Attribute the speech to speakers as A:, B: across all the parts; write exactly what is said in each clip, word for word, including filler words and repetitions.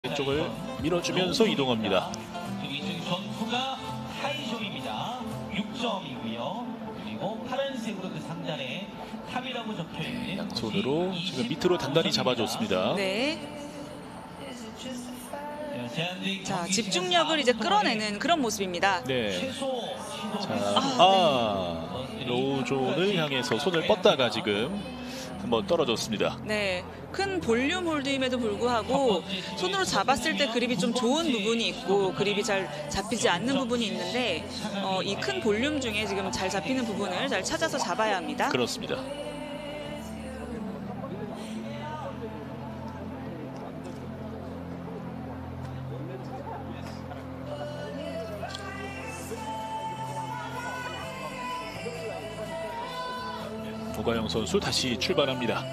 A: 쪽을 밀어주면서 이동합니다.
B: 이쪽이 전투가 하이쇼입니다. 육 점이고요. 그리고 파란색으로 그 상단에 탑이라고 적혀있는
A: 양손으로 지금 밑으로 단단히 잡아줬습니다.
C: 네. 자, 집중력을 이제 끌어내는 그런 모습입니다.
A: 네. 자, 아, 로우존을 향해서 손을 뻗다가 지금 한번 떨어졌습니다.
C: 네, 큰 볼륨 홀드임에도 불구하고 손으로 잡았을 때 그립이 좀 좋은 부분이 있고 그립이 잘 잡히지 않는 부분이 있는데 어, 이 큰 볼륨 중에 지금 잘 잡히는 부분을 잘 찾아서 잡아야 합니다.
A: 그렇습니다. 오가영 선수 다시 출발합니다.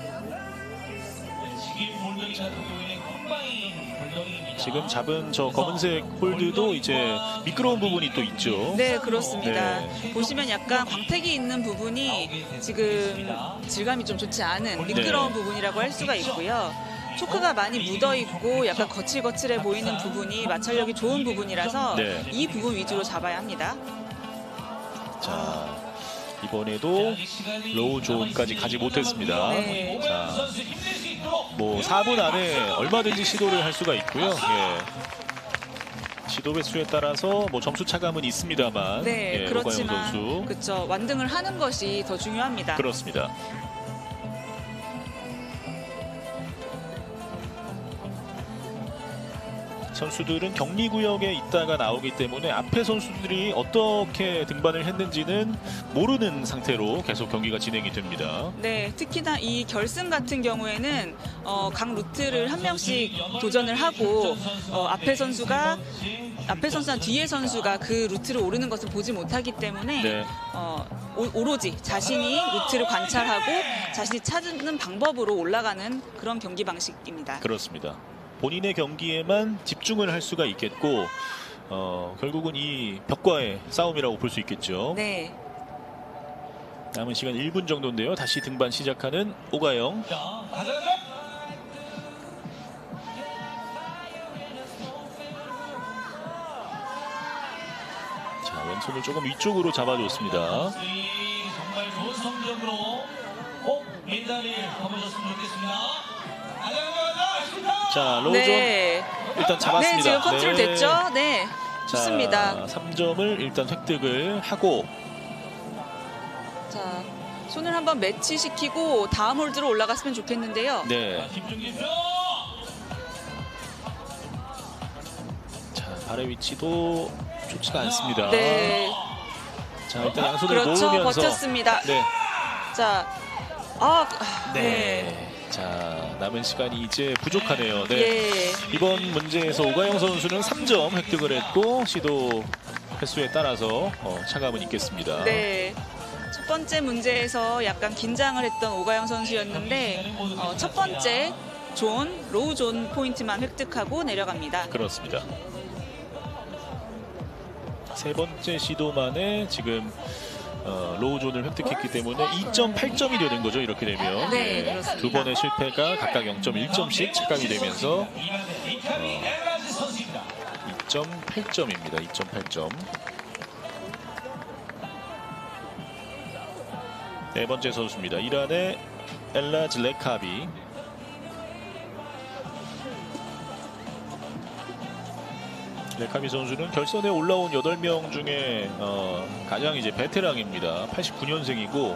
A: 지금 잡은 저 검은색 홀드도 이제 미끄러운 부분이 또 있죠.
C: 네, 그렇습니다.
A: 네.
C: 보시면 약간 광택이 있는 부분이 지금 질감이 좀 좋지 않은 미끄러운
A: 네.
C: 부분이라고 할 수가 있고요. 초크가 많이 묻어있고 약간 거칠거칠해 보이는 부분이 마찰력이 좋은 부분이라서
A: 네.
C: 이 부분 위주로 잡아야 합니다.
A: 자, 이번에도 로우 존까지 가지 못했습니다.
C: 네.
A: 자, 뭐 사 분 안에 얼마든지 시도를 할 수가 있고요. 예. 시도 횟수에 따라서 뭐 점수 차감은 있습니다만,
C: 네,
A: 예,
C: 그렇지만
A: 오가영 선수
C: 그렇죠. 완등을 하는 것이 더 중요합니다.
A: 그렇습니다. 선수들은 격리구역에 있다가 나오기 때문에 앞에 선수들이 어떻게 등반을 했는지는 모르는 상태로 계속 경기가 진행이 됩니다.
C: 네, 특히나 이 결승 같은 경우에는 어, 각 루트를 한 명씩 도전을 하고 어, 앞에 선수가 앞에 선수나 뒤에 선수가 그 루트를 오르는 것을 보지 못하기 때문에
A: 네.
C: 어, 오, 오로지 자신이 루트를 관찰하고 자신이 찾는 방법으로 올라가는 그런 경기 방식입니다.
A: 그렇습니다. 본인의 경기에만 집중을 할 수가 있겠고 어, 결국은 이 벽과의 싸움이라고 볼 수 있겠죠.
C: 네.
A: 남은 시간 일 분 정도인데요. 다시 등반 시작하는 오가영. 자, 왼손을 조금 위쪽으로 잡아줬습니다.
B: 정말 좋은 성적으로 꼭 메달을 거머쥐었으면 좋겠습니다.
A: 자, 로우존
C: 네.
A: 일단 잡았습니다.
C: 네, 지금 컨트롤
A: 네.
C: 됐죠? 네.
A: 자,
C: 좋습니다.
A: 삼 점을 일단 획득을 하고
C: 자, 손을 한번 매치시키고 다음 홀드로 올라갔으면 좋겠는데요.
A: 네. 자, 발의 위치도 좋지가 않습니다.
C: 네.
A: 자, 일단 양손을
C: 그렇죠.
A: 모으면서
C: 버텼습니다.
A: 네.
C: 자, 아,
A: 네.
C: 네.
A: 자, 남은 시간이 이제 부족하네요. 네.
C: 예.
A: 이번 문제에서 오가영 선수는 삼 점 획득을 했고 시도 횟수에 따라서 어, 차감은 있겠습니다.
C: 네. 첫 번째 문제에서 약간 긴장을 했던 오가영 선수였는데 어, 첫 번째 존, 로우 존 포인트만 획득하고 내려갑니다.
A: 그렇습니다. 세 번째 시도만에 지금 어, 로우 존을 획득했기 때문에 이 점 팔 점이 되는 거죠. 이렇게 되면
C: 네,
A: 네.
C: 그렇습니다.
A: 두 번의 실패가 각각 영 점 일 점씩 차감이 되면서 어, 이 점 팔 점입니다. 이 점 팔 점. 네 번째 선수입니다. 이란의 엘라즈 레카비. 레카비 선수는 결선에 올라온 여덟 명 중에 어, 가장 이제 베테랑입니다. 팔십구 년생이고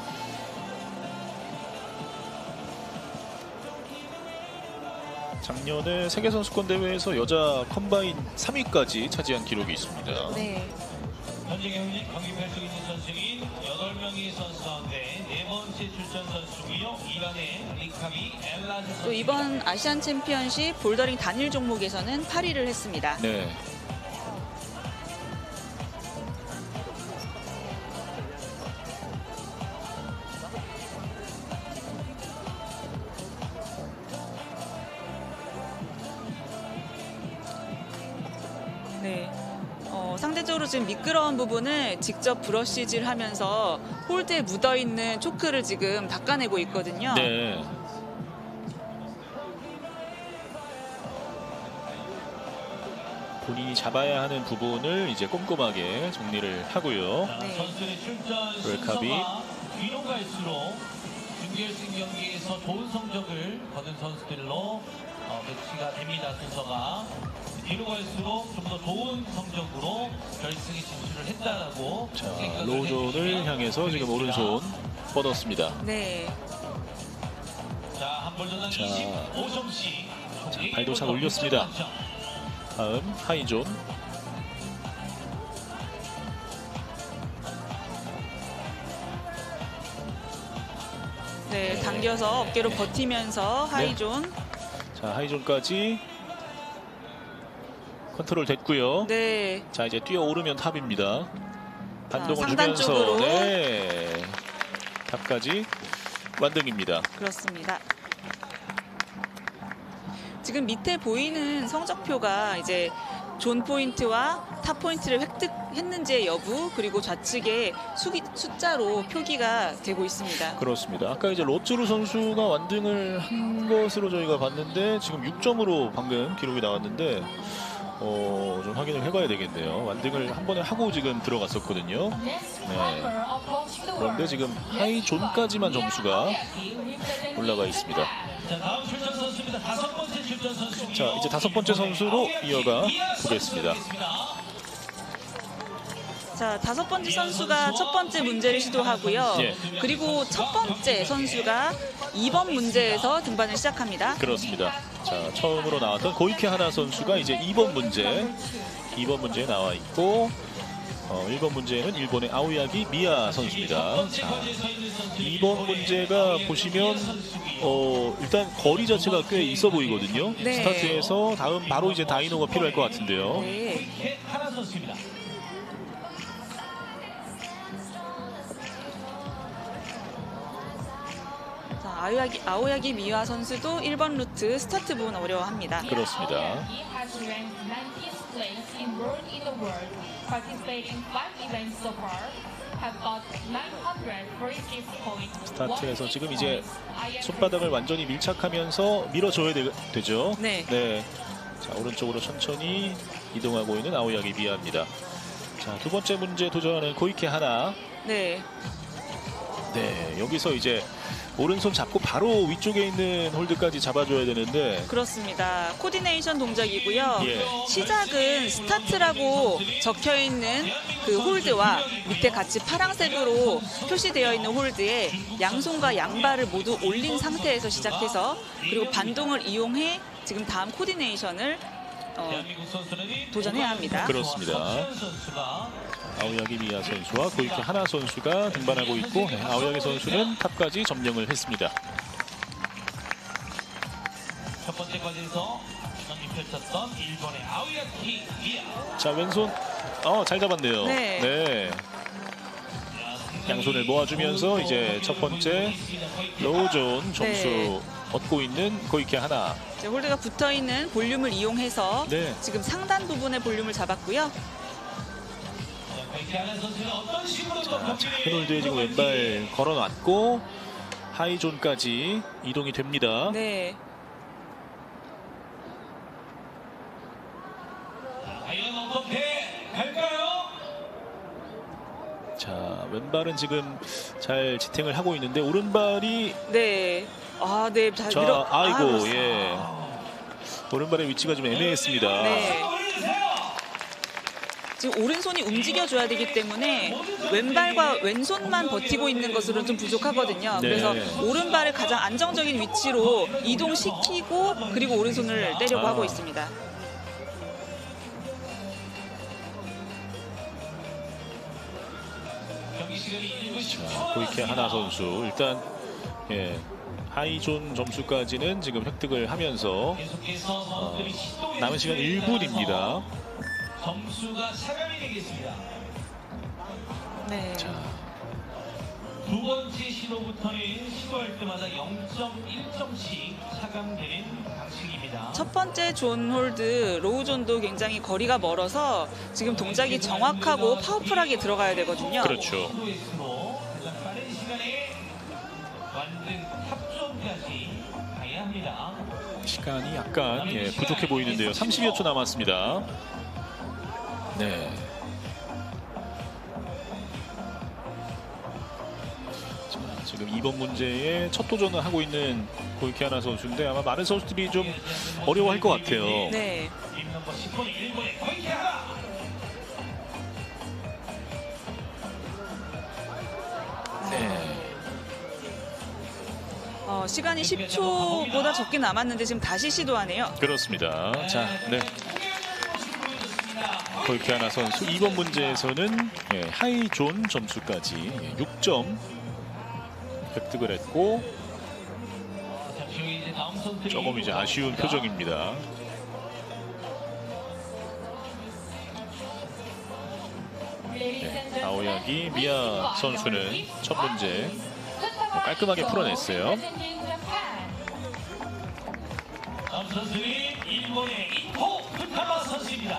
A: 작년에 세계선수권 대회에서 여자 컴바인 삼 위까지 차지한 기록이 있습니다.
C: 네.
B: 현재 경기 경기 펼치고 있는 선수인 여덟 명의 선수 가운데 네 번째 출전 선수고요. 이란의 리카비 엘라즈 선수.
C: 또 이번 아시안 챔피언십 볼더링 단일 종목에서는 팔 위를 했습니다.
A: 네.
C: 네. 어, 상대적으로 지금 미끄러운 부분을 직접 브러쉬질 하면서 홀드에 묻어있는 초크를 지금 닦아내고 있거든요.
A: 네. 본인이 잡아야 하는 부분을 이제 꼼꼼하게 정리를 하고요.
B: 자,
C: 네.
B: 선수의 출전
A: 웰카비.
B: 순서가 뒤로 갈수록 준결승 경기에서 좋은 성적을 거둔 선수들로 어, 배치가 됩니다. 순서가 뒤로 갈수록 좀 더 좋은 성적으로 결승에 진출을 했다라고
A: 자,
B: 생각을
A: 로우존을
B: 해주시면
A: 향해서 지금
B: 되겠습니다.
A: 오른손 뻗었습니다.
C: 네.
B: 자, 한볼전당
A: 자,
B: 이십오 점씩
A: 자, 발도 잘 올렸습니다. 다음 하이존.
C: 네, 당겨서 어깨로 버티면서 하이존.
A: 자, 하이존까지 컨트롤 됐고요.
C: 네.
A: 자, 이제 뛰어 오르면 탑입니다. 반동을
C: 상단
A: 주면서
C: 쪽으로.
A: 네, 탑까지 완등입니다.
C: 그렇습니다. 지금 밑에 보이는 성적표가 이제 존 포인트와 탑 포인트를 획득했는지의 여부, 그리고 좌측에 수기, 숫자로 표기가 되고 있습니다.
A: 그렇습니다. 아까 이제 로츠루 선수가 완등을 한 것으로 저희가 봤는데 지금 육 점으로 방금 기록이 나왔는데 어, 좀 확인을 해봐야 되겠네요. 완등을 한 번에 하고 지금 들어갔었거든요. 네. 그런데 지금 하이존까지만 점수가 올라가 있습니다.
B: 자, 다음 출전 선수입니다. 다섯 번째 출전 선수.
A: 자, 이제 다섯 번째 선수로 이어가 보겠습니다.
C: 자, 다섯 번째 선수가 첫 번째 문제를 시도하고요.
A: 예.
C: 그리고 첫 번째 선수가 이 번 문제에서 등반을 시작합니다.
A: 그렇습니다. 자, 처음으로 나왔던 고이케 하나 선수가 이제 이 번 문제, 이 번 문제에 나와 있고 어, 일 번 문제는 일본의 아오야기 미야 선수입니다. 자, 이 번 문제가 보시면 어, 일단 거리 자체가 꽤 있어 보이거든요.
C: 네.
A: 스타트에서 다음 바로 이제 다이노가 필요할 것 같은데요.
C: 네.
B: 하나 선수입니다.
C: 자, 아오야기, 아오야기 미야 선수도 일 번 루트 스타트 부분 어려워합니다.
A: 그렇습니다.
D: He has ranked nineteenth place in world in the world, participated in five events so far, have got nine hundred forty-six points.
A: 스타트에서 지금 이제 손바닥을 완전히 밀착하면서 밀어줘야 되, 되죠.
C: 네.
A: 네. 자, 오른쪽으로 천천히 이동하고 있는 아오야기 미야입니다. 자, 두 번째 문제 도전하는 고이케 하나.
C: 네.
A: 네, 여기서 이제 오른손 잡고 바로 위쪽에 있는 홀드까지 잡아줘야 되는데
C: 그렇습니다. 코디네이션 동작이고요.
A: 예.
C: 시작은 스타트라고 적혀 있는 그 홀드와 밑에 같이 파란색으로 표시되어 있는 홀드에 양손과 양발을 모두 올린 상태에서 시작해서 그리고 반동을 이용해 지금 다음 코디네이션을 어,
B: 대한민국 선수는
C: 도전해야 합니다.
A: 그렇습니다.
B: 박지현 선수가
A: 아오야기 미야 선수와 고이케 하나 선수가 등반하고 있고 네, 아오야기 선수는 탑까지 점령을 했습니다.
B: 첫 번째 과제에서 경기 펼쳤던 일본의 아오야기 미야.
A: 자, 왼손 어, 잘 잡았네요.
C: 네.
A: 네. 양손을 모아주면서 이제 첫 번째 로우존 점수
C: 네.
A: 얻고 있는 고이케 하나.
C: 이제 홀드가 붙어 있는 볼륨을 이용해서
A: 네.
C: 지금 상단 부분의 볼륨을 잡았고요.
B: 백희하는 선수는 어떤 식으로 또
A: 자,
B: 경기를
A: 작은 홀드에 지금 왼발 걸어놨고 하이존까지 이동이 됩니다.
C: 네.
B: 과연 어떻게 갈까요?
A: 자, 왼발은 지금 잘 지탱을 하고 있는데 오른발이
C: 네. 아, 네. 잘
A: 자,
C: 밀어.
A: 아이고,
C: 그렇습니다.
A: 예. 오른발의 위치가 좀 애매했습니다.
C: 네. 지금 오른손이 움직여줘야 되기 때문에 왼발과 왼손만 버티고 있는 것으로는 좀 부족하거든요.
A: 네.
C: 그래서 오른발을 가장 안정적인 위치로 이동시키고 그리고 오른손을 떼려고
A: 아.
C: 하고 있습니다.
B: 경기 시간이 일 분 십 초
A: 자, 고이케 하나 선수 일단 예, 하이존 점수까지는 지금 획득을 하면서
B: 계속해서 선수들이 시도에
A: 남은 시간 일 분입니다.
B: 점수가 차감이 되겠습니다.
C: 네.
A: 자,
B: 두 번째 시도부터는 시도할 때마다 영 점 일 점씩 차감되는 방식입니다.
C: 첫 번째 존 홀드 로우존도 굉장히 거리가 멀어서 지금 동작이 정확하고 파워풀하게 들어가야 되거든요.
A: 그렇죠.
B: 시도에서로 가장 빠른 시간에 완등 탑존까지 가야 합니다.
A: 시간이 약간 예, 부족해 보이는데요. 삼십여 초 남았습니다. 네. 자, 지금 이번 문제에 첫 도전을 하고 있는 고이키아나 선수인데 아마 많은 선수들이 좀 어려워할 것 같아요.
C: 네.
B: 팀 넘버 십 번이 일본의 고이키아나.
A: 네.
C: 어, 시간이 십 초보다 적게 남았는데 지금 다시 시도하네요.
A: 그렇습니다. 자, 네. 고이키아나 선수 이번 문제에서는 예, 하이존 점수까지 예, 육 점 획득을 했고
B: 잠시 후 이제 다음 선수들이
A: 조금 이제 아쉬운 표정입니다. 네, 아오야기 미야 선수는 첫 문제 깔끔하게 풀어냈어요.
B: 다음 선수는 일본의 이토 후타바 선수입니다.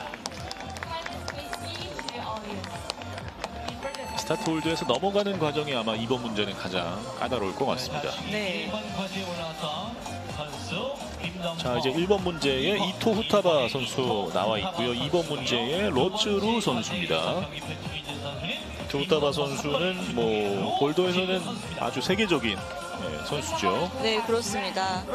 A: 스타트 홀드에서 넘어가는 과정이 아마 이번 문제는 가장 까다로울 것 같습니다.
C: 네.
B: 일 번까지 올라왔던 선수 김동호.
A: 자, 이제 일 번 문제에 이토 후타바 선수 나와 있고요. 이 번 문제에 로츠루 선수입니다. 이토 후타바 선수는 뭐 볼더에서는 아주 세계적인 네, 선수죠.
C: 네, 그렇습니다.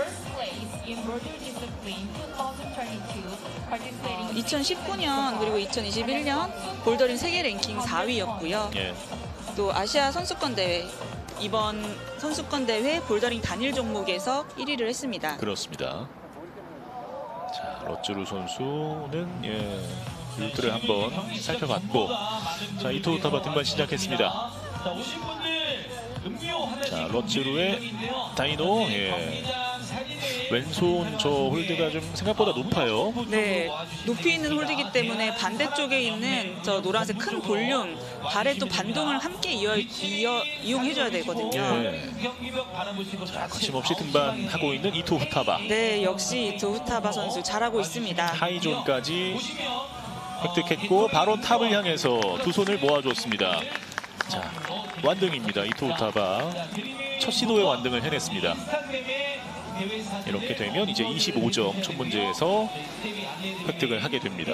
C: 이천십구 년 그리고 이천이십일 년 볼더링 세계 랭킹 사 위였고요.
A: 예.
C: 또 아시아 선수권 대회 이번 선수권 대회 볼더링 단일 종목에서 일 위를 했습니다.
A: 그렇습니다. 자, 로츠루 선수는 예, 룰트를 한번 살펴봤고, 자, 이토 후타바 등반 시작했습니다.
B: 자, 오신 분들 음료 하나씩
A: 자, 로츠루의 다이노, 예, 왼손 저 홀드가 좀 생각보다 높아요.
C: 네, 높이 있는 홀드이기 때문에 반대쪽에 있는 저 노란색 큰 볼륨 발에 또 반동을 함께 이어, 이어, 이용해줘야 되거든요.
A: 예. 자, 거침없이 등반하고 있는 이토 후타바.
C: 네, 역시 이토 후타바 선수 잘하고 있습니다.
A: 하이존까지 획득했고 바로 탑을 향해서 두 손을 모아줬습니다. 자, 완등입니다. 이토 후타바 첫 시도의 완등을 해냈습니다. 이렇게 되면 이제 이십오 점 첫 문제에서 획득을 하게 됩니다.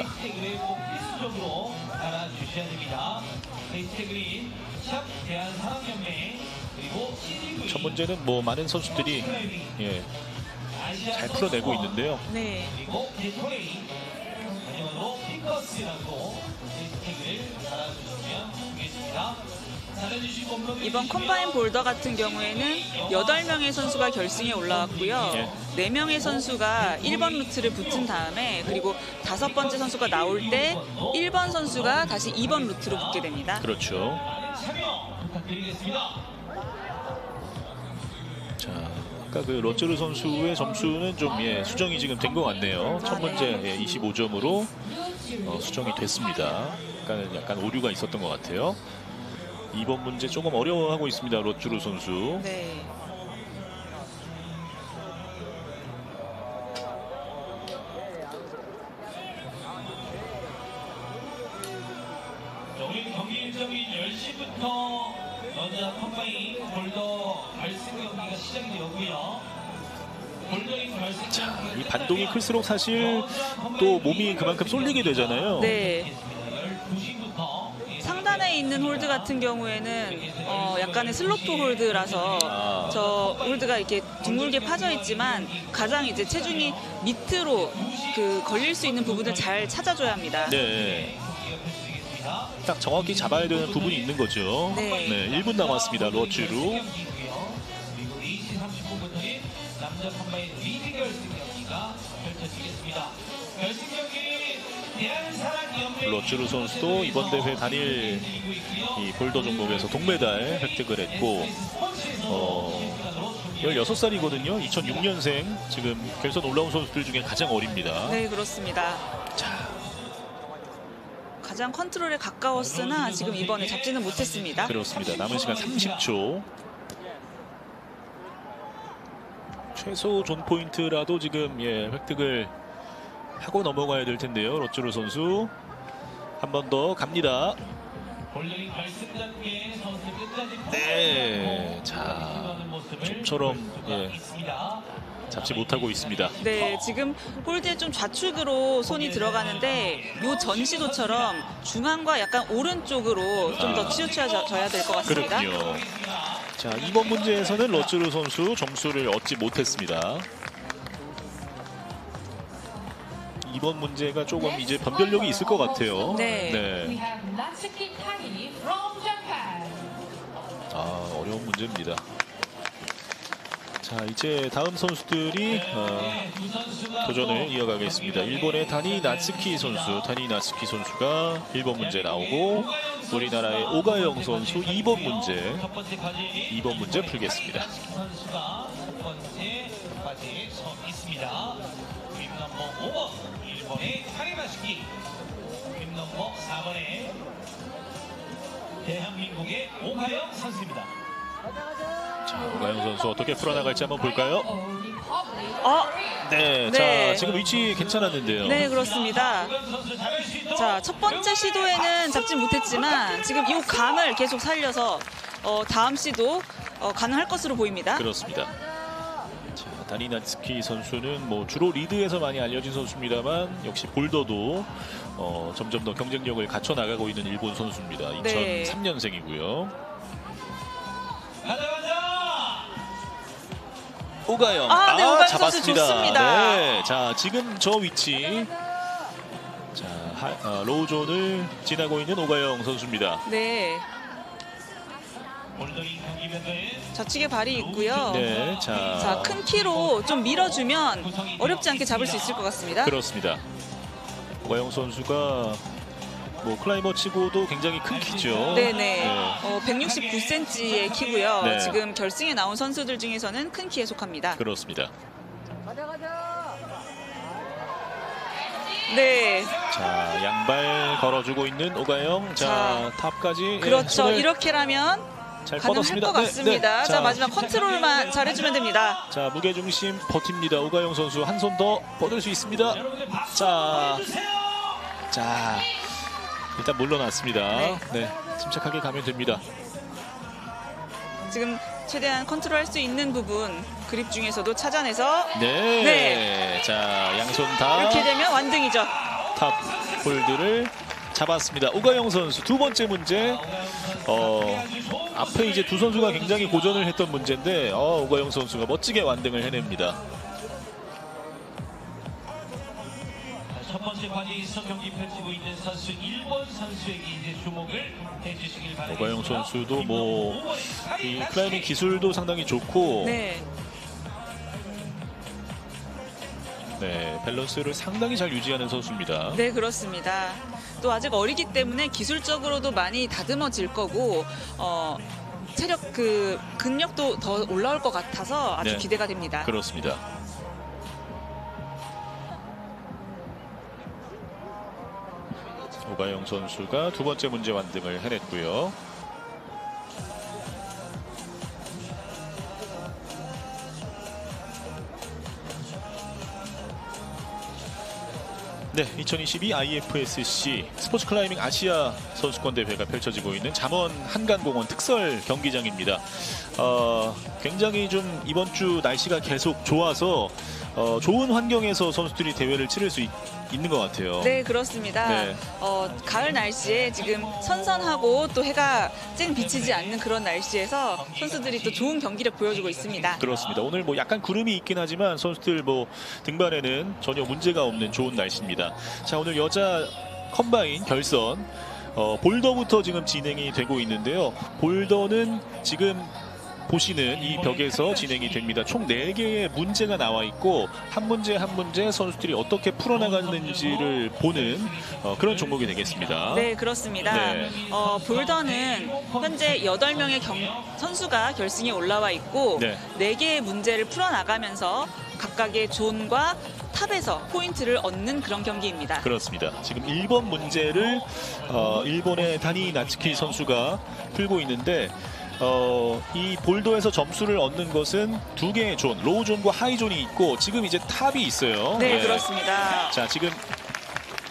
A: 첫 문제는 뭐 많은 선수들이 예, 잘 풀어내고 있는데요.
C: 네. 이번 컴바인 볼더 같은 경우에는 여덟 명의 선수가 결승에 올라왔고요.
A: 예.
C: 네 명의 선수가 일 번 루트를 붙은 다음에 그리고 다섯 번째 선수가 나올 때 일 번 선수가 다시 이 번 루트로 붙게 됩니다.
A: 그렇죠. 자, 아까 그 로츠루 선수의 점수는 좀 예, 수정이 지금 된 것 같네요. 첫 문제 예, 이십오 점으로 어, 수정이 됐습니다. 약간, 약간 오류가 있었던 것 같아요. 이번 문제 조금 어려워하고 있습니다. 로츠루 선수.
C: 네.
B: 우리 경기 일정이 열 시부터 여자 컴바인 볼더 결승 경기가 시작이 되었고요. 볼더인 결승
A: 자, 이 반동이 클수록 사실 또 몸이 그만큼 쏠리게 되잖아요.
C: 네.
B: 열두 시부터
C: 상단에 있는 홀드 같은 경우에는 어, 약간의 슬로프 홀드라서
A: 아.
C: 저 홀드가 이렇게 둥글게 파져 있지만 가장 이제 체중이 밑으로 그 걸릴 수 있는 부분을 잘 찾아줘야 합니다.
A: 네. 딱 정확히 잡아야 되는 부분이 있는 거죠.
C: 네.
A: 네, 일 분 남았습니다. 로츠루.
B: 그리고 이 시 삼십 분부터는 남자 컴바인 리드 결승 경기가 펼쳐지겠습니다. 결승 경기 대한사랑 연맹
A: 로츠루 선수도 이번 대회 단일 이 볼더 종목에서 동메달 획득을 했고 어, 열여섯 살이거든요. 이천육 년생. 지금 결선 올라온 선수들 중에 가장 어립니다.
C: 네, 그렇습니다.
A: 자,
C: 가장 컨트롤에 가까웠으나 지금 이번에 잡지는 못했습니다.
A: 그렇습니다. 남은 시간 삼십 초. 최소 존 포인트라도 지금 예, 획득을 하고 넘어가야 될 텐데요. 로츠루 선수 한 번 더 갑니다.
B: 볼더링 결승 단계 선수 끝까지
A: 네, 자, 좀처럼 예,
B: 있습니다.
A: 잡지 못하고 있습니다.
C: 네, 지금 홀드에 좀 좌측으로 손이 들어가는데 요 전시도처럼 중앙과 약간 오른쪽으로 좀 더 치우쳐져야 될 것 같습니다.
A: 그렇군요. 자, 이번 문제에서는 러츠루 선수 점수를 얻지 못했습니다. 이번 문제가 조금 이제 변별력이 있을 것 같아요.
C: 네.
D: We have Natsuki Tani from Japan.
A: 아, 어려운 문제입니다. 자, 이제 다음 선수들이 어, 도전을 이어가겠습니다. 일본의 다니 나츠키 선수, 다니 나츠키 선수가 일 번 문제 나오고 우리나라의 오가영 선수 이 번 문제,
B: 첫 번째 과제
A: 이 번 문제 풀겠습니다.
B: 선수가 첫 번째 과제에 서 있습니다. 팀 넘버 오 번 일본의 타니나츠키, 팀 넘버 사 번의 대한민국의 오가영 선수입니다.
A: 자, 오가영 선수 어떻게 풀어나갈지 한번 볼까요?
C: 어,
A: 네,
C: 네.
A: 자, 지금 위치 괜찮았는데요.
C: 네, 그렇습니다.
B: 오가영 선수 잘할 수 있도록
C: 자, 첫 번째 시도에는 잡지 못했지만 지금 이 감을 계속 살려서 어, 다음 시도 어, 가능할 것으로 보입니다.
A: 그렇습니다. 자, 다니나츠키 선수는 뭐 주로 리드에서 많이 알려진 선수입니다만 역시 볼더도 어, 점점 더 경쟁력을 갖춰 나가고 있는 일본 선수입니다.
C: 네.
A: 이천삼 년생이고요.
B: 가자 가자.
A: 오가영,
C: 아, 네, 오가영 선수
A: 잡았습니다.
C: 좋습니다.
A: 네, 자, 지금 저 위치, 자, 하, 어, 로우존을 지나고 있는 오가영 선수입니다.
C: 네,
B: 볼더링 경기 변도에
C: 좌측에 발이 있고요.
A: 네, 자,
C: 자, 큰 키로 좀 밀어주면 어렵지 않게 잡을 수 있을 것 같습니다.
A: 그렇습니다. 오가영 선수가 뭐 클라이머 치고도 굉장히 큰 키죠.
C: 네네. 어, 백육십구 센티미터의 키고요.
A: 네.
C: 지금 결승에 나온 선수들 중에서는 큰 키에 속합니다.
A: 그렇습니다.
C: 네,
A: 자, 양발 걸어주고 있는 오가영. 자, 탑까지. 예,
C: 그렇죠.
A: 손을
C: 이렇게라면
A: 잘
C: 가능할
A: 뻗었습니다.
C: 것 같습니다.
A: 네, 네.
C: 자, 마지막 컨트롤만 잘해주면 됩니다.
A: 자, 무게중심 버팁니다. 오가영 선수 한 손 더 뻗을 수 있습니다.
B: 여러분들 박수
A: 자,
B: 보내주세요.
A: 자, 일단 물러났습니다.
C: 네.
A: 네, 침착하게 가면 됩니다.
C: 지금 최대한 컨트롤할 수 있는 부분 그립 중에서도 찾아내서
A: 네.
C: 네.
A: 자, 양손 다
C: 이렇게 되면 완등이죠.
A: 탑 홀드를 잡았습니다. 오가영 선수 두 번째 문제. 어, 앞에 이제 두 선수가 굉장히 고전을 했던 문제인데 어, 오가영 선수가 멋지게 완등을 해냅니다.
B: 첫 번째 과제에서 경기 펼치고 있는 선수 일본 선수에게 이제 주목을 해주시길 바랍니다.
A: 오가영 선수도 뭐 이 클라이밍 기술도 상당히 좋고 네.
C: 네,
A: 밸런스를 상당히 잘 유지하는 선수입니다.
C: 네, 그렇습니다. 또 아직 어리기 때문에 기술적으로도 많이 다듬어질 거고 어, 체력 그 근력도 더 올라올 것 같아서 아주
A: 네.
C: 기대가 됩니다.
A: 그렇습니다. 오가영 선수가 두 번째 문제 완등을 해냈고요. 네, 이천이십이 아이에프에스씨 스포츠 클라이밍 아시아 선수권 대회가 펼쳐지고 있는 잠원 한강공원 특설 경기장입니다. 어, 굉장히 좀 이번 주 날씨가 계속 좋아서 어, 좋은 환경에서 선수들이 대회를 치를 수 있, 있는 것 같아요.
C: 네, 그렇습니다.
A: 네.
C: 어, 가을 날씨에 지금 선선하고 또 해가 쨍 비치지 않는 그런 날씨에서 선수들이 또 좋은 경기력 보여주고 있습니다.
A: 그렇습니다. 오늘 뭐 약간 구름이 있긴 하지만 선수들 뭐 등반에는 전혀 문제가 없는 좋은 날씨입니다. 자, 오늘 여자 컴바인 결선 어, 볼더부터 지금 진행이 되고 있는데요. 볼더는 지금 보시는 이 벽에서 진행이 됩니다. 총 네 개의 문제가 나와 있고 한 문제 한 문제 선수들이 어떻게 풀어나가는지를 보는 어, 그런 종목이 되겠습니다.
C: 네, 그렇습니다.
A: 네.
C: 어, 볼더는 현재 여덟 명의 경, 선수가 결승에 올라와 있고
A: 네.
C: 네 개의 문제를 풀어나가면서 각각의 존과 탑에서 포인트를 얻는 그런 경기입니다.
A: 그렇습니다. 지금 일 번 문제를 어, 일본의 다니 나츠키 선수가 풀고 있는데 어, 이 볼더에서 점수를 얻는 것은 두 개의 존, 로우 존과 하이 존이 있고 지금 이제 탑이 있어요.
C: 네,
A: 예.
C: 그렇습니다.
A: 자, 지금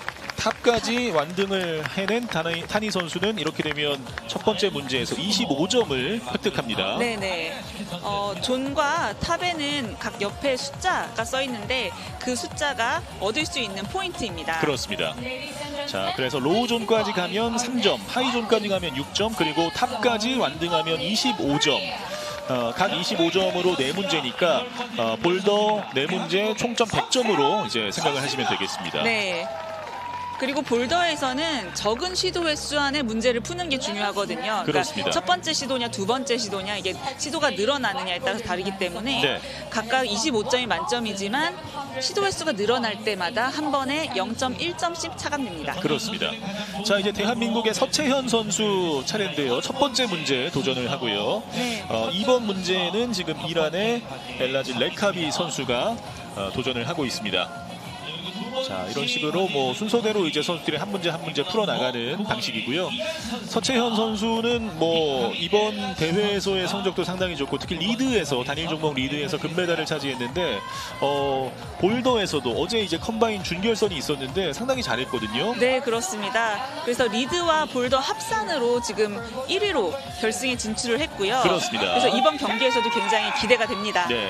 A: 탑까지 완등을 해낸 타니, 타니 선수는 이렇게 되면 첫 번째 문제에서 이십오 점을 획득합니다.
C: 네네. 어, 존과 탑에는 각 옆에 숫자가 써 있는데 그 숫자가 얻을 수 있는 포인트입니다.
A: 그렇습니다.
D: Ladies and gentlemen,
A: 자, 그래서 로우 존까지 가면 삼 점, 하이 존까지 가면 육 점, 그리고 탑까지 완등하면 이십오 점. 어, 각 이십오 점으로 네 문제니까 어, 볼더 네 문제 총점 백 점으로 이제 생각을 하시면 되겠습니다.
C: 네. 그리고 볼더에서는 적은 시도 횟수 안에 문제를 푸는 게 중요하거든요. 그러니까
A: 그렇습니다.
C: 첫 번째 시도냐 두 번째 시도냐 이게 시도가 늘어나느냐에 따라서 다르기 때문에
A: 네.
C: 각각 이십오 점이 만점이지만 시도 횟수가 늘어날 때마다 한 번에 영 점 일 점씩 차감됩니다.
A: 그렇습니다. 자, 이제 대한민국의 서채현 선수 차례인데요. 첫 번째 문제 도전을 하고요.
C: 네.
A: 어, 이번 문제는 지금 이란의 엘라지 레카비 선수가 어, 도전을 하고 있습니다. 자, 이런 식으로 뭐 순서대로 이제 선수들이 한 문제 한 문제 풀어나가는 방식이고요. 서채현 선수는 뭐 이번 대회에서의 성적도 상당히 좋고 특히 리드에서 단일 종목 리드에서 금메달을 차지했는데 어, 볼더에서도 어제 이제 컴바인 준결선이 있었는데 상당히 잘했거든요.
C: 네, 그렇습니다. 그래서 리드와 볼더 합산으로 지금 일 위로 결승에 진출을 했고요.
A: 그렇습니다.
C: 그래서 이번 경기에서도 굉장히 기대가 됩니다.
A: 네.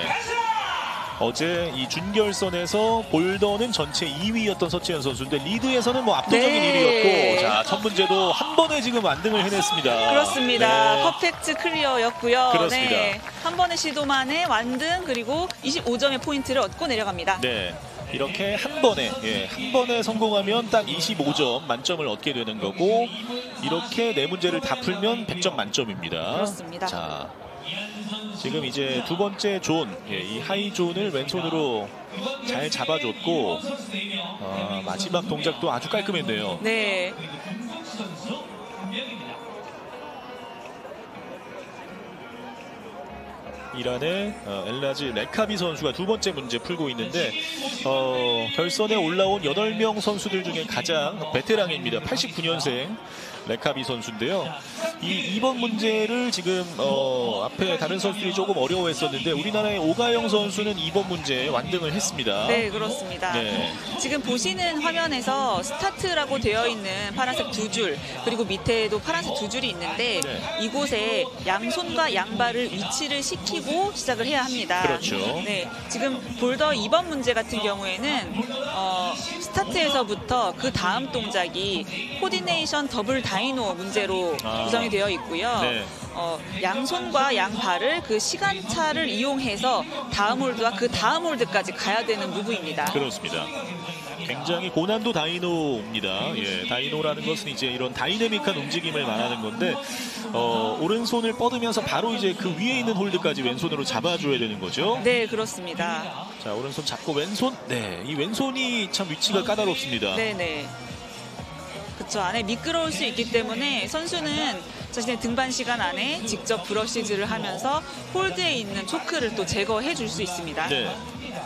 A: 어제 이 준결선에서 볼더는 전체 이 위였던 서채현 선수인데 리드에서는 뭐 압도적인
C: 네.
A: 일 위였고 자, 첫 문제도 한 번에 지금 완등을 해냈습니다.
C: 그렇습니다.
A: 네.
C: 퍼펙트 클리어였고요.
A: 그렇습니다.
C: 네. 한 번의 시도만에 완등 그리고 이십오 점의 포인트를 얻고 내려갑니다.
A: 네. 이렇게 한 번에 예, 한 번에 성공하면 딱 이십오 점 만점을 얻게 되는 거고 이렇게 네 문제를 다 풀면 백 점 만점입니다.
C: 그렇습니다.
A: 자, 지금 이제 두 번째 존, 예, 이 하이 존을 왼손으로 잘 잡아줬고 어, 마지막 동작도 아주 깔끔했네요.
C: 네.
A: 이란의 어, 엘라지 레카비 선수가 두 번째 문제 풀고 있는데 어, 결선에 올라온 여덟 명 선수들 중에 가장 베테랑입니다. 팔십구 년생 레카비 선수인데요. 이 이번 문제를 지금 어, 앞에 다른 선수들이 조금 어려워했었는데 우리나라의 오가영 선수는 이번 문제에 완등을 했습니다.
C: 네, 그렇습니다.
A: 네.
C: 지금 보시는 화면에서 스타트라고 되어 있는 파란색 두 줄, 그리고 밑에도 파란색 두 줄이 있는데
A: 네.
C: 이곳에 양손과 양발을 위치를 시키고 시작을 해야 합니다.
A: 그렇죠.
C: 네, 지금 볼더 이 번 문제 같은 경우에는 어, 스타트에서부터 그 다음 동작이 코디네이션 더블 다이노 문제로
A: 아.
C: 구성이 되어 있고요.
A: 네.
C: 어, 양손과 양발을 그 시간차를 이용해서 다음 홀드와 그 다음 홀드까지 가야 되는 무브입니다.
A: 그렇습니다. 굉장히 고난도 다이노입니다. 예, 다이노라는 것은 이제 이런 다이내믹한 움직임을 말하는 건데 어, 오른손을 뻗으면서 바로 이제 그 위에 있는 홀드까지 왼손으로 잡아줘야 되는 거죠.
C: 네, 그렇습니다.
A: 자, 오른손 잡고 왼손. 네, 이 왼손이 참 위치가 까다롭습니다.
C: 네네. 그렇죠. 안에 미끄러울 수 있기 때문에 선수는 자신의 등반 시간 안에 직접 브러시즈를 하면서 홀드에 있는 초크를 또 제거해 줄 수 있습니다.
A: 네.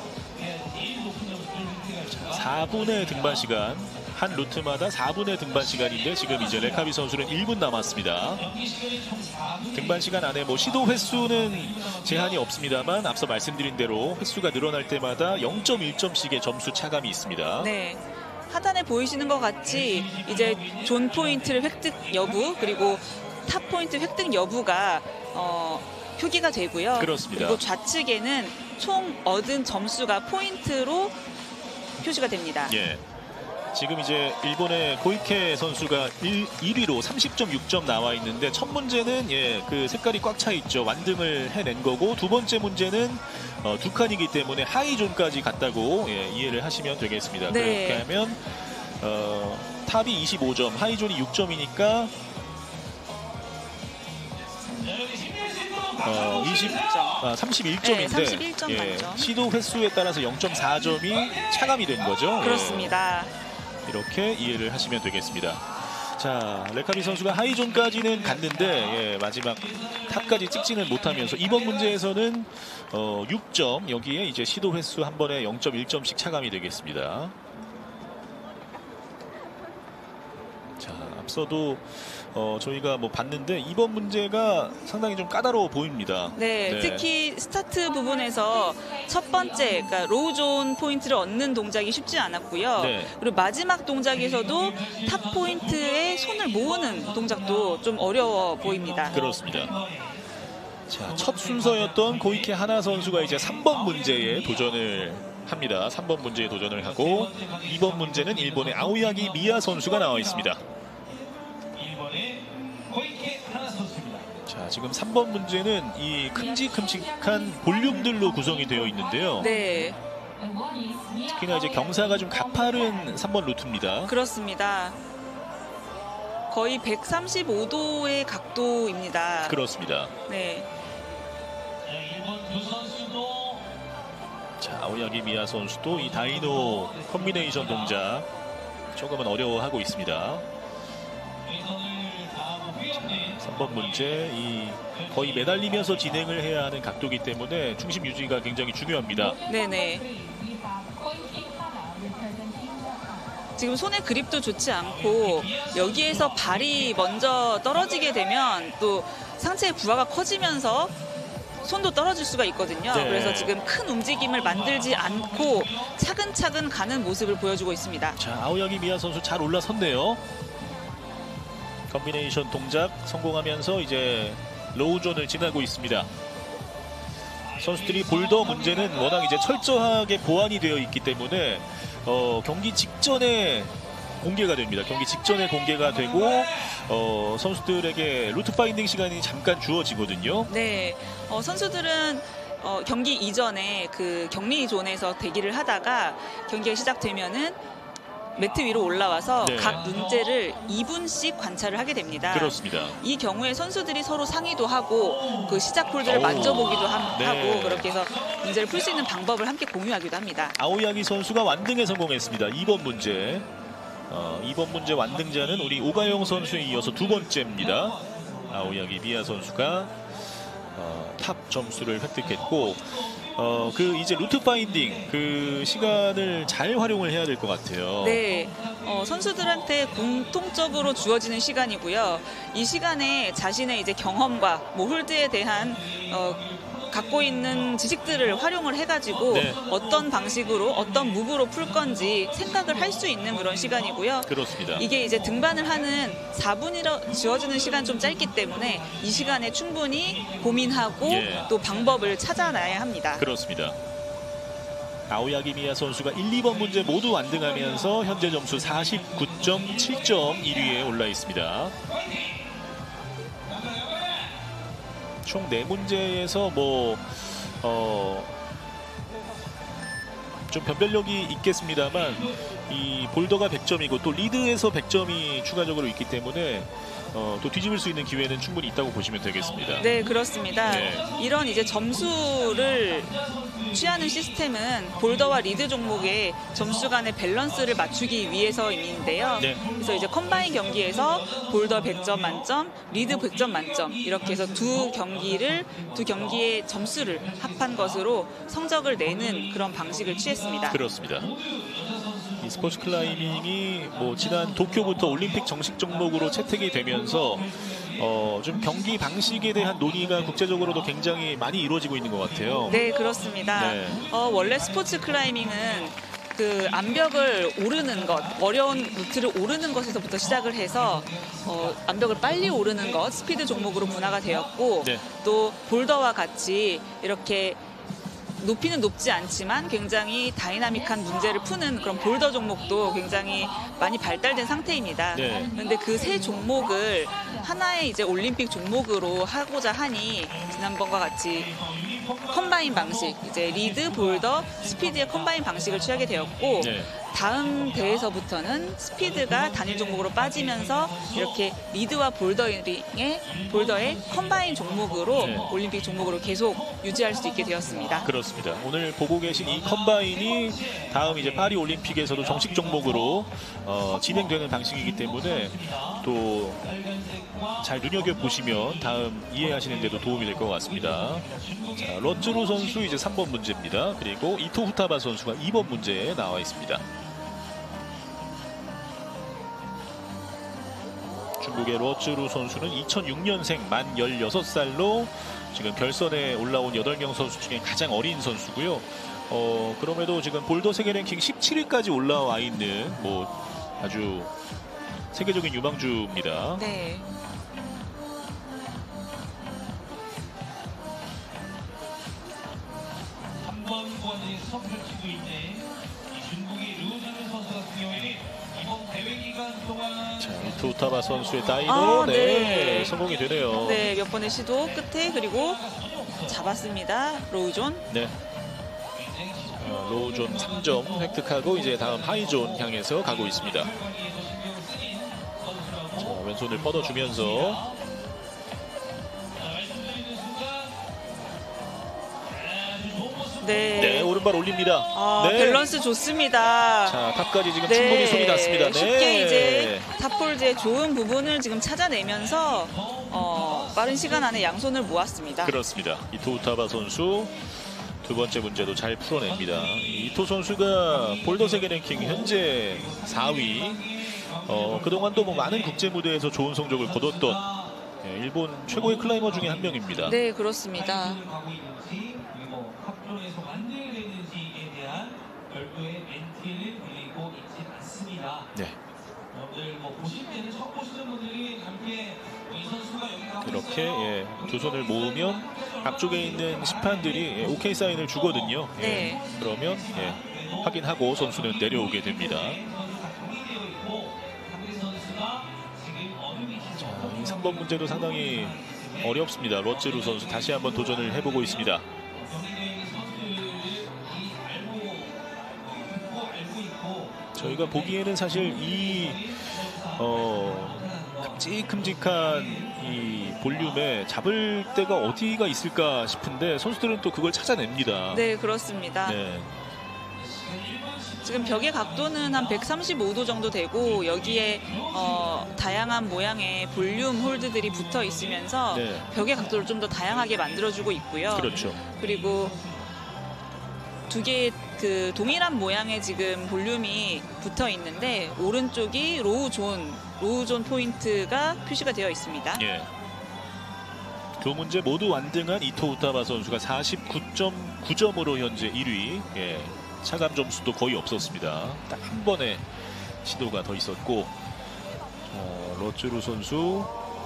A: 사 분의 등반 시간. 한 루트마다 사 분의 등반 시간인데 지금 이제 레카비 선수는 일 분 남았습니다. 등반 시간 안에 뭐 시도 횟수는 제한이 없습니다만 앞서 말씀드린 대로 횟수가 늘어날 때마다 영 점 일 점씩의 점수 차감이 있습니다.
C: 네. 하단에 보이시는 것 같이 이제 존 포인트를 획득 여부 그리고 탑 포인트 획득 여부가 어, 표기가 되고요.
A: 그렇습니다.
C: 그리고 좌측에는 총 얻은 점수가 포인트로 표시가 됩니다.
A: 예. 지금 이제 일본의 고이케 선수가 일 위로 삼십 점 육 점 나와 있는데 첫 문제는 예, 그 색깔이 꽉 차 있죠. 완등을 해낸 거고 두 번째 문제는 어, 두 칸이기 때문에 하이존까지 갔다고 예, 이해를 하시면 되겠습니다.
C: 네.
A: 그렇게 하면 어, 탑이 이십오 점, 하이존이 육 점이니까 어, 이십, 아, 삼십일 점인데
C: 네, 삼십일 점
A: 예,
C: 만점.
A: 시도 횟수에 따라서 영 점 사 점이 차감이 된 거죠.
C: 그렇습니다.
A: 예. 이렇게 이해를 하시면 되겠습니다. 자, 레카비 선수가 하이존까지는 갔는데 예, 마지막 탑까지 찍지는 못하면서 이번 문제에서는 어, 육 점 여기에 이제 시도 횟수 한 번에 영 점 일 점씩 차감이 되겠습니다. 자, 앞서도 어, 저희가 뭐 봤는데 이번 문제가 상당히 좀 까다로워 보입니다.
C: 네,
A: 네.
C: 특히 스타트 부분에서 첫 번째, 그러니까 로우존 포인트를 얻는 동작이 쉽지 않았고요.
A: 네.
C: 그리고 마지막 동작에서도 탑 포인트에 손을 모으는 동작도 좀 어려워 보입니다.
A: 그렇습니다. 자, 첫 순서였던 고이케 하나 선수가 이제 삼 번 문제에 도전을 합니다. 삼 번 문제에 도전을 하고 이 번 문제는 일본의 아오야기 미야 선수가 나와 있습니다.
B: 일본의 고이케 하나 선수입니다.
A: 자, 지금 삼 번 문제는 이 큼직큼직한 볼륨들로 구성이 되어 있는데요.
C: 네,
A: 특히나 이제 경사가 좀 가파른 삼 번 루트입니다.
C: 그렇습니다. 거의 백삼십오 도의 각도입니다.
A: 그렇습니다.
C: 네.
B: 네, 일본 두 선수도
A: 자, 아오야기 미야 선수도 이 다이노 콤비네이션 동작 조금은 어려워하고 있습니다.
B: 최선을 다하고 후연된
A: 삼 번 문제, 이 거의 매달리면서 진행을 해야 하는 각도이기 때문에 중심 유지가 굉장히 중요합니다.
C: 네네. 지금 손의 그립도 좋지 않고 여기에서 발이 먼저 떨어지게 되면 또 상체의 부하가 커지면서 손도 떨어질 수가 있거든요.
A: 네.
C: 그래서 지금 큰 움직임을 만들지 않고 차근차근 가는 모습을 보여주고 있습니다.
A: 자, 아오야기 미야 선수 잘 올라섰네요. 콤비네이션 동작 성공하면서 이제 로우존을 지나고 있습니다. 선수들이 볼더 문제는 워낙 이제 철저하게 보완이 되어 있기 때문에 어, 경기 직전에 공개가 됩니다. 경기 직전에 공개가 되고 어, 선수들에게 루트 파인딩 시간이 잠깐 주어지거든요.
C: 네, 어, 선수들은 어, 경기 이전에 그 격리 존에서 대기를 하다가 경기가 시작되면은 매트 위로 올라와서
A: 네.
C: 각 문제를 이 분씩 관찰을 하게 됩니다.
A: 그렇습니다.
C: 이 경우에 선수들이 서로 상의도 하고 그 시작 홀드를
A: 오.
C: 만져보기도 함-
A: 네.
C: 하고 그렇게 해서 문제를 풀 수 있는 방법을 함께 공유하기도 합니다.
A: 아오야기 선수가 완등에 성공했습니다. 이 번 문제. 어, 이 번 문제 완등자는 우리 오가영 선수에 이어서 두 번째입니다. 아오야기 미야 선수가 어, 탑 점수를 획득했고 어, 그 이제 루트 파인딩 그 시간을 잘 활용을 해야 될 것 같아요.
C: 네, 어, 선수들한테 공통적으로 주어지는 시간이고요. 이 시간에 자신의 이제 경험과 뭐 홀드에 대한 어, 갖고 있는 지식들을 활용을 해가지고
A: 네.
C: 어떤 방식으로 어떤 무브로 풀 건지 생각을 할 수 있는 그런 시간이고요.
A: 그렇습니다.
C: 이게 이제 등반을 하는 사 분이라 지어지는 시간 좀 짧기 때문에 이 시간에 충분히 고민하고
A: 예.
C: 또 방법을 찾아놔야 합니다.
A: 그렇습니다. 아오야기 미야 선수가 일, 이 번 문제 모두 완등하면서 현재 점수 사십구 점 칠 점 일 위에 올라 있습니다. 총 네 문제에서 뭐 어, 좀 변별력이 있겠습니다만 이 볼더가 백 점이고 또 리드에서 백 점이 추가적으로 있기 때문에 어, 또 뒤집을 수 있는 기회는 충분히 있다고 보시면 되겠습니다.
C: 네, 그렇습니다.
A: 네.
C: 이런 이제 점수를 취하는 시스템은 볼더와 리드 종목의 점수 간의 밸런스를 맞추기 위해서인데요.
A: 네.
C: 그래서 이제 컴바인 경기에서 볼더 백 점 만점, 리드 백 점 만점 이렇게 해서 두 경기를 두 경기의 점수를 합한 것으로 성적을 내는 그런 방식을 취했습니다.
A: 그렇습니다. 이 스포츠 클라이밍이 뭐 지난 도쿄부터 올림픽 정식 종목으로 채택이 되면서 어, 좀 경기 방식에 대한 논의가 국제적으로도 굉장히 많이 이루어지고 있는 것 같아요.
C: 네, 그렇습니다.
A: 네.
C: 어, 원래 스포츠 클라이밍은 그 암벽을 오르는 것, 어려운 루트를 오르는 것에서부터 시작을 해서 어, 암벽을 빨리 오르는 것, 스피드 종목으로 분화가 되었고
A: 네.
C: 또 볼더와 같이 이렇게 높이는 높지 않지만 굉장히 다이나믹한 문제를 푸는 그런 볼더 종목도 굉장히 많이 발달된 상태입니다.
A: 네.
C: 그런데 그 세 종목을 하나의 이제 올림픽 종목으로 하고자 하니 지난번과 같이 컴바인 방식, 이제 리드, 볼더, 스피드의 컴바인 방식을 취하게 되었고
A: 네.
C: 다음 대회에서부터는 스피드가 단일 종목으로 빠지면서 이렇게 리드와 볼더링의 볼더의 컴바인 종목으로
A: 네.
C: 올림픽 종목으로 계속 유지할 수 있게 되었습니다.
A: 그렇습니다. 오늘 보고 계신 이 컴바인이 다음 이제 파리 올림픽에서도 정식 종목으로 어, 진행되는 방식이기 때문에 또 잘 눈여겨 보시면 다음 이해하시는 데도 도움이 될 것 같습니다. 자, 러츠루 선수 이제 삼 번 문제입니다. 그리고 이토 후타바 선수가 이 번 문제에 나와 있습니다. 중국의 러쯔루 선수는 이천육 년생 만 열여섯 살로 지금 결선에 올라온 여덟 명 선수 중에 가장 어린 선수고요. 어, 그럼에도 지금 볼더 세계 랭킹 십칠 위까지 올라와 있는 뭐 아주 세계적인 유망주입니다.
C: 네.
B: 한 번 구원에서 펼치고 있는 이 중국의 류준현 선수 같은 경우에는 이번 대회 기간 동안
A: 자, 투타바 선수의 다이노
C: 아,
A: 네,
C: 네.
A: 성공이 되네요.
C: 네, 몇 번의 시도 끝에 그리고 잡았습니다. 로우존.
A: 네. 어, 로우존 삼 점 획득하고 이제 다음 하이존 향해서 가고 있습니다. 자, 왼손을 뻗어주면서
C: 네.
A: 네, 오른발 올립니다.
C: 아,
A: 네.
C: 밸런스 좋습니다.
A: 자, 탑까지 지금
C: 네.
A: 충분히 손이 닿습니다. 네.
C: 쉽게 이제 탑폴즈의 좋은 부분을 지금 찾아내면서 어, 빠른 시간 안에 양손을 모았습니다.
A: 그렇습니다. 이토 우타바 선수 두 번째 문제도 잘 풀어냅니다. 이토 선수가 볼더 세계 랭킹 현재 사 위. 어, 그동안도 뭐 많은 국제 무대에서 좋은 성적을 거뒀던 예, 일본 최고의 클라이머 중에 한 명입니다.
C: 네, 그렇습니다.
B: 가고 있는지 그리고 합존에서 만들게 되는지에 대한 별도의 멘트를 드리고 있지 않습니다.
A: 네.
B: 여러분들 뭐 보실 때는 처음 보시는 분들이 함께 이 선수가 여기 가고
A: 이렇게
B: 있어요.
A: 예, 두 손을 모으면 앞쪽에 있는 심판들이 예, 오케이 사인을 주거든요. 예,
C: 네.
A: 그러면 예, 확인하고 선수는 내려오게 됩니다.
B: 정리되어 있고 상대 선수가 지금 어느 위치에서
A: 자, 이 삼 번 문제도 상당히 어렵습니다. 러츠루 선수 다시 한번 도전을 해보고 있습니다. 저희가 보기에는 사실 이 어, 큼직큼직한 이 볼륨에 잡을 데가 어디가 있을까 싶은데 선수들은 또 그걸 찾아냅니다.
C: 네, 그렇습니다.
A: 네.
C: 지금 벽의 각도는 한 백삼십오 도 정도 되고 여기에 어, 다양한 모양의 볼륨 홀드들이 붙어 있으면서
A: 네.
C: 벽의 각도를 좀 더 다양하게 만들어주고 있고요.
A: 그렇죠.
C: 그리고 두 개의 그 동일한 모양의 지금 볼륨이 붙어 있는데 오른쪽이 로우 존, 로우 존 포인트가 표시가 되어 있습니다.
A: 예. 두 문제 모두 완등한 이토 우타바 선수가 사십구 점 구 점으로 현재 일 위. 예. 차감 점수도 거의 없었습니다. 딱 한 번의 시도가 더 있었고 어, 러츠루 선수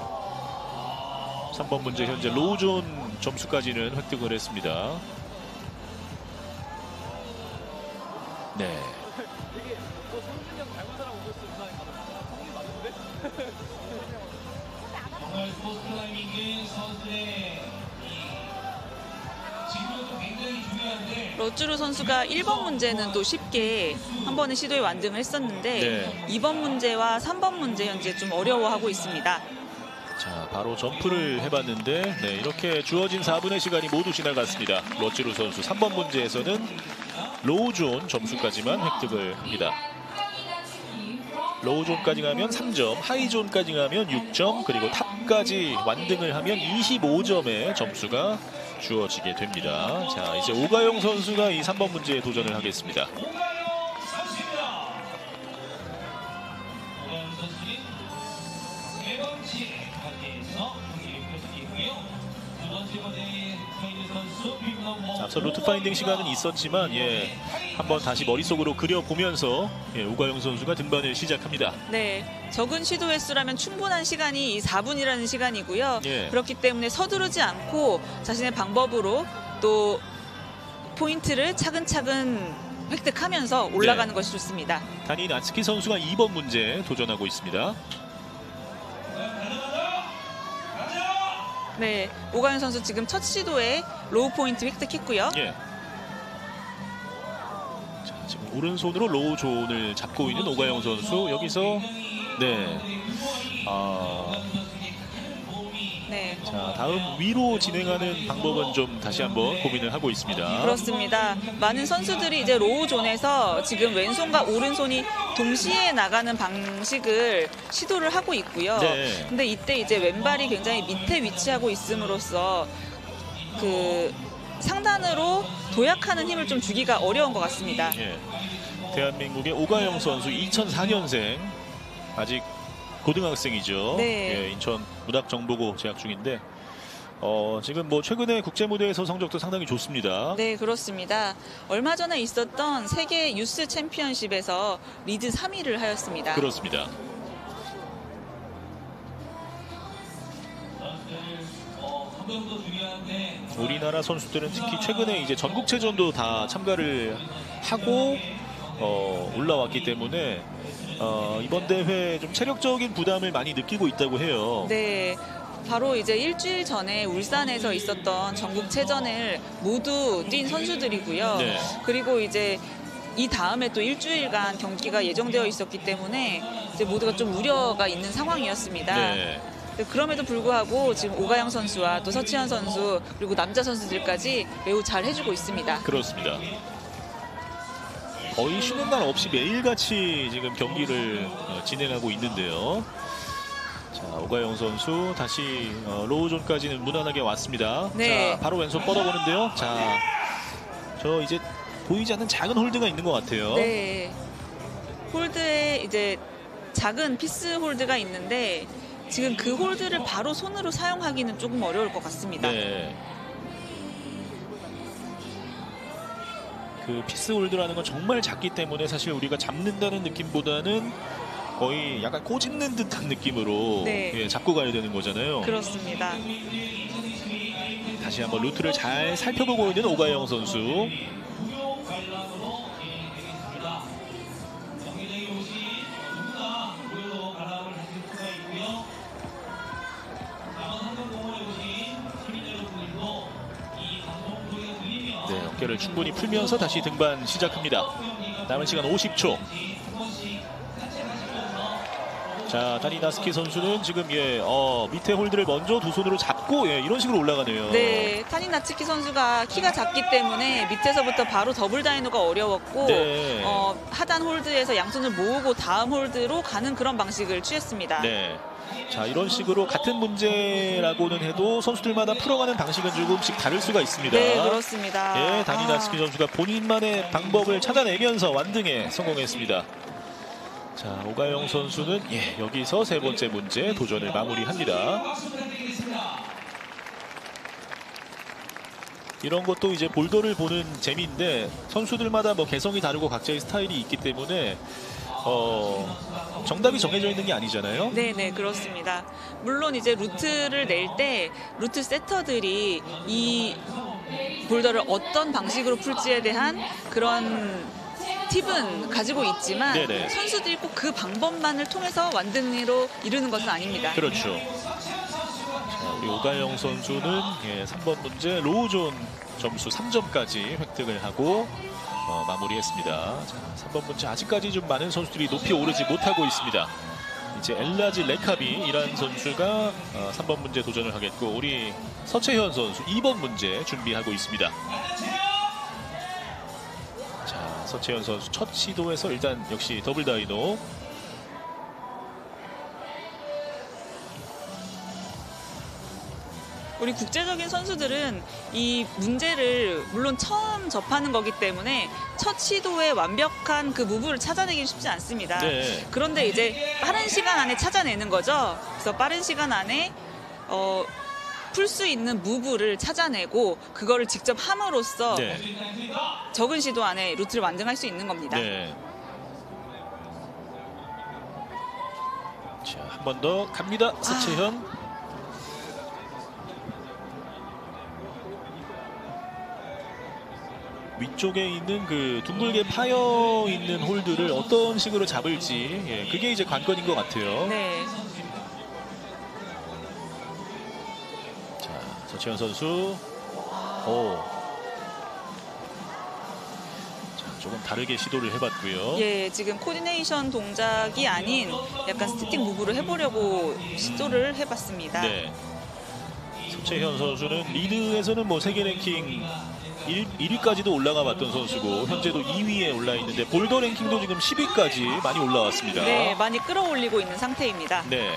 A: 삼 번 문제 현재 로우존 점수까지는 획득을 했습니다. 네.
B: 정말 스포츠 클라이밍은 선수의 지금도 굉장히 중요한데
C: 러츠루 선수가 일 번 문제는 또 쉽게 한 번의 시도에 완등을 했었는데
A: 네.
C: 이 번 문제와 삼 번 문제 현재 좀 어려워하고 있습니다.
A: 자, 바로 점프를 해봤는데 네, 이렇게 주어진 사 분의 시간이 모두 지나갔습니다. 러츠루 선수 삼 번 문제에서는 로우존 점수까지만 획득을 합니다. 로우존까지 가면 삼 점, 하이존까지 가면 육 점, 그리고 탑까지 완등을 하면 이십오 점의 점수가 주어지게 됩니다. 자, 이제 오가영 선수가 이 삼 번 문제에 도전을 하겠습니다.
B: 오가영 선수는 세 번째 과제에서 경기를 펼치고요. 두 번째 과제에 서 있는 선수 빅넘버
A: 자, 앞서 루트 파인딩 시간은 있었지만 예, 한번 다시 머릿속으로 그려보면서 예, 오가영 선수가 등반을 시작합니다.
C: 네, 적은 시도 횟수라면 충분한 시간이 이 사 분이라는 시간이고요.
A: 예.
C: 그렇기 때문에 서두르지 않고 자신의 방법으로 또 포인트를 차근차근 획득하면서 올라가는
A: 네.
C: 것이 좋습니다.
A: 단인 아츠키 선수가 이 번 문제 도전하고 있습니다.
C: 네, 오가연 선수 지금 첫 시도에 로우 포인트 획득했고요.
A: 예. 자, 지금 오른손으로 로우 존을 잡고 있는 오가영 선수. 여기서 네. 아,
C: 네,
A: 자, 다음 위로 진행하는 방법은 좀 다시 한번 고민을 하고 있습니다.
C: 그렇습니다. 많은 선수들이 이제 로우 존에서 지금 왼손과 오른손이 동시에 나가는 방식을 시도를 하고 있고요.
A: 네.
C: 근데 이때 이제 왼발이 굉장히 밑에 위치하고 있음으로써 그 상단으로 도약하는 힘을 좀 주기가 어려운 것 같습니다.
A: 예. 대한민국의 오가영 선수 이천사 년생. 아직 고등학생이죠.
C: 네.
A: 예, 인천 문학정보고 재학 중인데 어, 지금 뭐 최근에 국제 무대에서 성적도 상당히 좋습니다.
C: 네, 그렇습니다. 얼마 전에 있었던 세계 유스 챔피언십에서 리드 삼 위를 하였습니다.
A: 그렇습니다. 우리나라 선수들은 특히 최근에 이제 전국체전도 다 참가를 하고 어, 올라왔기 때문에 어, 이번 대회 좀 체력적인 부담을 많이 느끼고 있다고 해요.
C: 네. 바로 이제 일주일 전에 울산에서 있었던 전국체전을 모두 뛴 선수들이고요.
A: 네.
C: 그리고 이제 이 다음에 또 일주일간 경기가 예정되어 있었기 때문에 이제 모두가 좀 우려가 있는 상황이었습니다.
A: 네.
C: 그럼에도 불구하고 지금 오가영 선수와 또 서치현 선수 그리고 남자 선수들까지 매우 잘 해주고 있습니다.
A: 그렇습니다. 거의 쉬는 날 없이 매일같이 지금 경기를 어, 진행하고 있는데요. 자, 오가영 선수 다시 어, 로우존까지는 무난하게 왔습니다.
C: 네.
A: 자, 바로 왼손 뻗어보는데요. 자, 저 이제 보이지 않는 작은 홀드가 있는 것 같아요.
C: 네. 홀드에 이제 작은 피스 홀드가 있는데 지금 그 홀드를 바로 손으로 사용하기는 조금 어려울 것 같습니다.
A: 네. 그 피스 홀드라는 건 정말 작기 때문에 사실 우리가 잡는다는 느낌보다는 거의 약간 꼬집는 듯한 느낌으로
C: 네.
A: 예, 잡고 가야 되는 거잖아요.
C: 그렇습니다.
A: 다시 한번 루트를 잘 살펴보고 있는 오가영 선수. 네, 어깨를 충분히 풀면서 다시 등반 시작합니다. 남은 시간 오십 초. 자, 다니나스키 선수는 지금 예, 어, 밑에 홀드를 먼저 두 손으로 잡고 예, 이런 식으로 올라가네요.
C: 네, 타니나츠키 선수가 키가 작기 때문에 밑에서부터 바로 더블 다이노가 어려웠고
A: 네.
C: 어, 하단 홀드에서 양손을 모으고 다음 홀드로 가는 그런 방식을 취했습니다.
A: 네. 자, 이런 식으로 같은 문제라고는 해도 선수들마다 풀어가는 방식은 조금씩 다를 수가 있습니다.
C: 네, 그렇습니다.
A: 예, 다니나스키
C: 아.
A: 선수가 본인만의 방법을 찾아내면서 완등에 성공했습니다. 자, 오가영 선수는 예, 여기서 세 번째 문제 도전을 마무리합니다. 이런 것도 이제 볼더를 보는 재미인데 선수들마다 뭐 개성이 다르고 각자의 스타일이 있기 때문에 어, 정답이 정해져 있는 게 아니잖아요.
C: 네, 네, 그렇습니다. 물론 이제 루트를 낼 때 루트 세터들이 이 볼더를 어떤 방식으로 풀지에 대한 그런 팁은 가지고 있지만
A: 네네.
C: 선수들이 꼭 그 방법만을 통해서 완등으로 이루는 것은 아닙니다.
A: 그렇죠. 자, 우리 오가영 선수는 예, 삼 번 문제 로우존 점수 삼 점까지 획득을 하고 어, 마무리했습니다. 자, 삼 번 문제 아직까지 좀 많은 선수들이 높이 오르지 못하고 있습니다. 이제 엘라지 레카비이라는 선수가 어, 삼 번 문제 도전을 하겠고 우리 서채현 선수 이 번 문제 준비하고 있습니다. 자, 서채현 선수 첫 시도에서 일단 역시 더블 다이노.
C: 우리 국제적인 선수들은 이 문제를 물론 처음 접하는 거기 때문에 첫 시도에 완벽한 그 무브를 찾아내기 쉽지 않습니다.
A: 네.
C: 그런데 이제 빠른 시간 안에 찾아내는 거죠. 그래서 빠른 시간 안에 어, 풀 수 있는 무브를 찾아내고 그거를 직접 함으로써
A: 네.
C: 적은 시도 안에 루트를 완등할 수 있는 겁니다.
A: 네. 자, 한 번 더 갑니다. 서채현.
C: 아.
A: 위쪽에 있는 그 둥글게 파여 있는 홀드를 어떤 식으로 잡을지 예, 그게 이제 관건인 것 같아요.
C: 네.
A: 자, 서채현 선수. 오. 자, 조금 다르게 시도를 해봤고요.
C: 예, 지금 코디네이션 동작이 아닌 약간 스티킹 무브를 해보려고 시도를 해봤습니다.
A: 네. 서채현 선수는 리드에서는 뭐 세계 랭킹 일 위까지도 올라가 봤던 선수고 현재도 이 위에 올라 있는데 볼더 랭킹도 지금 십 위까지 많이 올라왔습니다.
C: 네, 많이 끌어올리고 있는 상태입니다.
A: 네.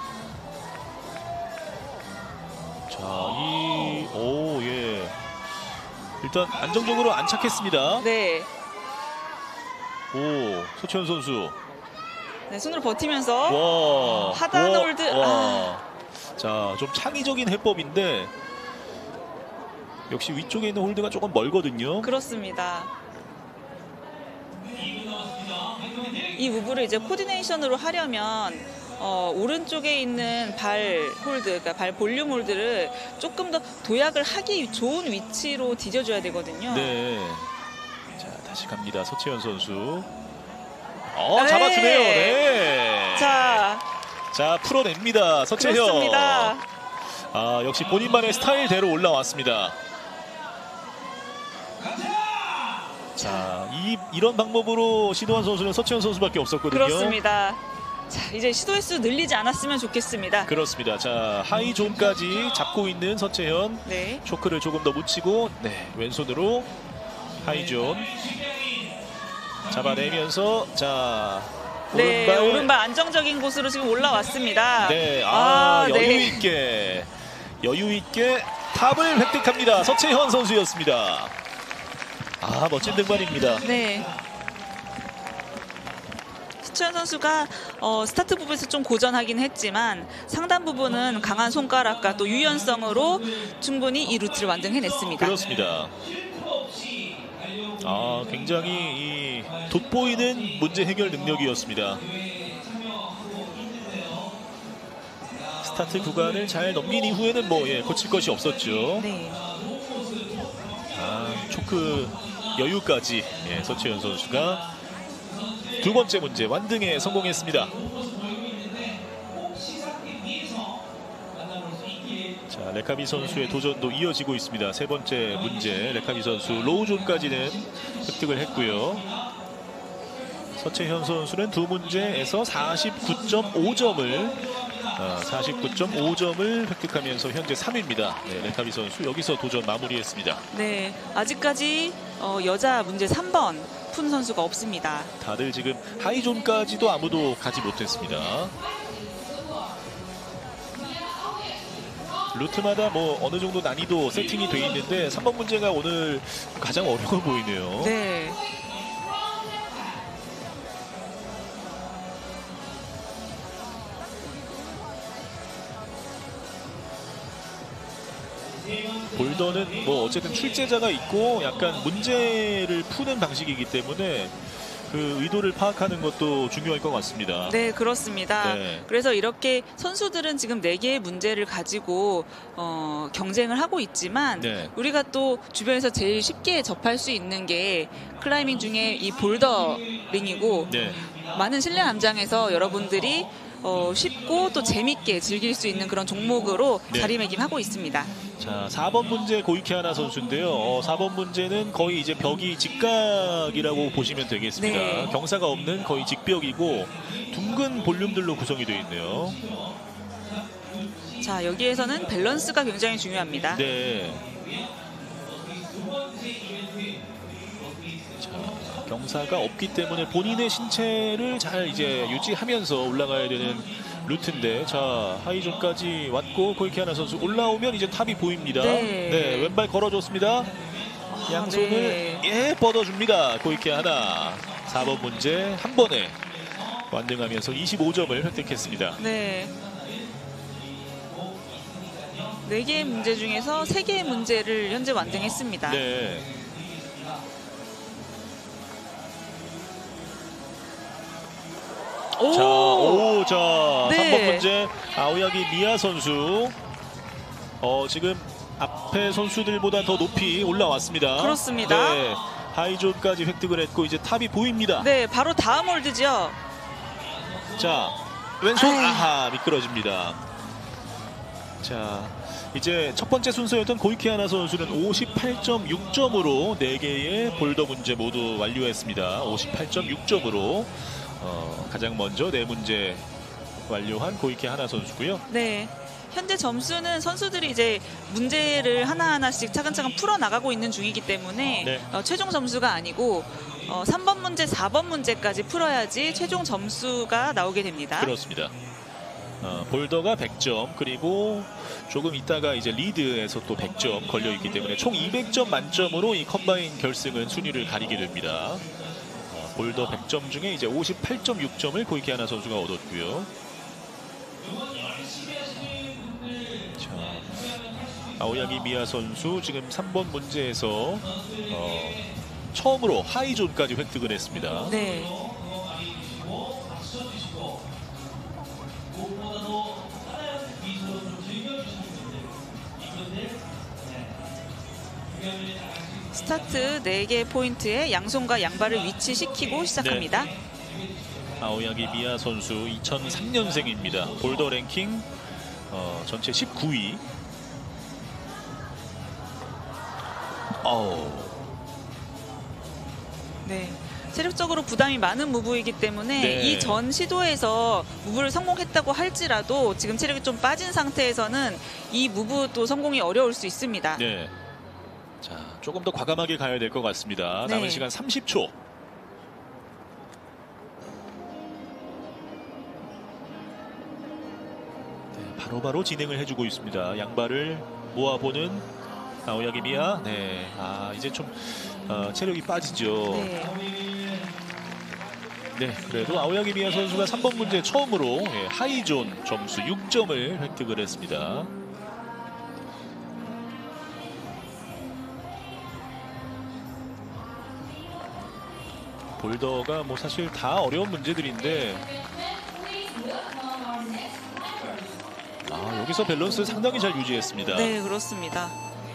A: 자, 이, 오, 예. 일단 안정적으로 안착했습니다.
C: 네.
A: 오, 서채현 선수.
C: 네, 손으로 버티면서
A: 와.
C: 하단
A: 와,
C: 홀드.
A: 와.
C: 아.
A: 자, 좀 창의적인 해법인데 역시 위쪽에 있는 홀드가 조금 멀거든요.
C: 그렇습니다. 이 무브를 이제 코디네이션으로 하려면 어, 오른쪽에 있는 발 홀드, 그러니까 발 볼륨 홀드를 조금 더 도약을 하기 좋은 위치로 디뎌줘야 되거든요.
A: 네. 자, 다시 갑니다. 서채연 선수. 어,
C: 네.
A: 잡아주네요. 네.
C: 자,
A: 자, 풀어냅니다. 서채현.
C: 그렇습니다.
A: 아, 역시 본인만의 스타일대로 올라왔습니다. 자, 이, 이런 방법으로 시도한 선수는 서채연 선수밖에 없었거든요.
C: 그렇습니다. 자, 이제 시도 횟수 늘리지 않았으면 좋겠습니다.
A: 그렇습니다. 자, 하이존까지 잡고 있는 서채현.
C: 네.
A: 초크를 조금 더 묻히고, 네, 왼손으로 하이존 잡아내면서, 자,
C: 네,
A: 오른발.
C: 오른발 안정적인 곳으로 지금 올라왔습니다.
A: 네, 아,
C: 아,
A: 여유
C: 네.
A: 있게, 여유 있게 탑을 획득합니다. 서채현 선수였습니다. 아, 멋진 등반입니다.
C: 네. 서채현 선수가 어, 스타트 부분에서 좀 고전하긴 했지만 상단 부분은 강한 손가락과 또 유연성으로 충분히 이 루트를 완등해냈습니다.
A: 그렇습니다. 아, 굉장히 이 돋보이는 문제 해결 능력이었습니다. 스타트 구간을 잘 넘긴 이후에는 뭐 예, 고칠 것이 없었죠.
C: 네.
A: 아, 초크 여유까지 예, 서채연 선수가 두 번째 문제 완등에 성공했습니다. 자, 레카비 선수의 도전도 이어지고 있습니다. 세 번째 문제 레카비 선수 로우존까지는 획득을 했고요. 서채현 선수는 두 문제에서 사십구 점 오 점을 아, 사십구 점 오 점을 획득하면서 현재 삼 위입니다. 네, 레카비 선수 여기서 도전 마무리했습니다.
C: 네, 아직까지 어, 여자 문제 삼 번 푼 선수가 없습니다.
A: 다들 지금 하이존까지도 아무도 가지 못했습니다. 루트마다 뭐 어느 정도 난이도 세팅이 돼 있는데 삼 번 문제가 오늘 가장 어려워 보이네요.
C: 네.
A: 볼더는 뭐 어쨌든 출제자가 있고 약간 문제를 푸는 방식이기 때문에 그 의도를 파악하는 것도 중요할 것 같습니다.
C: 네, 그렇습니다.
A: 네.
C: 그래서 이렇게 선수들은 지금 네 개의 문제를 가지고 어, 경쟁을 하고 있지만
A: 네.
C: 우리가 또 주변에서 제일 쉽게 접할 수 있는 게 클라이밍 중에 이 볼더링이고
A: 네.
C: 많은 실내 암장에서 여러분들이 어, 쉽고 또 재밌게 즐길 수 있는 그런 종목으로
A: 네.
C: 자리매김하고 있습니다.
A: 자, 사 번 문제 고이케 하나 선수인데요. 어, 사 번 문제는 거의 이제 벽이 직각이라고 보시면 되겠습니다.
C: 네.
A: 경사가 없는 거의 직벽이고 둥근 볼륨들로 구성이 되어 있네요.
C: 자, 여기에서는 밸런스가 굉장히 중요합니다.
A: 네. 자, 경사가 없기 때문에 본인의 신체를 잘 이제 유지하면서 올라가야 되는 루트인데, 자, 하이존까지 왔고 고이케 하나 선수 올라오면 이제 탑이 보입니다.
C: 네.
A: 네, 왼발 걸어줬습니다. 양손을
C: 네.
A: 예 뻗어줍니다. 고이케 하나. 사 번 문제 한 번에 완등하면서 이십오 점을 획득했습니다.
C: 네. 네 개의 문제 중에서 세 개의 문제를 현재 완등했습니다.
A: 네.
C: 오!
A: 자, 오, 자,
C: 네.
A: 삼 번 문제 아오야기 미야 선수. 어, 지금 앞에 선수들보다 더 높이 올라왔습니다.
C: 그렇습니다.
A: 네, 하이존까지 획득을 했고 이제 탑이 보입니다.
C: 네, 바로 다음 홀드죠.
A: 자, 왼손
C: 아유.
A: 아하 미끄러집니다. 자, 이제 첫 번째 순서였던 고이케 하나 선수는 오십팔 점 육 점으로 네 개의 볼더 문제 모두 완료했습니다. 오십팔 점 육 점으로 어, 가장 먼저 네 문제 완료한 고이케 하나 선수고요.
C: 네. 현재 점수는 선수들이 이제 문제를 하나하나씩 차근차근 풀어나가고 있는 중이기 때문에
A: 네.
C: 어, 최종 점수가 아니고 어, 삼 번 문제, 사 번 문제까지 풀어야지 최종 점수가 나오게 됩니다.
A: 그렇습니다. 어, 볼더가 백 점, 그리고 조금 있다가 이제 리드에서 또 백 점 걸려 있기 때문에 총 이백 점 만점으로 이 컴바인 결승은 순위를 가리게 됩니다. 어, 볼더 백 점 중에 이제 오십팔 점 육 점을 고이케 하나 선수가 얻었고요. 자, 아오야기 미야 선수 지금 삼 번 문제에서 어, 처음으로 하이존까지 획득을 했습니다.
C: 네. 스타트 네 개 포인트에 양손과 양발을 위치시키고 시작합니다.
A: 네. 아오야기 미야 선수 이천삼 년생입니다. 볼더 랭킹 어, 전체 십구 위. 어우.
C: 네. 체력적으로 부담이 많은 무브이기 때문에
A: 네.
C: 이 전 시도에서 무브를 성공했다고 할지라도 지금 체력이 좀 빠진 상태에서는 이 무브도 성공이 어려울 수 있습니다.
A: 네. 자, 조금 더 과감하게 가야 될 것 같습니다.
C: 네.
A: 남은 시간 삼십 초. 네, 바로바로 진행을 해주고 있습니다. 양발을 모아보는 아오야기 미야. 네, 아 이제 좀 어, 체력이 빠지죠.
C: 네.
A: 네, 그래도 아오야기 미야 선수가 삼 번 문제 처음으로 예, 하이존 점수 육 점을 획득을 했습니다. 볼더가 뭐 사실 다 어려운 문제들인데 아, 여기서 밸런스 상당히 잘 유지했습니다.
C: 네, 그렇습니다.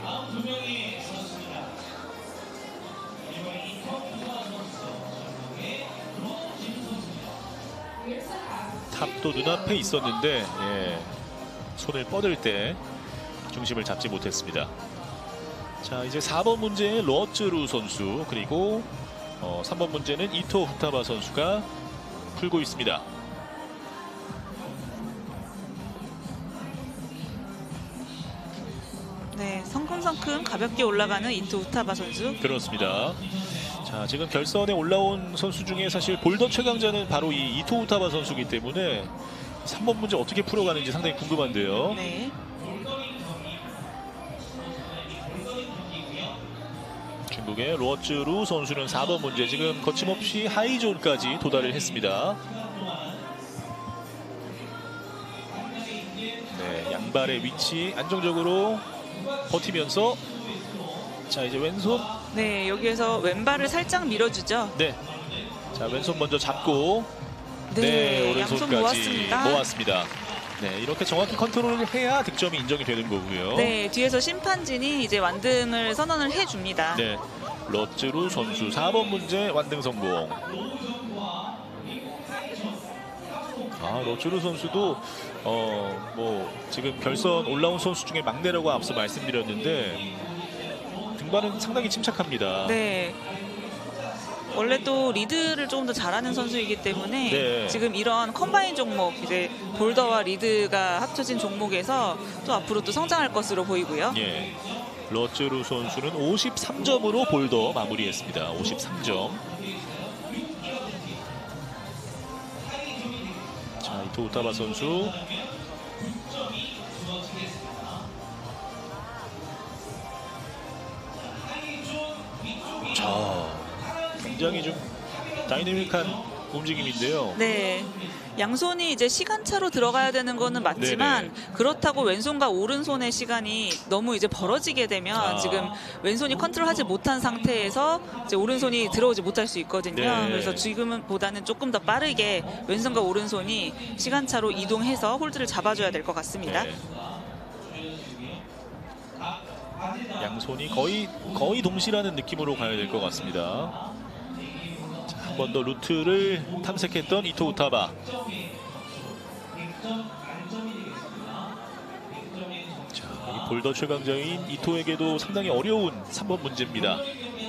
A: 탑도 눈앞에 있었는데 예, 손을 뻗을 때 중심을 잡지 못했습니다. 자, 이제 사 번 문제의 러츠루 선수 그리고 어, 삼 번 문제는 이토 후타바 선수가 풀고 있습니다.
C: 네, 성큼성큼 가볍게 올라가는 이토 후타바 선수.
A: 그렇습니다. 자, 지금 결선에 올라온 선수 중에 사실 볼더 최강자는 바로 이 이토 후타바 선수이기 때문에 삼 번 문제 어떻게 풀어가는지 상당히 궁금한데요.
C: 네.
A: 중국의 러츠루 선수는 사 번 문제 지금 거침없이 하이존까지 도달을 했습니다. 네, 양발의 위치 안정적으로 버티면서 자, 이제 왼손.
C: 네, 여기에서 왼발을 살짝 밀어주죠.
A: 네, 자, 왼손 먼저 잡고
C: 네,
A: 네,
C: 양손
A: 오른손까지
C: 모았습니다.
A: 모았습니다. 네, 이렇게 정확히 컨트롤을 해야 득점이 인정이 되는 거고요.
C: 네, 뒤에서 심판진이 이제 완등을 선언을 해줍니다.
A: 네, 러츠루 선수 사 번 문제 완등 성공. 아, 러츠루 선수도 어, 뭐 지금 결선 올라온 선수 중에 막내라고 앞서 말씀드렸는데 등반은 상당히 침착합니다.
C: 네. 원래 또 리드를 조금 더 잘하는 선수이기 때문에
A: 네.
C: 지금 이런 컴바인 종목 이제 볼더와 리드가 합쳐진 종목에서 또 앞으로 또 성장할 것으로 보이고요.
A: 예. 러츠루 선수는 오십삼 점으로 볼더 마무리했습니다. 오십삼 점. 자, 이토 후타바 선수. 자, 굉장히 좀 다이내믹한 움직임인데요.
C: 네. 양손이 이제 시간차로 들어가야 되는 거는 맞지만
A: 네네.
C: 그렇다고 왼손과 오른손의 시간이 너무 이제 벌어지게 되면
A: 아.
C: 지금 왼손이 컨트롤하지 못한 상태에서 이제 오른손이 들어오지 못할 수 있거든요.
A: 네.
C: 그래서 지금은 보다는 조금 더 빠르게 왼손과 오른손이 시간차로 이동해서 홀드를 잡아줘야 될 것 같습니다.
A: 네. 양손이 거의 거의 동시라는 느낌으로 가야 될 것 같습니다. 한 번 더 루트를 탐색했던 이토 후타바. 자, 이 볼더 최강자인 이토에게도 상당히 어려운 삼 번 문제입니다.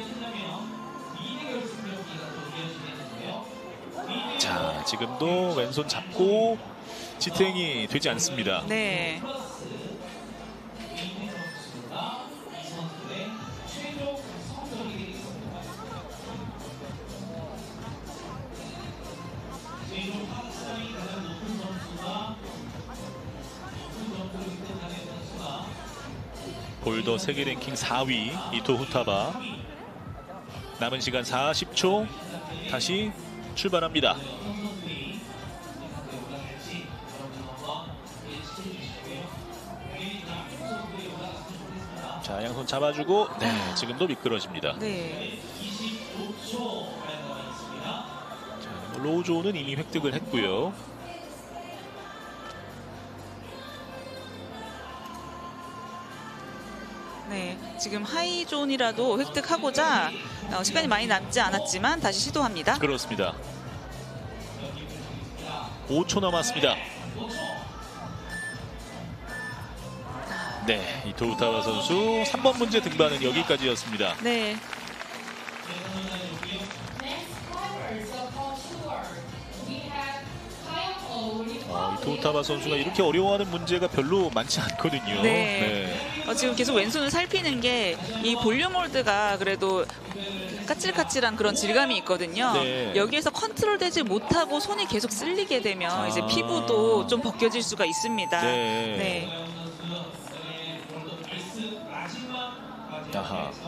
A: 자, 지금도 왼손 잡고 지탱이 되지 않습니다.
C: 네.
A: 볼더 세계 랭킹 사 위 이토 후타바. 남은 시간 사십 초. 다시 출발합니다. 자, 양손 잡아주고 네, 지금도 미끄러집니다.
C: 네.
A: 자, 로우존은 이미 획득을 했고요.
C: 네, 지금 하이존이라도 획득하고자 어, 시간이 많이 남지 않았지만 다시 시도합니다.
A: 그렇습니다. 오 초 남았습니다. 네, 이토 우타바 선수 삼 번 문제 등반은 여기까지였습니다.
C: 네,
A: 어, 이토 우타바 선수가 이렇게 어려워하는 문제가 별로 많지 않거든요.
C: 네. 어, 지금 계속 왼손을 살피는 게 이 볼륨 홀드가 그래도 까칠까칠한 그런 질감이 있거든요.
A: 네.
C: 여기에서 컨트롤되지 못하고 손이 계속 쓸리게 되면
A: 아.
C: 이제 피부도 좀 벗겨질 수가 있습니다.
A: 네.
C: 네.
A: 아하.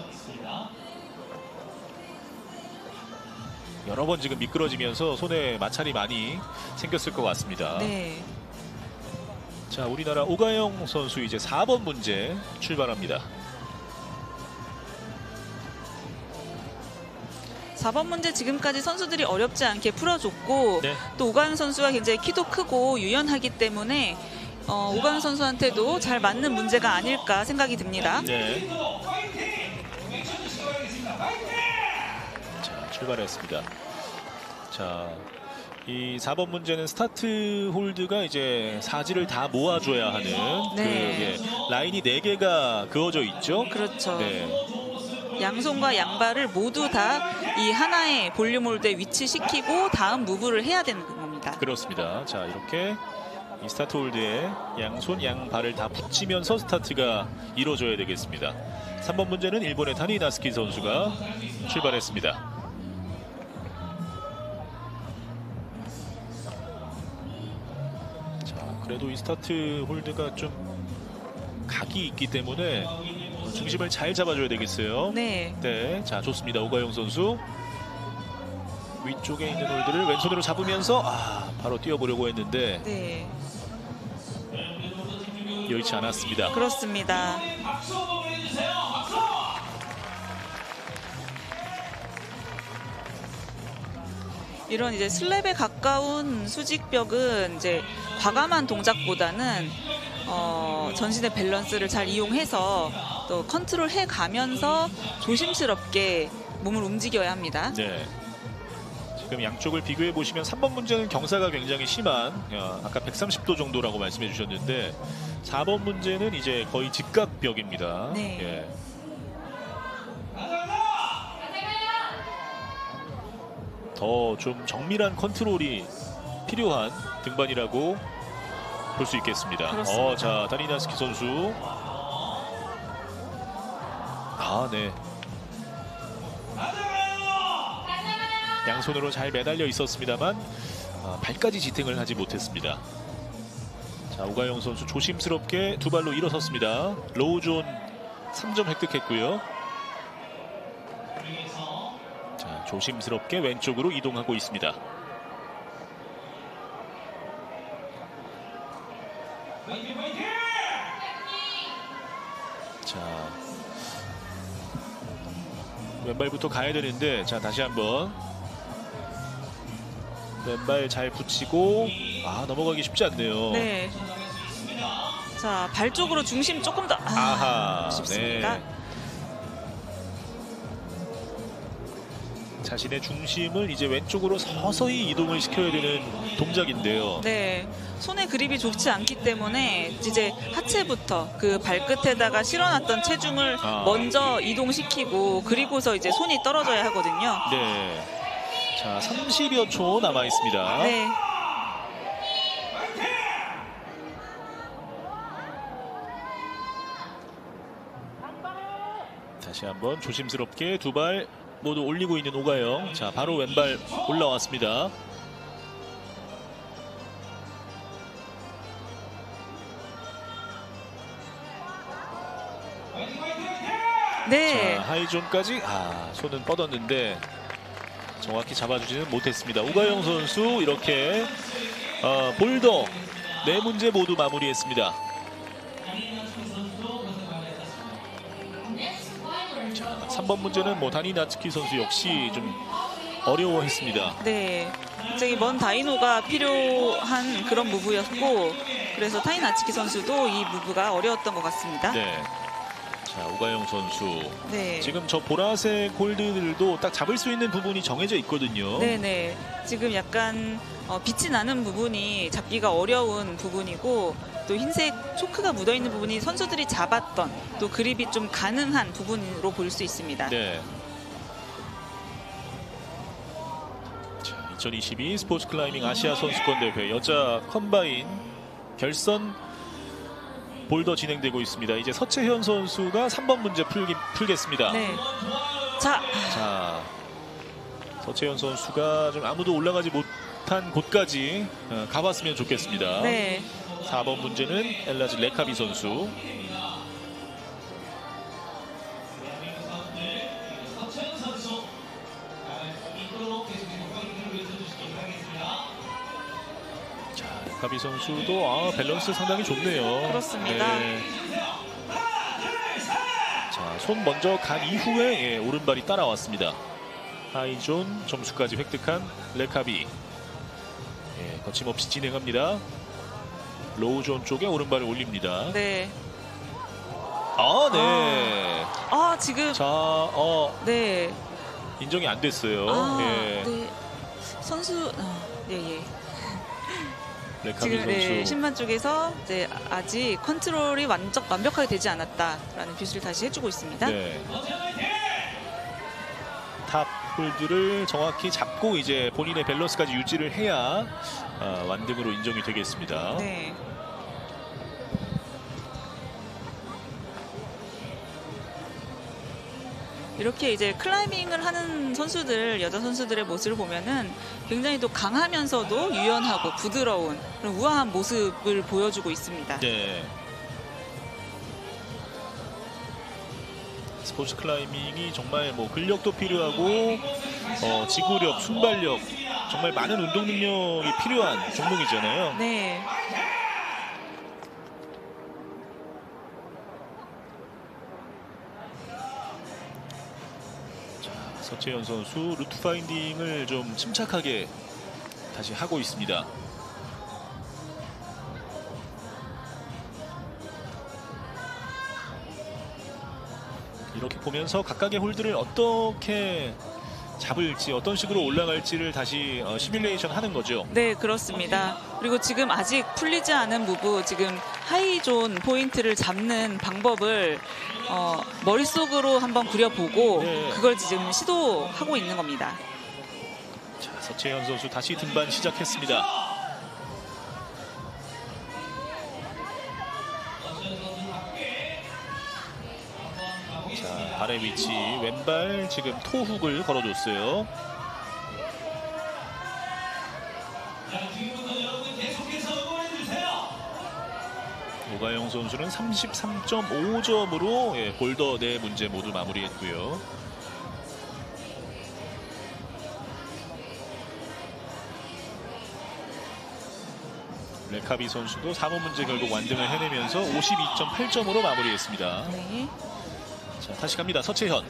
A: 여러 번 지금 미끄러지면서 손에 마찰이 많이 생겼을 것 같습니다.
C: 네.
A: 자, 우리나라 오가영 선수 이제 사 번 문제 출발합니다.
C: 사 번 문제 지금까지 선수들이 어렵지 않게 풀어줬고
A: 네.
C: 또 오가영 선수가 굉장히 키도 크고 유연하기 때문에 어, 오가영 선수한테도 잘 맞는 문제가 아닐까 생각이 듭니다.
A: 네. 자, 출발했습니다. 자, 이 사 번 문제는 스타트 홀드가 이제 사지를 다 모아줘야 하는
C: 네.
A: 그 예, 라인이 네 개가 그어져 있죠.
C: 그렇죠.
A: 네.
C: 양손과 양발을 모두 다 이 하나의 볼륨 홀드에 위치시키고 다음 무브를 해야 되는 겁니다.
A: 그렇습니다. 자, 이렇게 이 스타트 홀드에 양손 양발을 다 붙이면서 스타트가 이루어져야 되겠습니다. 삼 번 문제는 일본의 타니 나스키 선수가 출발했습니다. 자, 그래도 이 스타트 홀드가 좀 각이 있기 때문에 중심을 잘 잡아줘야 되겠어요.
C: 네.
A: 네, 자, 좋습니다. 오가영 선수 위쪽에 있는 홀드를 왼손으로 잡으면서 아, 바로 뛰어보려고 했는데
C: 네.
A: 여의치 않았습니다.
C: 그렇습니다. 이런 이제 슬랩에 가까운 수직벽은 이제 과감한 동작보다는 어, 전신의 밸런스를 잘 이용해서 또 컨트롤해 가면서 조심스럽게 몸을 움직여야 합니다.
A: 네. 지금 양쪽을 비교해 보시면 삼 번 문제는 경사가 굉장히 심한 어, 아까 백삼십 도 정도라고 말씀해 주셨는데 사 번 문제는 이제 거의 직각벽입니다.
C: 네.
A: 예. 더 좀 정밀한 컨트롤이 필요한 등반이라고 볼 수 있겠습니다.
C: 그렇습니다.
A: 어, 자, 다니나스키 선수. 아, 네. 양손으로 잘 매달려 있었습니다만 아, 발까지 지탱을 하지 못했습니다. 자, 오가영 선수 조심스럽게 두 발로 일어섰습니다. 로우존 삼 점 획득했고요. 자, 조심스럽게 왼쪽으로 이동하고 있습니다. 자, 왼발부터 가야 되는데 자, 다시 한번 왼발 잘 붙이고 아, 넘어가기 쉽지 않네요.
C: 네. 자, 발 쪽으로 중심 조금 더 아,
A: 아하,
C: 쉽습니다.
A: 네. 자신의 중심을 이제 왼쪽으로 서서히 이동을 시켜야 되는 동작인데요.
C: 네, 손의 그립이 좋지 않기 때문에 이제 하체부터 그 발끝에다가 실어놨던 체중을
A: 아.
C: 먼저 이동시키고 그리고서 이제 손이 떨어져야 하거든요.
A: 네. 자, 삼십여 초 남아 있습니다.
C: 네.
A: 다시 한번 조심스럽게 두 발 모두 올리고 있는 오가영. 자, 바로 왼발 올라왔습니다.
C: 네.
A: 자, 하이존까지 아, 손은 뻗었는데 정확히 잡아주지는 못했습니다. 우가영 선수 이렇게 어, 볼더 네 문제 모두 마무리했습니다. 자, 삼 번 문제는 뭐 다니 나츠키 선수 역시 좀 어려워했습니다.
C: 네, 굉장히 먼 다이노가 필요한 그런 무브였고 그래서 타이 나츠키 선수도 이 무브가 어려웠던 것 같습니다.
A: 네. 자, 우가영 선수.
C: 네.
A: 지금 저 보라색 홀드들도 딱 잡을 수 있는 부분이 정해져 있거든요.
C: 네네. 지금 약간 어, 빛이 나는 부분이 잡기가 어려운 부분이고 또 흰색 초크가 묻어있는 부분이 선수들이 잡았던 또 그립이 좀 가능한 부분으로 볼 수 있습니다.
A: 네. 자, 이천이십이 스포츠 클라이밍 아시아 선수권 대회 여자 컴바인 결선 볼더 진행되고 있습니다. 이제 서채현 선수가 삼 번 문제 풀기, 풀겠습니다.
C: 네. 자,
A: 자, 서채현 선수가 좀 아무도 올라가지 못한 곳까지 어, 가봤으면 좋겠습니다.
C: 네.
A: 사 번 문제는 엘라즈 레카비 선수. 자, 레카비 선수도 아, 밸런스 상당히 좋네요.
C: 그렇습니다.
A: 네. 자, 손 먼저 간 이후에 예, 오른발이 따라왔습니다. 하이존 점수까지 획득한 레카비. 예, 거침없이 진행합니다. 로우존 쪽에 오른발을 올립니다.
C: 네.
A: 아, 네.
C: 아, 지금
A: 자, 어,
C: 네.
A: 인정이 안 됐어요.
C: 아,
A: 예.
C: 네. 선수 아, 예, 예.
A: 레카비
C: 지금
A: 선수.
C: 네, 심판 쪽에서 이제 아직 컨트롤이 완전 완벽하게 되지 않았다라는 뷰스를 다시 해주고 있습니다.
A: 네. 탑 홀드를 정확히 잡고 이제 본인의 밸런스까지 유지를 해야 아, 완등으로 인정이 되겠습니다.
C: 네. 이렇게 이제 클라이밍을 하는 선수들, 여자 선수들의 모습을 보면은 굉장히 또 강하면서도 유연하고 부드러운 그런 우아한 모습을 보여주고 있습니다.
A: 네. 스포츠 클라이밍이 정말 뭐 근력도 필요하고 어, 지구력, 순발력 정말 많은 운동 능력이 필요한 종목이잖아요.
C: 네.
A: 서채연 선수 루트 파인딩을 좀 침착하게 다시 하고 있습니다. 이렇게 보면서 각각의 홀드를 어떻게 잡을지 어떤 식으로 올라갈지를 다시 어, 시뮬레이션 하는 거죠.
C: 네, 그렇습니다. 그리고 지금 아직 풀리지 않은 무브, 지금 하이존 포인트를 잡는 방법을 어, 머릿속으로 한번 그려보고
A: 네.
C: 그걸 지금 시도하고 있는 겁니다.
A: 자, 서채연 선수 다시 등반 시작했습니다. 자, 발의 위치 왼발 지금 토훅을 걸어줬어요. 오가영 선수는 삼십삼 점 오 점으로 예, 볼더 네 문제 모두 마무리했고요. 레카비 선수도 사 번 문제 결국 완등을 해내면서 오십이 점 팔 점으로 마무리했습니다.
C: 네.
A: 자, 다시 갑니다. 서채현.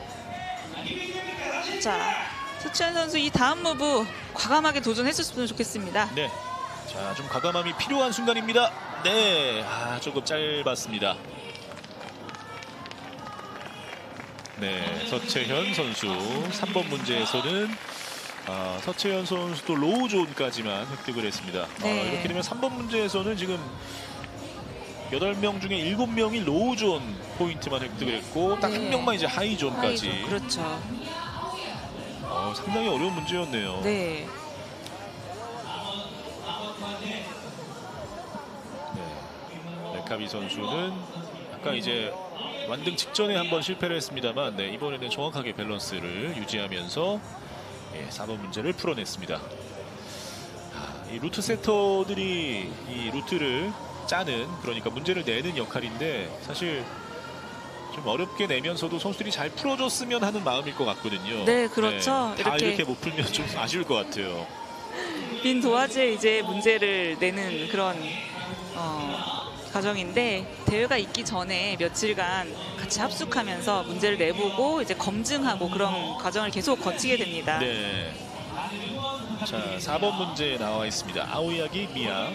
C: 자, 서채연 선수 이 다음 무브 과감하게 도전했었으면 좋겠습니다.
A: 네. 자, 좀 과감함이 필요한 순간입니다. 네. 아, 조금 짧았습니다. 네. 서채현 선수 삼 번 문제에서는 아, 서채현 선수도 로우존까지만 획득을 했습니다.
C: 네.
A: 아, 이렇게 되면 삼 번 문제에서는 지금 여덟 명 중에 일곱 명이 로우존 포인트만 획득을 했고 딱 한
C: 네.
A: 명만 이제 하이존까지.
C: 하이존, 그렇죠.
A: 어, 상당히 어려운 문제였네요.
C: 네.
A: 네. 레카비 선수는 아까 이제 완등 직전에 한번 실패를 했습니다만 네, 이번에는 정확하게 밸런스를 유지하면서 예, 사 번 문제를 풀어냈습니다. 아, 이 루트 세터들이 이 루트를 짜는, 그러니까 문제를 내는 역할인데 사실 좀 어렵게 내면서도 선수들이 잘 풀어줬으면 하는 마음일 것 같거든요.
C: 네, 그렇죠.
A: 네, 다
C: 이렇게-
A: 이렇게 못 풀면 좀 아쉬울 것 같아요.
C: 빈 도화지에 이제 문제를 내는 그런 어, 과정인데 대회가 있기 전에 며칠간 같이 합숙하면서 문제를 내보고 이제 검증하고 그런 과정을 계속 거치게 됩니다.
A: 네. 자, 사 번 문제 나와 있습니다. 아오야기 미야.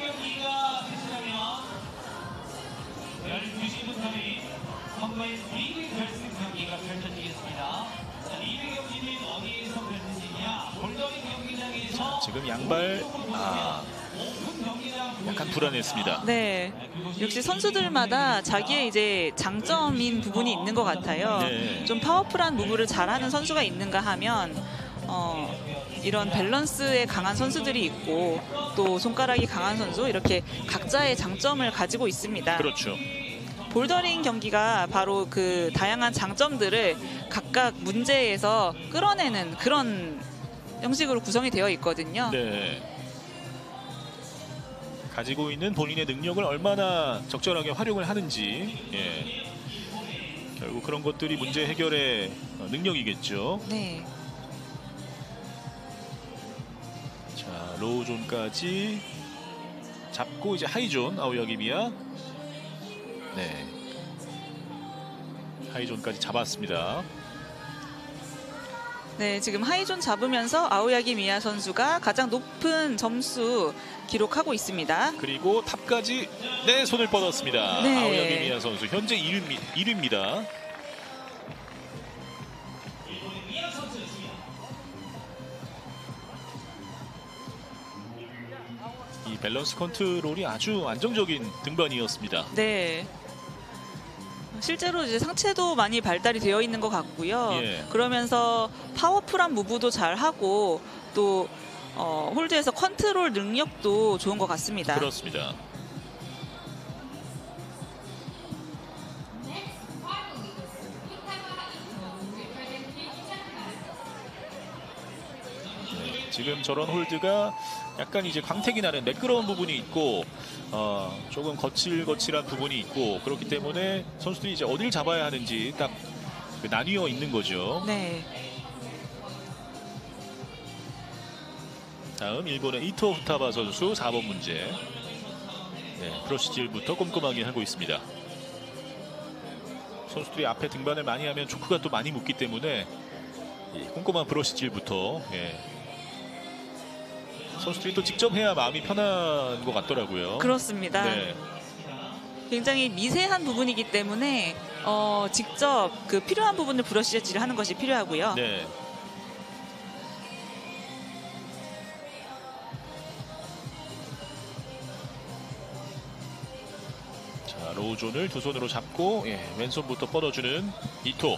B: 열두 시부터 선거의 리그 결승 경기가 펼쳐지겠습니다. 리그 경기는 어디에서 펼쳐지냐? 볼더링 경기장에서
A: 지금 양발 아, 약간 불안했습니다.
C: 네, 역시 선수들마다 자기의 이제 장점인 부분이 있는 것 같아요.
A: 네.
C: 좀 파워풀한 무브를 잘하는 선수가 있는가 하면 어, 이런 밸런스에 강한 선수들이 있고 또 손가락이 강한 선수 이렇게 각자의 장점을 가지고 있습니다.
A: 그렇죠.
C: 볼더링 경기가 바로 그 다양한 장점들을 각각 문제에서 끌어내는 그런 형식으로 구성이 되어 있거든요.
A: 네. 가지고 있는 본인의 능력을 얼마나 적절하게 활용을 하는지, 예. 결국 그런 것들이 문제 해결의 능력이겠죠.
C: 네.
A: 자, 로우존까지 잡고 이제 하이존 아오야기미야. 네. 하이존까지 잡았습니다.
C: 네, 지금 하이존 잡으면서 아오야기 미야 선수가 가장 높은 점수 기록하고 있습니다.
A: 그리고 탑까지 네 손을 뻗었습니다.
C: 네.
A: 아오야기미야 선수 현재 일 위, 일 위입니다. 이 밸런스 컨트롤이 아주 안정적인 등반이었습니다.
C: 네. 실제로 이제 상체도 많이 발달이 되어 있는 것 같고요.
A: 예.
C: 그러면서 파워풀한 무브도 잘 하고 또 어, 홀드에서 컨트롤 능력도 좋은 것 같습니다.
A: 그렇습니다. 네, 지금 저런 홀드가 약간 이제 광택이 나는 매끄러운 부분이 있고 어, 조금 거칠거칠한 부분이 있고 그렇기 때문에 선수들이 이제 어딜 잡아야 하는지 딱 그 나뉘어 있는 거죠.
C: 네.
A: 다음 일본의 이토 후타바 선수 사 번 문제. 네, 프로시질부터 꼼꼼하게 하고 있습니다. 선수들이 앞에 등반을 많이 하면 초크가 또 많이 묻기 때문에 이 꼼꼼한 브러시질부터 예. 선수들이 또 직접 해야 마음이 편한 것 같더라고요.
C: 그렇습니다.
A: 네.
C: 굉장히 미세한 부분이기 때문에 어, 직접 그 필요한 부분을 브러쉬질을 하는 것이 필요하고요.
A: 네. 자, 로우존을 두 손으로 잡고 예, 왼손부터 뻗어주는 이토.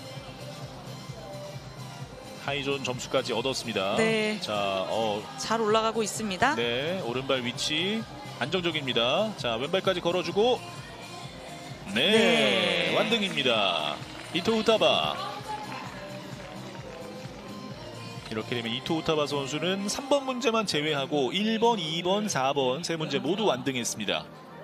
A: 하이존 점수까지 얻었습니다.
C: 네.
A: 자, 어,
C: 잘 올라가고 있습니다.
A: 네, 오른발 위치 안정적입니다. 자, 왼발까지 걸어주고 네,
C: 네.
A: 완등입니다. 이토 우타바. 이렇게 되면 이토 우타바 선수는 삼 번 문제만 제외하고 일 번, 이 번, 사 번 세 문제 모두 완등했습니다.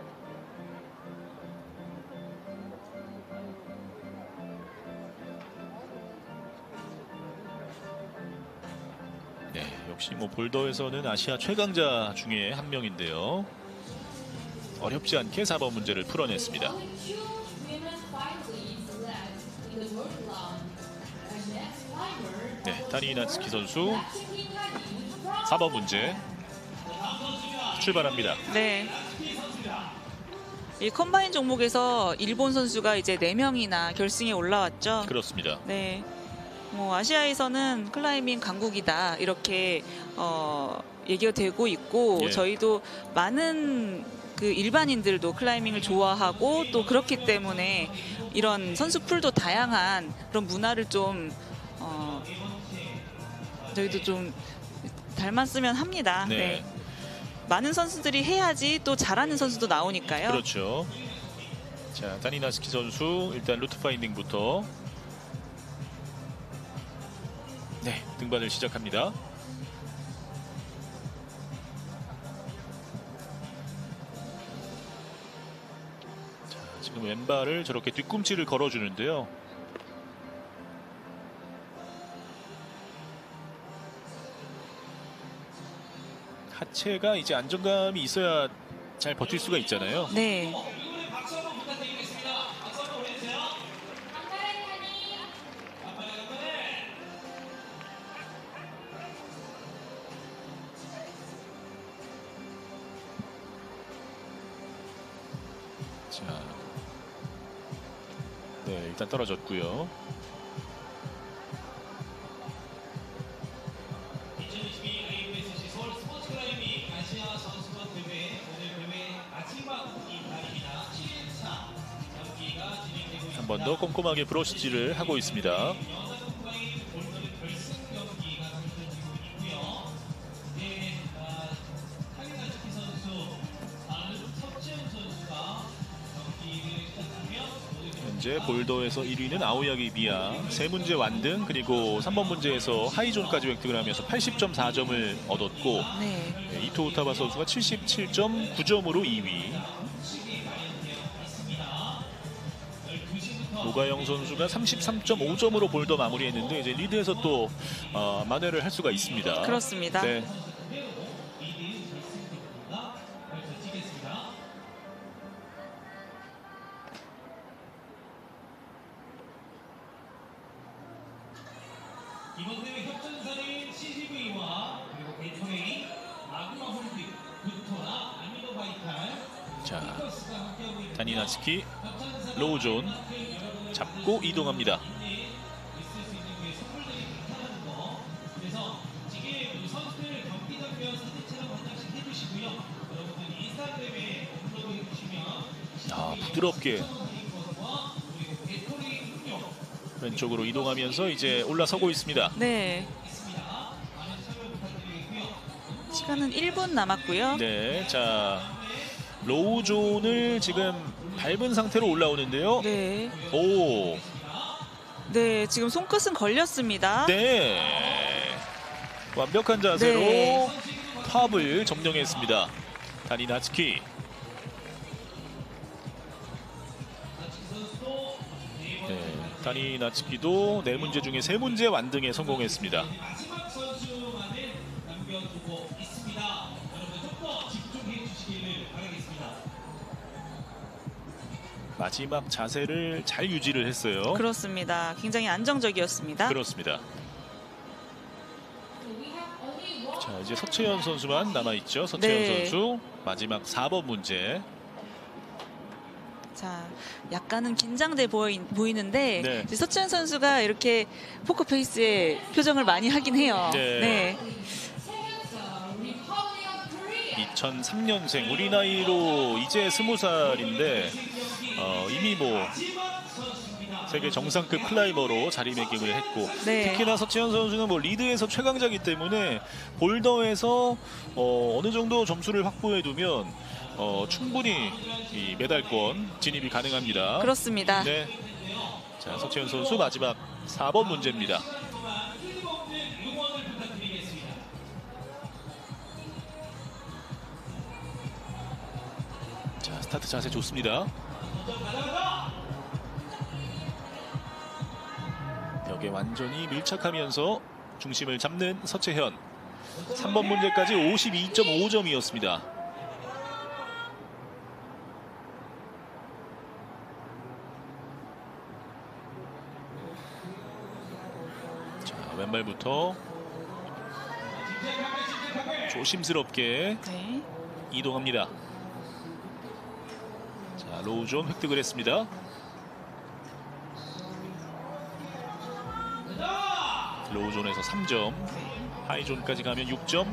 A: 네, 역시 뭐 볼더에서는 아시아 최강자 중에 한 명인데요. 어렵지 않게 사 번 문제를 풀어냈습니다.
D: Only two women finalists left in the world round. The next climber
A: 네, 다니 나츠키 선수
D: Taking Hadi from
A: 사 번 문제 출발합니다.
C: 네. 이 컴바인 종목에서 일본 선수가 이제 네 명이나 결승에 올라왔죠.
A: 그렇습니다.
C: 네. 뭐 아시아에서는 클라이밍 강국이다 이렇게 어, 얘기가 되고 있고
A: 예.
C: 저희도 많은 그 일반인들도 클라이밍을 좋아하고 또 그렇기 때문에 이런 선수 풀도 다양한 그런 문화를 좀 어, 저희도 좀 닮았으면 합니다.
A: 네.
C: 네. 많은 선수들이 해야지 또 잘하는 선수도 나오니까요.
A: 그렇죠. 자, 다니나스키 선수 일단 루트 파인딩부터 네, 등반을 시작합니다. 자, 지금 왼발을 저렇게 뒤꿈치를 걸어주는데요. 하체가 이제 안정감이 있어야 잘 버틸 수가 있잖아요.
C: 네.
A: 자, 네, 일단 떨어졌고요.
B: 이천이십이 에이에프에스씨 서울 스포츠 클라이밍 아시아 선수권 대회 오늘 대회 마지막 날입니다. 칠 차 경기가 진행되고 있습니다.
A: 한 번 더 꼼꼼하게 브러쉬질을 하고 있습니다.
B: 여자 동바인 골든 결승 경기가 펼쳐지고 있고요. 네, 아, 타이나츠키 선수, 다른 서채연 선수가 경기를 시작하면
A: 현재 볼더에서 일 위는 아오야기 미야, 세 문제 완등, 그리고 삼 번 문제에서 하이존까지 획득을 하면서 팔십 점 사 점을 얻었고,
C: 네.
A: 네, 이토 오타바 선수가 칠십칠 점 구 점으로 이 위. 노가영 선수가 삼십삼 점 오 점으로 볼더 마무리했는데 이제 리드에서 또 어, 만회를 할 수가 있습니다.
C: 그렇습니다.
A: 네.
B: 이번 대회 협전사는 씨지브이와 그리고 게이트웨이, 라구마 홀딩, 구토나 아미노 바이탈,
A: 자,
B: 피커스가 함께하고 있는
A: 다니나츠키 로우존 잡고 이동합니다.
B: 있을 수 있는 그 선물들이 나타나는 거. 그래서 지금 우리 선수들 경기 장면 사진 촬영 한 장씩 해주시고요. 여러분들 인스타그램에 업로드 해주시면
A: 아, 부드럽게
B: 그리고 게토리 음료
A: 왼쪽으로 이동하면서 이제 올라서고 있습니다.
C: 네. 시간은 일 분 남았고요.
A: 네, 자, 로우존을 지금 밟은 상태로 올라오는데요.
C: 네.
A: 오,
C: 네, 지금 손끝은 걸렸습니다.
A: 네, 완벽한 자세로
C: 네.
A: 탑을 점령했습니다. 다니나츠키. 네, 다니나츠키도 네 문제 중에 세 문제 완등에 성공했습니다.
B: 마지막 선수만을 남겨두고 있습니다. 여러분 좀 더 집중해 주시기를 바라겠습니다.
A: 마지막 자세를 잘 유지를 했어요.
C: 그렇습니다. 굉장히 안정적이었습니다.
A: 그렇습니다.
D: We have only one
A: 자, 이제 서채연 선수만 남아있죠. 서채연
C: 네.
A: 선수 마지막 사 번 문제.
C: 자, 약간은 긴장돼 보이, 보이는데
A: 네.
C: 이제 서채연 선수가 이렇게 포커페이스에 표정을 많이 하긴 해요.
A: 네. 이천삼 년생, 우리 나이로 이제 스무 살인데 어, 이미 뭐 세계 정상급 클라이머로 자리매김을 했고,
C: 네.
A: 특히나 서채연 선수는 뭐 리드에서 최강자이기 때문에 볼더에서 어, 어느 정도 점수를 확보해 두면 어, 충분히 이 메달권 진입이 가능합니다.
C: 그렇습니다.
A: 네. 자, 서채연 선수 마지막 사 번 문제입니다. 자, 스타트 자세 좋습니다. 벽에 완전히 밀착하면서 중심을 잡는 서채현. 삼 번 문제까지 오십이 점 오 점이었습니다. 자, 왼발부터 조심스럽게
C: 네.
A: 이동합니다. 자, 로우존 획득을 했습니다. 로우존에서 삼 점, 하이존까지 가면 육 점.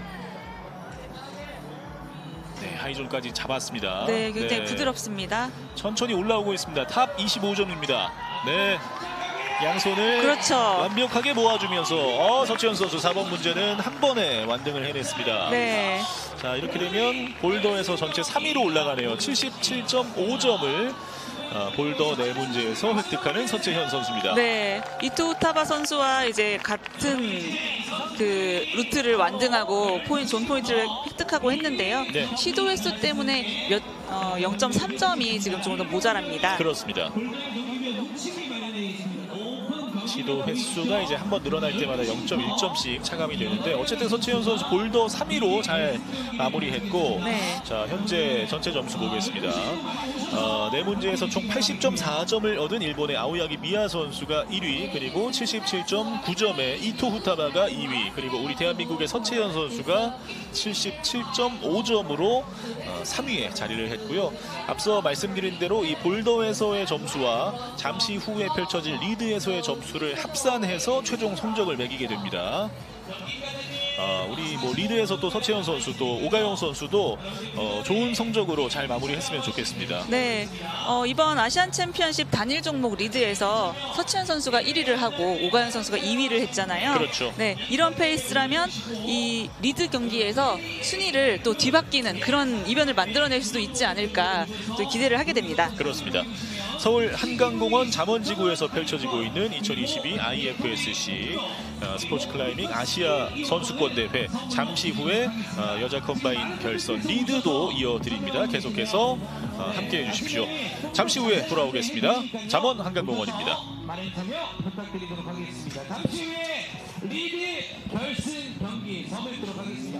A: 네, 하이존까지 잡았습니다.
C: 네, 굉장히
A: 네,
C: 부드럽습니다.
A: 천천히 올라오고 있습니다. 탑 이십오 점입니다. 네, 양손을
C: 그렇죠.
A: 완벽하게 모아주면서 어, 서채연 선수 사 번 문제는 한 번에 완등을 해냈습니다.
C: 네.
A: 자, 이렇게 되면 볼더에서 전체 삼 위로 올라가네요. 칠십칠 점 오 점을 아, 볼더 네 문제에서 획득하는 서채현 선수입니다.
C: 네, 이토 후타바 선수와 이제 같은 그 루트를 완등하고 포인트, 존 포인트를 획득하고 했는데요.
A: 네.
C: 시도 횟수 때문에 몇, 어, 영 점 삼 점이 지금 조금 더 모자랍니다.
A: 그렇습니다. 시도 횟수가 이제 한번 늘어날 때마다 영 점 일 점씩 차감이 되는데 어쨌든 서채현 선수 볼더 삼 위로 잘 마무리했고
C: 네.
A: 자 현재 전체 점수 보겠습니다. 어, 네 문제에서 총 팔십 점 사 점을 얻은 일본의 아오야기 미야 선수가 일 위, 그리고 칠십칠 점 구 점의 이토 후타바가 이 위, 그리고 우리 대한민국의 서채현 선수가 칠십칠 점 오 점으로 어, 삼 위에 자리를 했고요. 앞서 말씀드린 대로 이 볼더에서의 점수와 잠시 후에 펼쳐질 리드에서의 점수를 합산해서 최종 성적을 매기게 됩니다. 어, 우리 뭐 리드에서 또 서채현 선수 또 오가영 선수도 어, 좋은 성적으로 잘 마무리했으면 좋겠습니다.
C: 네, 어, 이번 아시안 챔피언십 단일 종목 리드에서 서채현 선수가 일 위를 하고 오가연 선수가 이 위를 했잖아요.
A: 그렇죠.
C: 네, 이런 페이스라면 이 리드 경기에서 순위를 또 뒤바뀌는 그런 이변을 만들어낼 수도 있지 않을까 또 기대를 하게 됩니다.
A: 그렇습니다. 서울 한강공원 잠원지구에서 펼쳐지고 있는 이천이십이 아이에프에스씨 어, 스포츠 클라이밍 아시아 선수권 대회, 잠시 후에 어, 여자 컴바인 결선 리드도 이어드립니다. 계속해서 어, 함께해 주십시오. 잠시 후에 돌아오겠습니다. 잠원 한강공원입니다.
B: 많은 참여 부탁드리도록 하겠습니다. 잠시 후에 리드 결승 경기 선보이도록 하겠습니다.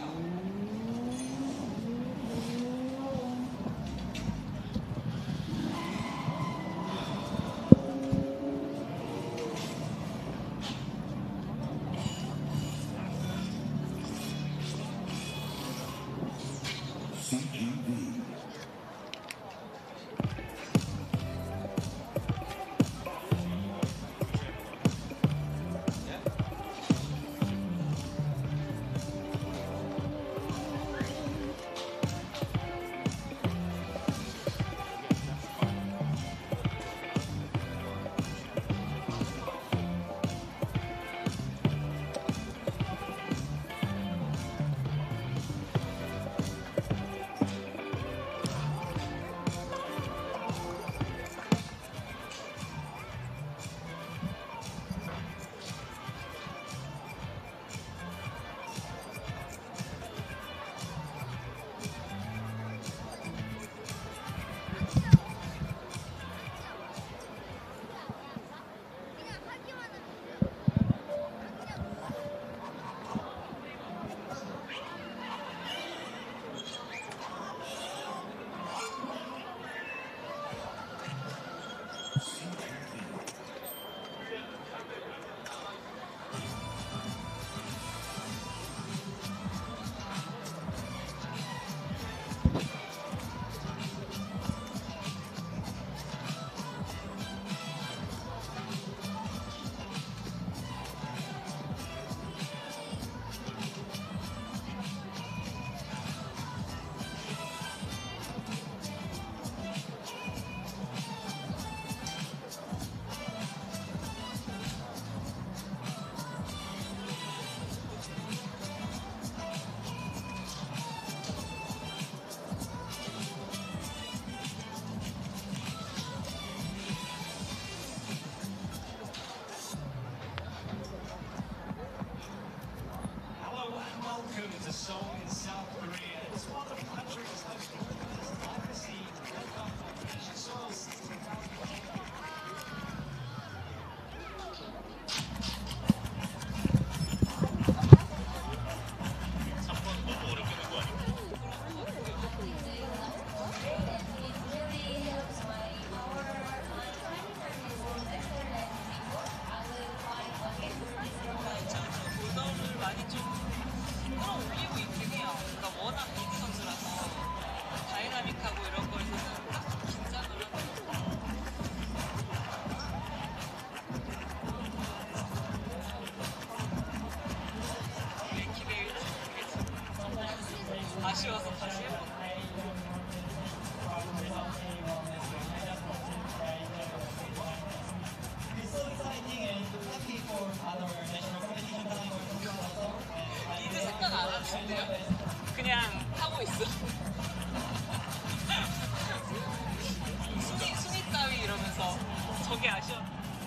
C: 그게 아쉬워.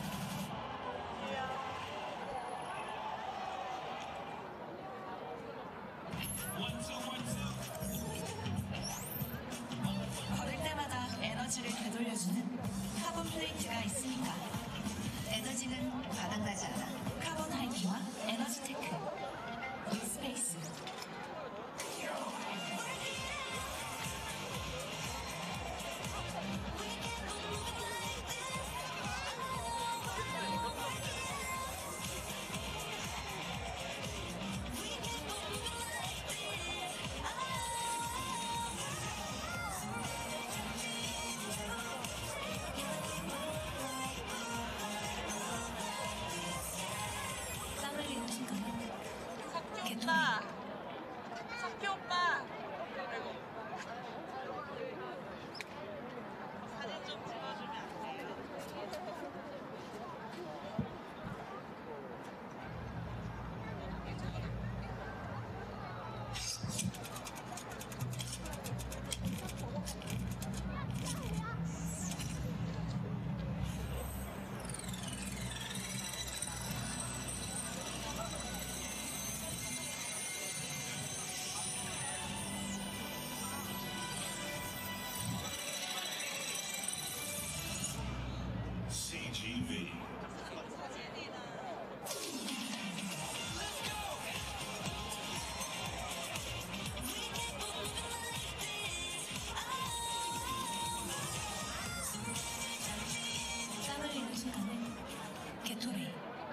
E: 걸을 때마다 에너지를 되돌려주는 카본 플레이트가 있으니까 에너지는 바닥나지 않아. 카본 하이키와 에너지 테크 윗스페이스. 땀 흘리는 순간은
C: 오빠, 석규 오빠. 아이고. 사진 좀 찍어주면 안 돼요?
E: 땀 흘리는 순간은 게토레이.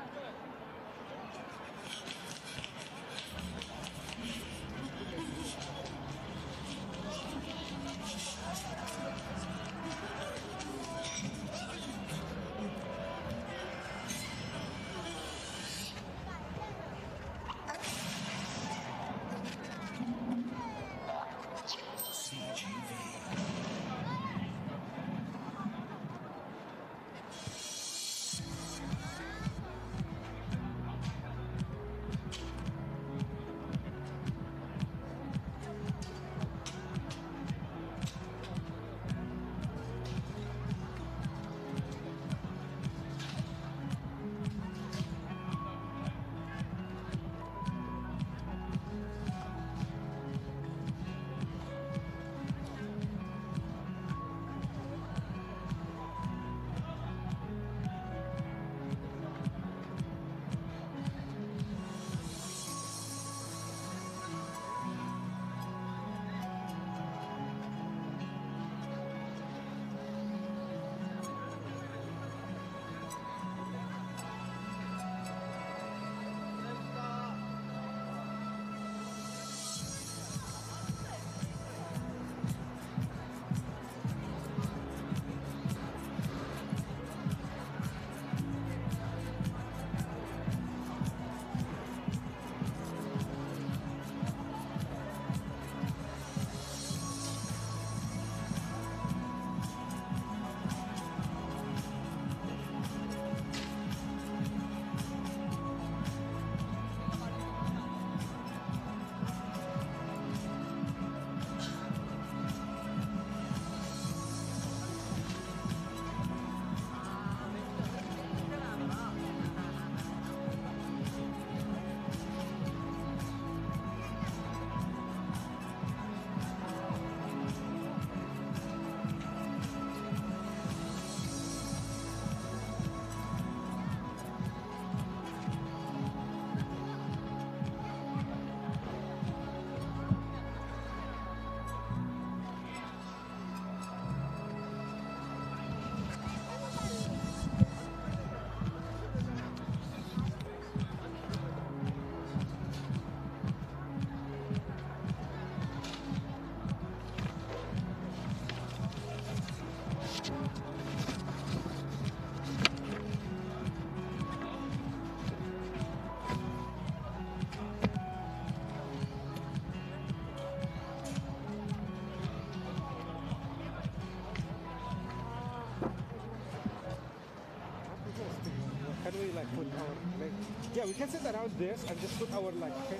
F: Can we like put our like yeah we can sit around this and just put our like okay.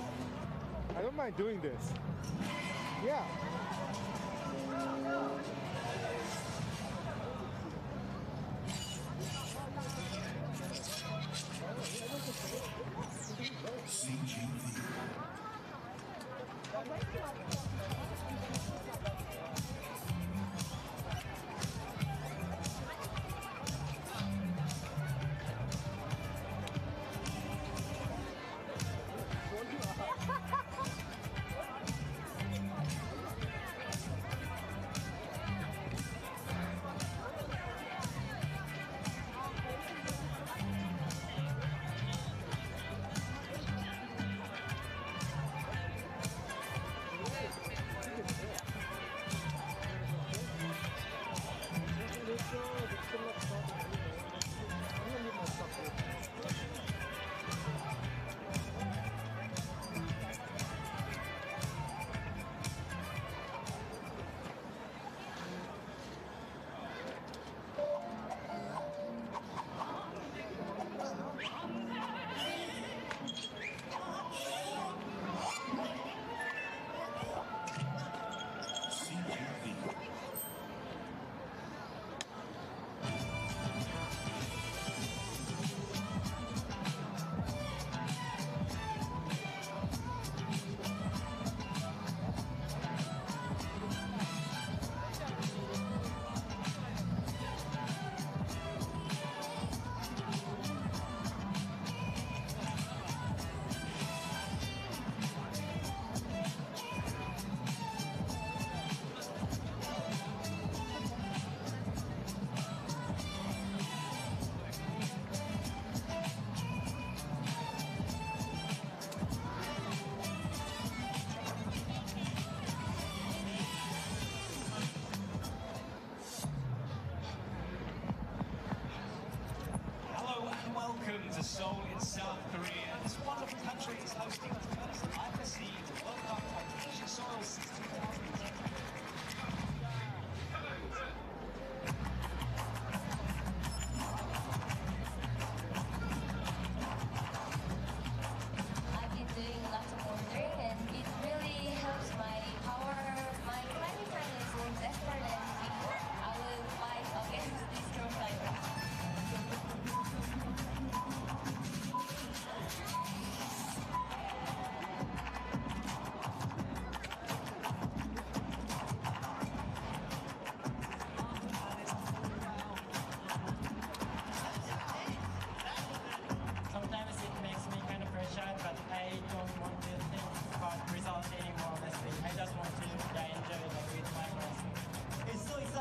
F: I don't mind doing this. Yeah.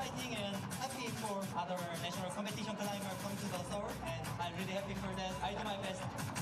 G: exciting and happy for other national competition climber come to the Seoul, and I'm really happy for that. I do my best.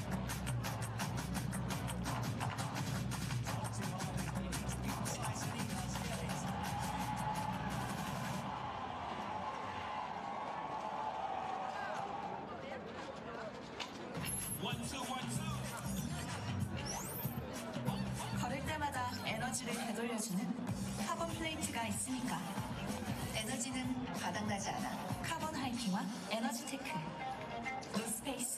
E: 걸을 때마다 에너지를 되돌려주는 카본 플레이트가 있으니까. 에너지는 바닥나지 않아. 카본 하이킹과 에너지 테크. 노스페이스.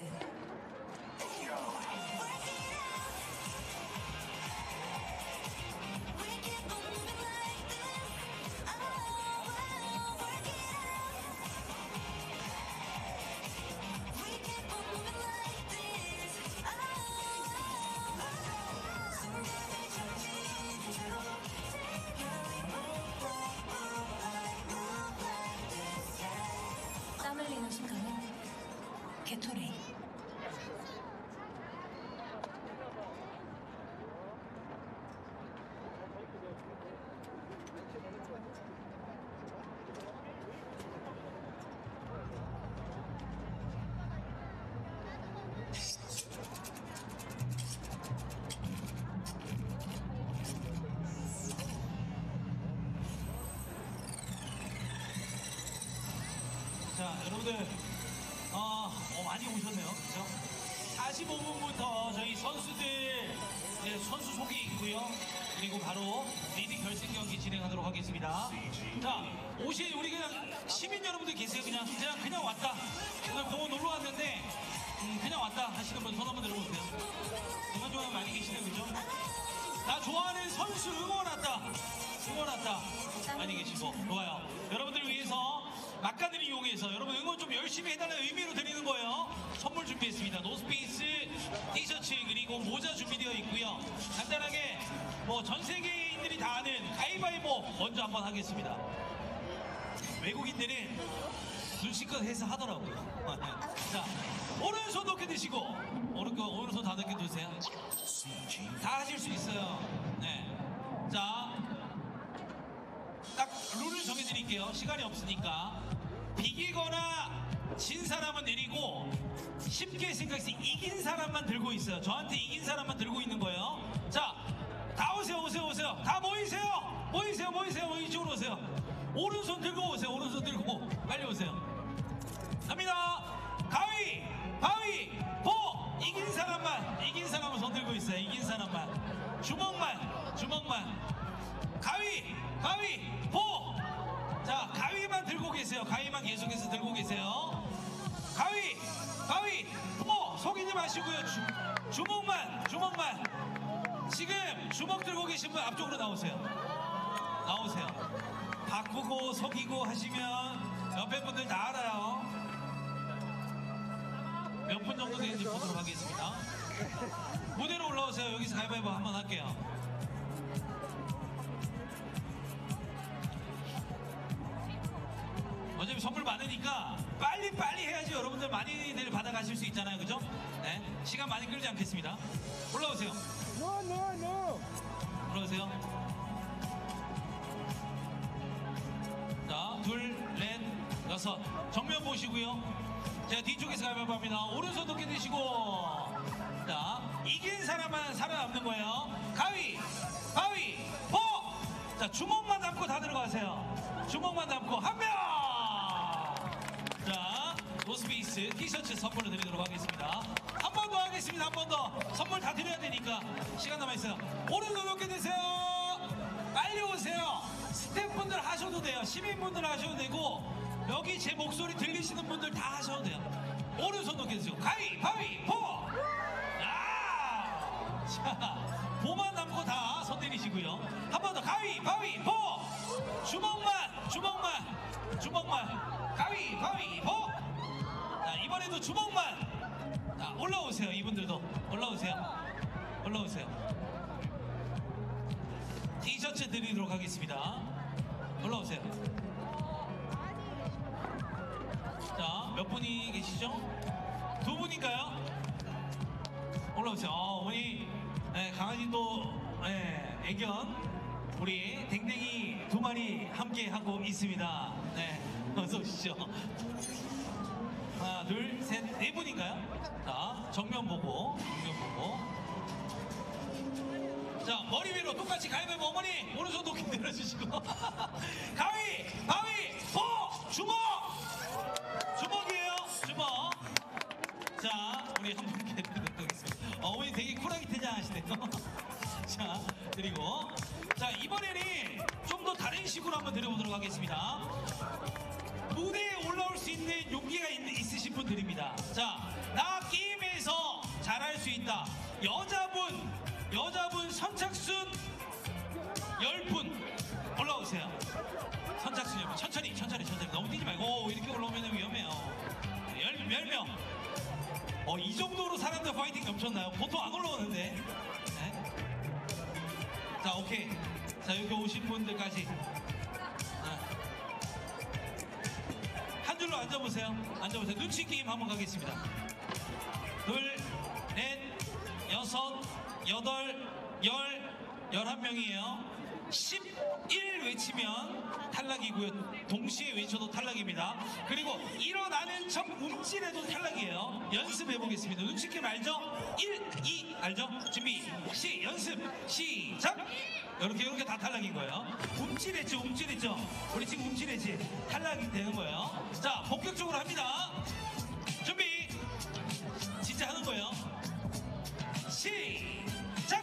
E: 땀 흘리는 순간은 게토레이.
B: 자, 여러분들, 어, 어, 많이 오셨네요. 그죠? 사십오 분부터 저희 선수들, 이제 선수 소개 있고요. 그리고 바로 리딩 결승 경기 진행하도록 하겠습니다. 자, 오신 우리 그냥 시민 여러분들 계세요. 그냥, 그냥, 그냥 왔다. 오늘 공원 놀러 왔는데, 음, 그냥 왔다 하시는 분 손 한번 들어보세요. 정말 좋아하는 많이 계시네요. 그죠? 나 좋아하는 선수 응원 왔다. 응원 왔다. 많이 계시고. 좋아요. 여러분들을 위해서 막간을 이용해서 여러분 응원 좀 열심히 해달라는 의미로 드리는 거예요. 선물 준비했습니다. 노스페이스 티셔츠 그리고 모자 준비되어 있고요. 간단하게 뭐 전 세계인들이 다 아는 가위바위보 먼저 한번 하겠습니다. 외국인들은 눈치껏 해서 하더라고요. 자, 오른손 높게 드시고 오른손, 오른손 다 높게 드세요. 다 하실 수 있어요. 네. 자, 딱 룰을 정해드릴게요. 시간이 없으니까. 비기거나 진 사람은 내리고 쉽게 생각해서 이긴 사람만 들고 있어요. 저한테 이긴 사람만 들고 있는 거예요. 자, 다 오세요, 오세요, 오세요. 다 모이세요. 모이세요, 모이세요. 이쪽으로 오세요. 오른손 들고 오세요. 오른손 들고 빨리 오세요. 갑니다. 가위, 바위, 보. 이긴 사람만, 이긴 사람은 손 들고 있어요. 이긴 사람만. 주먹만, 주먹만. 가위, 가위, 보. 자, 가위만 들고 계세요. 가위만 계속해서 들고 계세요. 가위, 가위, 보. 속이지 마시고요. 주, 주먹만, 주먹만. 지금 주먹 들고 계신 분 앞쪽으로 나오세요. 나오세요. 바꾸고 속이고 하시면 옆에 분들 다 알아요. 몇 분 정도 되는지 보도록 하겠습니다. 무대로 올라오세요. 여기서 가위바위보 한번 할게요. 어차피 선물 많으니까 빨리빨리 해야지 여러분들 많이들 받아가실 수 있잖아요. 그죠? 네. 시간 많이 끌지 않겠습니다. 올라오세요.
F: No, no, no.
B: 올라오세요. 자, 둘, 넷, 여섯. 정면 보시고요. 제가 뒤쪽에서 가위바위보 합니다. 오른손 높게 드시고. 자, 이긴 사람만 살아남는 거예요. 가위, 바위, 보. 자, 주먹만 담고 다 들어가세요. 주먹만 담고 한 명. 자, 노스페이스 티셔츠 선물을 드리도록 하겠습니다. 한 번 더 하겠습니다. 한 번 더. 선물 다 드려야 되니까 시간 남아있어요. 오른손 높게 드세요. 빨리 오세요. 스태프분들 하셔도 돼요. 시민분들 하셔도 되고 여기 제 목소리 들리시는 분들 다 하셔도 돼요. 오른손 높게 드세요. 가위, 바위, 보. 야! 자, 보만 남고 다 손 내리시고요. 한 번 더 가위, 바위, 보. 주먹만, 주먹만, 주먹만. 가위, 바위, 보. 자, 이번에도 주먹만. 자, 올라오세요. 이분들도 올라오세요. 올라오세요. 티셔츠 드리도록 하겠습니다. 올라오세요. 자, 몇 분이 계시죠? 두 분인가요? 올라오세요. 어, 어머니, 네, 강아지도, 네, 애견, 우리 댕댕이 두 마리 함께 하고 있습니다. 네, 어서 오시죠. 하나, 둘, 셋, 네 분인가요? 자, 정면 보고, 정면 보고. 자, 머리 위로 똑같이 가위바위보 어머니 오른손 높이 들어주시고 가위, 바위, 보, 주먹! 주먹이에요, 주먹. 자, 우리 한 분께 드리도록 하겠습니다. 어머니 되게 쿨하게 퇴장하시네요. 자, 그리고 자, 이번에는 좀 더 다른 식으로 한번 드려보도록 하겠습니다. 무대에 올라올 수 있는 용기가 있, 있으신 분들입니다. 자, 나 게임에서 잘할 수 있다. 여자분, 여자분 선착순 열 분 올라오세요. 선착순 열 분. 천천히, 천천히, 천천히. 너무 뛰지 말고 이렇게 올라오면 위험해요. 열, 열 명. 어, 이 정도로 사람들 파이팅 넘쳤나요? 보통 안 올라오는데. 네? 자, 오케이. 자, 여기 오신 분들까지. 한 줄로 앉아보세요. 앉아보세요. 눈치 게임 한번 가겠습니다. 둘, 넷, 여섯, 여덟, 열, 열한 명이에요. 십일 외치면 탈락이고요. 동시에 외쳐도 탈락입니다. 그리고 일어나는 척 움찔해도 탈락이에요. 연습해 보겠습니다. 눈치 게임 알죠? 일, 이 알죠? 준비, 시, 연습, 시작! 이렇게 이렇게 다 탈락인 거예요. 움찔했죠, 움찔했죠. 우리 지금 움찔했지. 탈락이 되는 거예요. 자, 본격적으로 합니다. 준비, 진짜 하는 거예요. 시작!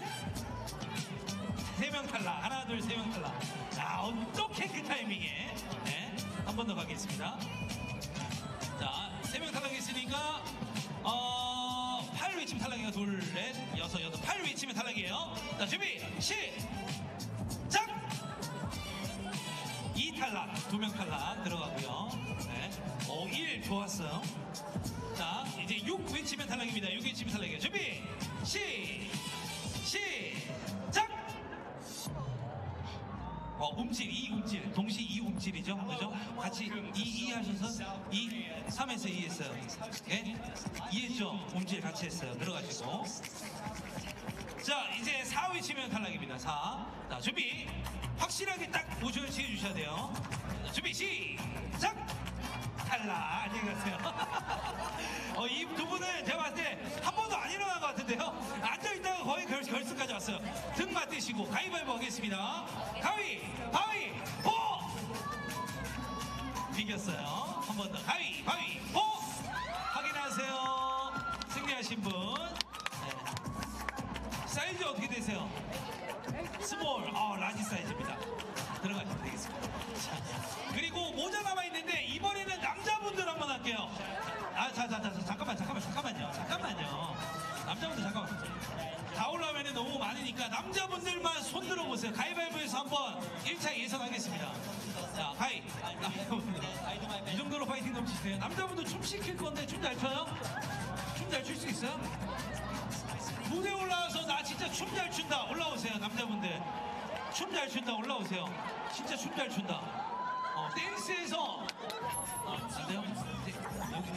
B: 세 명 탈락. 하나, 둘, 세 명 탈락. 자, 어떻게 그 타이밍에. 네, 한 번 더 가겠습니다. 자, 세 명 탈락했으니까, 어, 팔 외치면 탈락이에요. 둘, 넷, 여섯, 여덟, 팔 외치면 탈락이에요. 자, 준비, 시작! 이 탈락, 두 명 탈락 들어가고요. 네, 오, 일 좋았어요. 자, 이제 육 외치면 탈락입니다. 육 외치면 탈락이에요. 준비, 시, 시작! 어, 움찔, 이 움찔. 동시 이 움찔이죠. 그죠? 같이 이, 이 하셔서 이, 삼에서 이 했어요. 예? 이 했죠? 움찔 같이 했어요. 들어가시고. 자, 이제 사 외치면 탈락입니다. 사. 자, 준비. 확실하게 딱 모션을 취해주셔야 돼요. 자, 준비, 시작! 탈락. 안녕히 가세요. 어, 이 두 분은 제가 봤을 때 한 번도 안 일어난 것 같은데요. 앉아있다가 거의 결, 결승까지 왔어요. 등 맞대시고 가위바위보 하겠습니다. 가위, 바위, 보! 이겼어요. 한 번 더. 가위, 바위, 보! 확인하세요. 승리하신 분. 네. 사이즈 어떻게 되세요? 스몰, 어, 라지 사이즈입니다. 들어가시면 되겠습니다. 자, 그리고 모자 남아있는데 이번에는 남자분들 한번 할게요. 아, 자, 자, 자, 자, 잠깐만, 잠깐만, 잠깐만요. 잠깐만요. 남자분들 잠깐만. 다 올라오면 너무 많으니까 남자분들만 손 들어보세요. 가위바위보에서 한번 일 차 예선하겠습니다. 자, 가위. 남자분들. 이 정도로 파이팅 넘치세요. 남자분들 춤 시킬 건데 춤 잘 춰요? 춤 잘 출 수 있어요? 무대 올라와서 나 진짜 춤 잘 춘다. 올라오세요, 남자분들. 춤 잘 춘다. 올라오세요. 진짜 춤 잘 춘다. 어, 댄스에서. 어, 안 돼요? 네, 여기.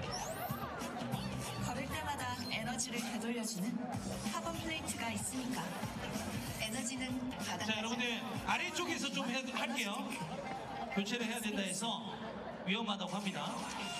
E: 걸을 때마다 에너지를 되돌려주는 카본 플레이트가 있으니까. 에너지는 바닥.
B: 자, 여러분들 아래쪽에서 좀 해, 할게요. 교체를 해야 된다 해서 위험하다고 합니다.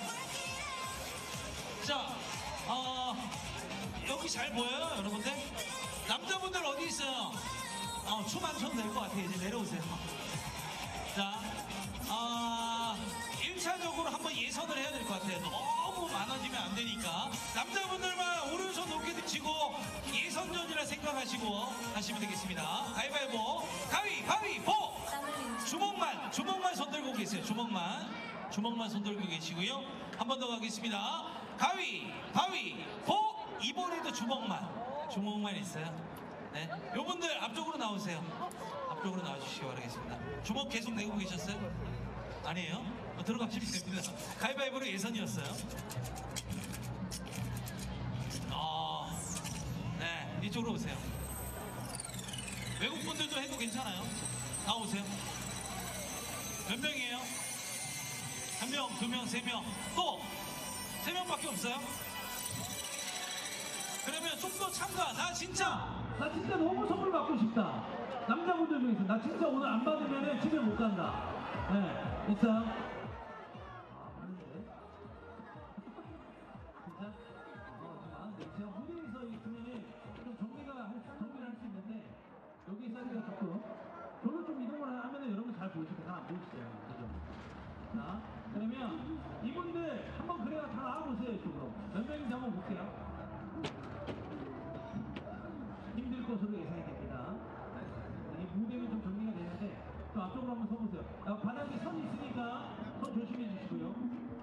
B: 자, 어, 여기 잘 보여요, 여러분들? 남자분들 어디 있어요? 어, 춤 안 춰도 될 것 같아요. 이제 내려오세요. 자, 어, 일 차적으로 한번 예선을 해야 될 것 같아요. 너무 많아지면 안 되니까. 남자분들만 오른손 높게 드치고 예선전이라 생각하시고 하시면 되겠습니다. 가위바위보, 가위, 바위, 보! 주먹만, 주먹만 손 들고 계세요. 주먹만. 주먹만 손 들고 계시고요. 한 번 더 가겠습니다. 가위, 바위, 보! 이번에도 주먹만. 주먹만 있어요. 네, 요분들 앞쪽으로 나오세요. 앞쪽으로 나와주시기 바라겠습니다. 주먹 계속 내고 계셨어요? 아니에요? 어, 들어가시면 됩니다. 가위바위보로 예선이었어요. 어, 네, 이쪽으로 오세요. 외국분들도 해도 괜찮아요. 나오세요. 몇 명이에요? 한 명, 두 명, 세 명, 또 세 명밖에 없어요? 그러면 좀 더 참가. 나 진짜 나 진짜 너무 선물 받고 싶다. 남자분들 중에서 나 진짜 오늘 안 받으면 집에 못 간다. 네, 있어요? 나와보세요, 이쪽으로. 몇 명인지 한번 볼게요. 힘들 것으로 예상이 됩니다. 이 무대는 좀 정리가 되는데, 또 앞쪽으로 한번 서보세요. 아, 바닥에 선 있으니까 손 조심해 주시고요.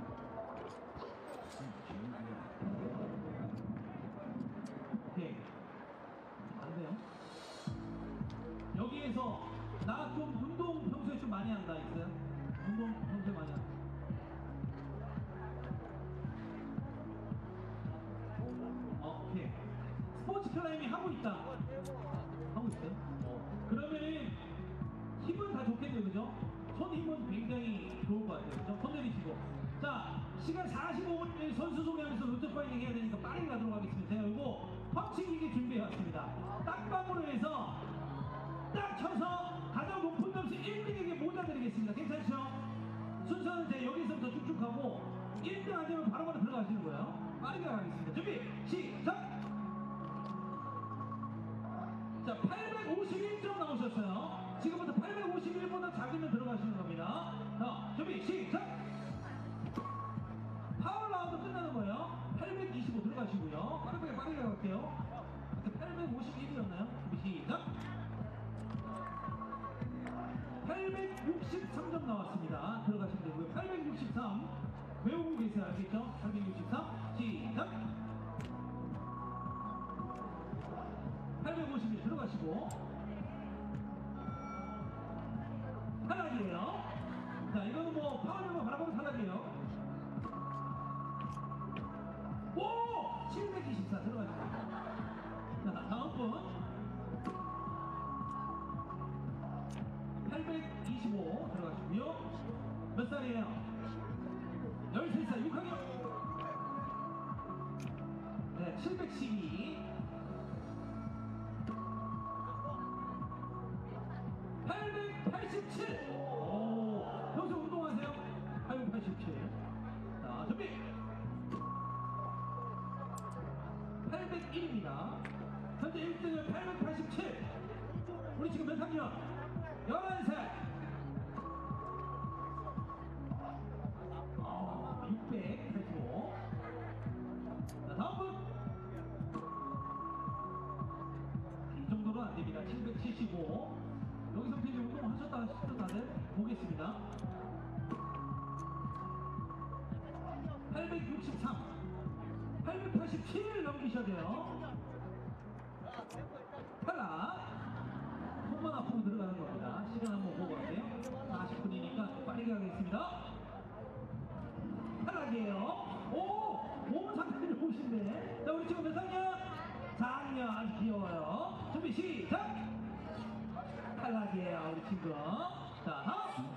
B: 오케이. 안 돼요. 여기에서 나 좀 운동 평소에 좀 많이 한다 있어요? 운동 평소에 많이 한다. 오케이. 스포츠 클라이밍 하고 있다. 하고 있어요? 어. 그러면은 힘은 다 좋겠네요, 그죠? 손 힘은 굉장히 좋을 것 같아요, 그죠? 손 내리시고. 자, 시간 사십오 분 선수 소개하면서 론적 파이팅 해야 되니까 빠르게 가도록 하겠습니다. 제가 이거 펀칭기기 준비해 왔습니다. 딱방으로 해서 딱 쳐서 가장 높은 점수 일 등에게 모자 드리겠습니다. 괜찮죠? 순서는 이제 여기서부터 쭉쭉 가고 일 등 안 되면 바로바로 들어가시는 거예요. 빠르게 가겠습니다. 준비, 시작! 자, 팔백오십일 점 나오셨어요. 지금부터 팔백오십일보다 작으면 들어가시는 겁니다. 자, 준비, 시작! 파워 라운드 끝나는 거예요. 팔백이십오 들어가시고요. 빠르게 빠르게 갈게요. 팔백오십일이었나요? 준비, 시작! 팔백육십삼 점 나왔습니다. 들어가시면 되고요. 팔백육십삼 외우고 계세요. 알겠죠? 팔백육십삼 시작! 팔백오십일 들어가시고 탈락이에요. 자, 이거는 뭐 파워는 바라보고 탈락이에요. 오! 칠백이십사 들어가시고. 자, 다음 분 팔백이십오 들어가시고요. 몇 살이에요? 열세 살 육 학년. 네, 칠백십이. 팔백팔십칠. 오, 평소 운동하세요? 팔백팔십칠. 자, 준비. 팔백일입니다. 현재 일 등은 팔백팔십칠. 우리 지금 몇 학년? 열한 살. 어, 육백팔십오. 자, 다음 분. 이 정도는 안 됩니다. 칠백칠십오. 여기서 이제 운동하셨다 하시던 다들 보겠습니다. 팔백육십삼. 팔백팔십칠을 넘기셔야 돼요. 탈락. 손만 앞으로 들어가는 겁니다. 시간 한번 보고 갈게요. 사십 분이니까 빠르게 가겠습니다. 탈락이에요. 오! 몸 상태를 보신데. 자, 우리 친구 몇 학년? 사 학년. 아주 귀여워요. 준비, 시작! 탈락이에요, 우리 친구. 자, 다음!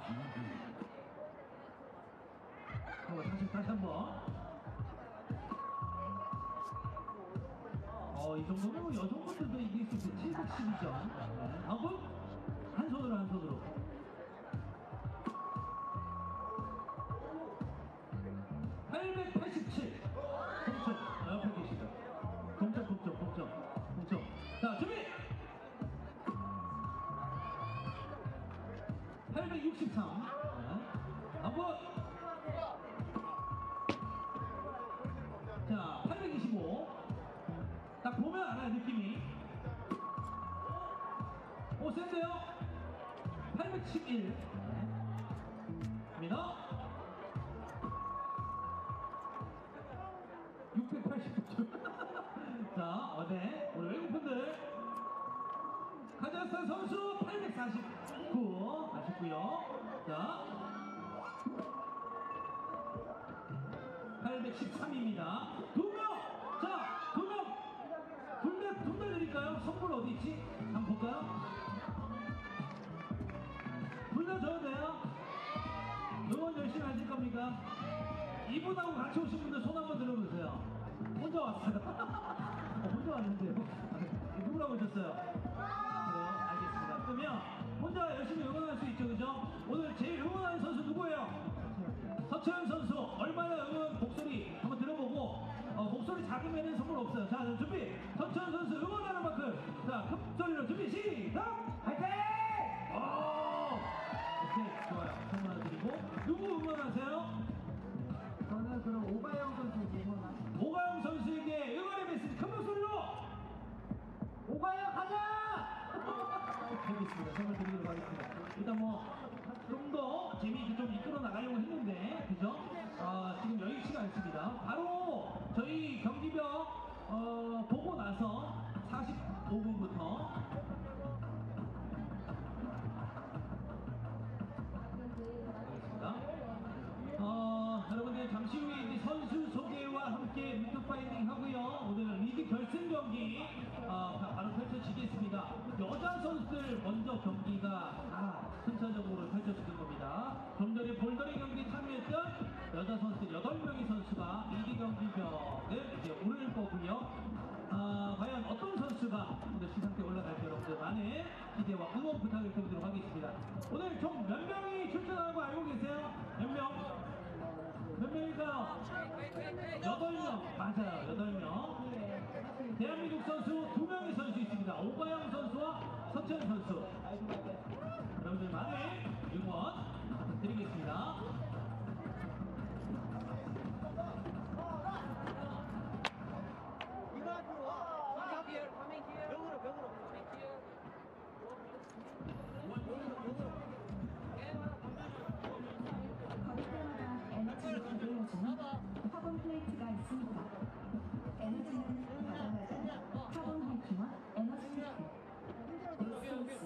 B: 어, 다시, 다시 한 번. 어, 이 정도면 여성분들도 이길 수 있어요. 칠백십이 점. 네. 다음 분? 한 손으로, 한 손으로. 팔백팔십칠. 동점. 아, 옆에 계시죠. 동점, 동점, 동점. 동점. 자, 준비! 팔백육십삼. 네. 다음 분! 자, 팔백이십오. 딱 보면 알아요, 느낌이. 오, 센데요? 팔백십일. 입니다. 육백팔십구 점. 자, 어제 우리 외국분들 카자흐스탄 선수 팔백사십구 아쉽고요. 자, 팔백십삼입니다. 두 명! 자, 두 명! 둘, 둘 드릴까요? 선물 어디 있지? 한번 볼까요? 둘 다 줘도 돼요? 응원 열심히 하실 겁니까? 이분하고 같이 오신 분들 손 한번 들어보세요. 혼자 왔어요. 어, 혼자 왔는데요. 누구라고 오셨어요? 그래요? 알겠습니다. 그러면 혼자 열심히 응원할 수 있죠, 그죠? 오늘 제일 응원하는 선수 누구예요? 서채연 선수. 얼마나 응원 목소리 한번 들어보고, 어, 목소리 작으면 선물 없어요. 자, 준비. 서채연 선수 응원하는 만큼. 자, 큰 소리로 준비, 시작! 화이팅! 오! 오케이, 좋아요. 선물 하나 드리고. 누구 응원하세요? 저는 그럼
H: 오가영 선수에게 응원하십니다.
B: 오가영 선수에게 응원의 메시지 큰 목소리로! 오가영 가자! 알겠습니다. 선물 드리도록 하겠습니다. 일단 뭐 좀 더 재미있게 좀 이끌어 나가려고 했는데 그죠? 아, 지금 여의치가 않습니다. 바로 저희 경기력 어, 보고 나서 사십오 분부터 어, 여러분들 잠시 후에 이제 선수 소개와 함께 루트 파이팅 하고요. 오늘 리그 결승 경기 어, 바로 펼쳐지겠습니다. 여자 선수들 먼저 경기가 다 순차적으로 펼쳐지는 겁니다. 좀 전에 볼더리 경기 참여했던 여자 선수들 여덟 명의 선수가 이 위 경기벽을 이제 오를 거고요. 아, 과연 어떤 선수가 오늘 시상대에 올라갈지 여러분들 많은 기대와 응원 부탁을 드리도록 하겠습니다. 오늘 총 몇 명이 출전하는 거 알고 계세요? 몇 명? 몇 명일까요? 여덟 명. 맞아요. 여덟 명. 대한민국 선수 두 명의 선수 있습니다. 오가영 선수와 서천 선수. 여러분들 많은 응원 부탁드리겠습니다.
H: 걸을 때마다 에너지를 되돌려주는 카본 플레이트가 있습니다. 에너지는 바다마다 카본 하이킹과 에너지 테스트 엑스에스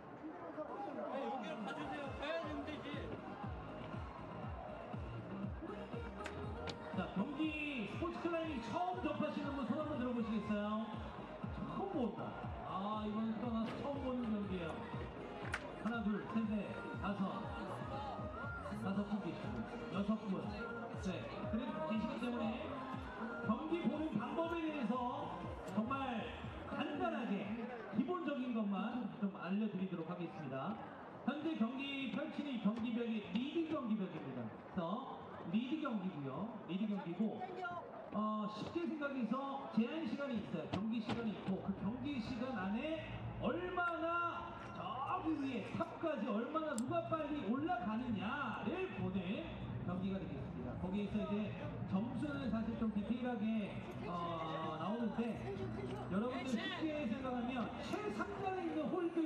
B: 자, 경기 스포츠 클라이밍 처음 접하시는 분 손 한번 들어보시겠어요? 처음 본다. 아, 이번 떠나서 처음 보는 경기예요. 하나, 둘, 셋, 넷, 다섯. 다섯 분 계시고, 여섯 분. 네. 그래도 계시기 때문에 경기 보는 방법에 대해서 정말 간단하게 기본적인 것만 좀 알려드리도록 하겠습니다. 현재 경기 펼치는 경기벽이 리드 경기벽입니다. 그래서 리드 경기고요. 리드 경기고 어, 쉽게 생각해서 제한 시간이 있어요. 경기 시간이 있고 그 경기 시간 안에 얼마나 저기 위에 탑까지 얼마나 누가 빨리 올라가느냐를 보는 경기가 되겠습니다. 거기에서 이제 점수는 사실 좀 디테일하게 어, 나오는데 여러분들 쉽게 생각하면 최상단에 있는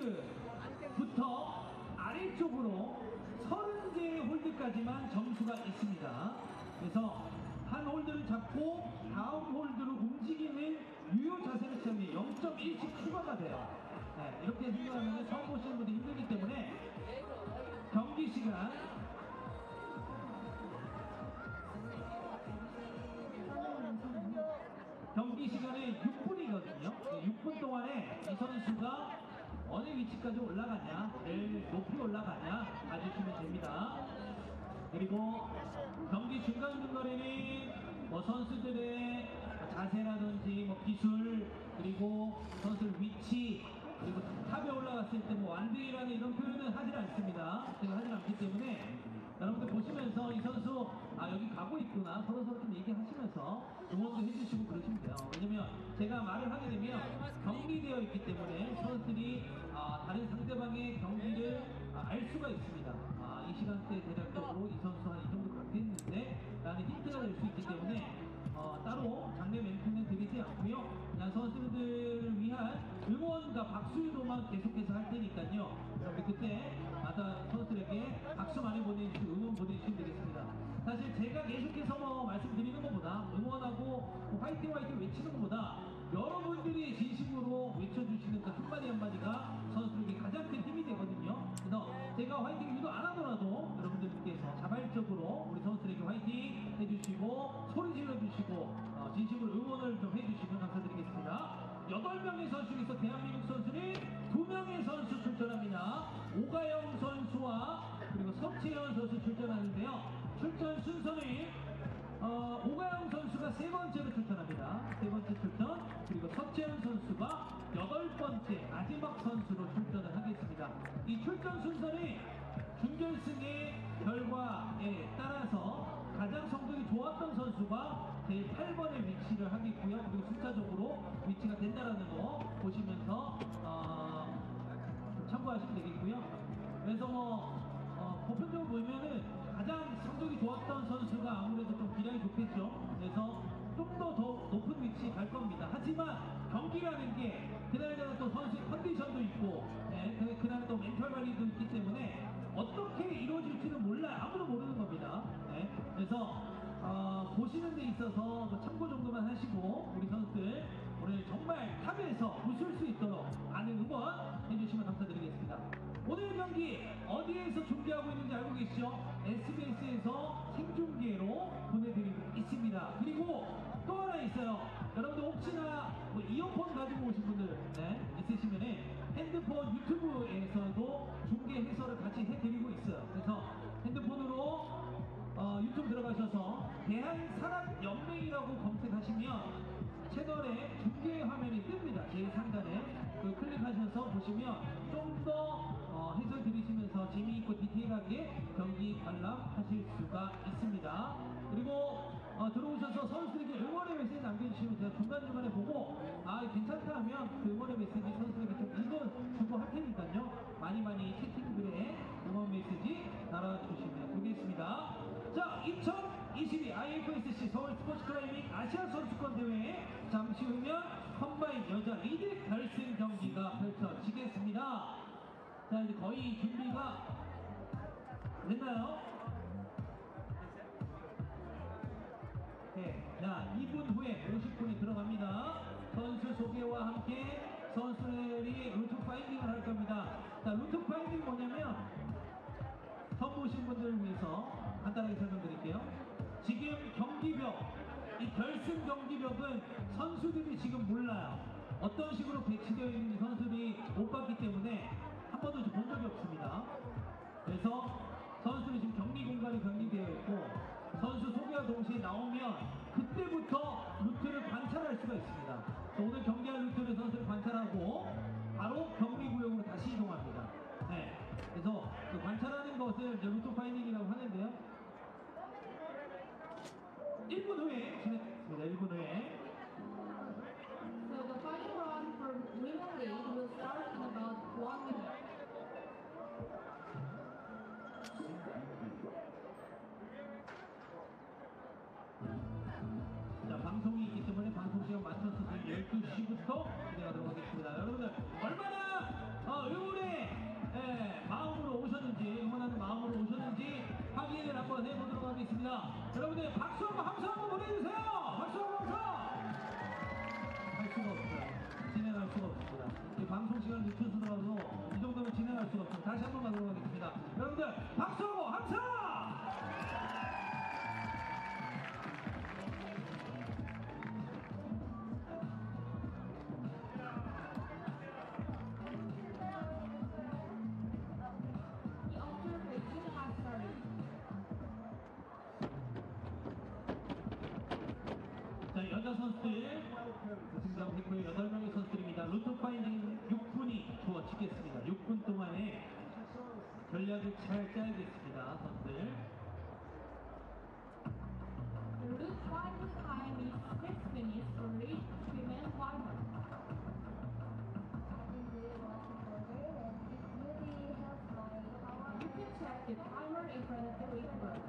B: 홀드부터 아래쪽으로 서른 개의 홀드까지만 점수가 있습니다. 그래서 한 홀드를 잡고 다음 홀드로 움직이는 유효 자세를 취하면 영 점 일씩 추가가 돼요. 네, 이렇게 생각하면 처음 보시는 분들이 힘들기 때문에 경기 시간 경기 시간이 육 분이거든요. 육 분 동안에 이 선수가 어느 위치까지 올라가냐를 높이 올라가냐 봐주시면 됩니다. 그리고 경기 중간중간에는 뭐 선수들의 자세라든지 뭐 기술 그리고 선수들 위치 그리고 탑에 올라갔을 때 뭐 완등이라는 이런 표현은 하지 않습니다. 제가 하지 않기 때문에 여러분들 보시면서 이 선수 아 여기 가고 있구나 서로 서로 좀 얘기하시면서 응원도 해주시고 그러시면 돼요. 왜냐면 제가 말을 하게 되면 격리되어 있기 때문에 선수들이 아, 다른 상대방의 경기를 아, 알 수가 있습니다. 아, 이 시간대 대략적으로 이 선수 한 이 정도 갔겠는데 라는 힌트가 될 수 있기 때문에 어, 따로 장례 멘트는 드리지 않고요. 그냥 선수들을 위한 응원과 박수도만 계속해서 할 테니까요. 여러분 그때마다 선수들에게 박수 많이 보내주시고 응원 보내주시면 되겠습니다. 사실 제가 계속해서 뭐 말씀드리는 것보다 응원하고 뭐 화이팅 화이팅 외치는 것보다 여러분들이 진심으로 외쳐주시는 그 한마디 한마디가 선수들에게 가장 큰 힘이 되거든요. 그래서 제가 화이팅 유도 안 하더라도 여러분들께서 자발적으로 우리 선수들에게 화이팅 해주시고 소리 질러주시고 어, 진심으로 응원을 좀 해주시면 감사드리겠습니다. 여덟 명의 선수 중에서 대한민국 선수는 두 명의 선수 출전합니다. 오가영 선수와 그리고 석채연 선수 출전하는데요. 출전 순서는 어, 오가영 선수가 세 번째로 출전합니다. 세 번째 출전. 그리고 석채연 선수가 여덟 번째 마지막 선수로 출전을 하겠습니다. 이 출전 순서는 준결승의 결과에 따라서 가장 성적이 좋았던 선수가 제일 팔 번에 위치를 하겠고요. 그리고 순차적으로 위치가 된다는 거 보시면서 어, 참고하시면 되겠고요. 그래서 뭐 어, 보편적으로 보면은 가장 성적이 좋았던 선수가 아무래도 좀 기량이 좋 좋겠죠. 그래서 좀 더 더 높은 위치에 갈 겁니다. 하지만 경기라는 게 그날따라 또 선수의 컨디션도 있고, 예, 그- 그날 또 멘탈 관리도 있기 때문에 어떻게 이루어질지는 몰라요. 아무도 모르는 겁니다. 예, 그래서 어, 보시는 데 있어서 뭐 참고 정도만 하시고 우리 선수들 오늘 정말 탑에서 웃을 수 있도록 많은 응원 해주시면 감사드리겠습니다. 오늘 경기 어디에서 중계하고 있는지 알고 계시죠? 에스비에스에서 생중계로 보내드리고 있습니다. 그리고 또 하나 있어요. 여러분들 혹시나 뭐 이어폰 가지고 오신 분들 네, 있으시면은 핸드폰 유튜브에서도 중계 해설을 같이 해드리고 있어요. 그래서 핸드폰으로 어, 유튜브 들어가셔서 대한산업연맹이라고 검색하시면 채널에 중계 화면이 뜹니다. 제일 상단에 그 클릭하셔서 보시면 좀 더 어, 해설 들으시면서 재미있고 디테일하게 경기 관람하실 수가 있습니다. 그리고 어, 들어오셔서 선수들에게 응원의 메시지 남겨주시면 제가 중간중간에 보고 아 괜찮다 하면 그 응원의 메시지 선수들에게 좀 읽어주고 할 테니까요. 많이 많이 채팅글에 응원 메시지 달아주시면 되겠습니다. 자, 이천이십이 아이에프에스씨 서울 스포츠 클라이밍 아시아 선수권 대회 잠시 후면 컴바인 여자 리드 결승 경기가 펼쳐지겠습니다. 자, 이제 거의 준비가 됐나요? 네, 자, 이 분 후에 오십 분이 들어갑니다. 선수 소개와 함께 선수들이 루트 파인딩을 할 겁니다. 자, 루트 파인딩 뭐냐면 처음 보신 분들을 위해서 간단하게 설명드릴게요. 지금 경기벽, 이 결승 경기벽은 선수들이 지금 몰라요. 어떤 식으로 배치되어 있는지 선수들이 못 봤기 때문에 한 번도 본 적이 없습니다. 그래서 선수들이 지금 격리 공간이 병리되어 있고 선수 소개와 동시에 나오면 그때부터 루트를 관찰할 수가 있습니다. 오늘 경기할 루트를 선수를 관찰하고 바로 격리구역으로 다시 이동합니다. 네, 그래서 그 관찰하는 것을 이제 루트 파이닝이라고 하는데요. 일 분 후에 진행했습니다. 일 분 후에.
D: So the final run for women league will start in about one minute.
B: 자, 방송이 있기 때문에 방송 시간 맞춰서 열두 시부터 진행하도록 하겠습니다. 여러분들 얼마나 어, 응원의 예, 마음으로 오셨는지, 응원하는 마음으로 오셨는지 확인을 한번 해보도록 하겠습니다. 여러분들 박수 한번, 함수 한번 보내주세요. 박수 한번, 함수. 할 수가 없어요. 진행할 수가 없습니다. 이 방송 시간을 늦춰서라도 이 정도면 진행할 수가 없습니다. 다시 한번 가도록 하겠습니다. 여러분들 박수하고 함수.
D: The observation has started.
B: 자, 여자 선수들 승자했고요. 여덟 명의 선수들입니다. 루트 파인딩 육 분이 주어지겠습니다. 육 분 동안에 전략을 잘 짜야겠습니다, 선수들.
D: The route finding time is six minutes for each women climber. You can check the timer in front of the leaderboard.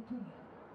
H: 빅토리아.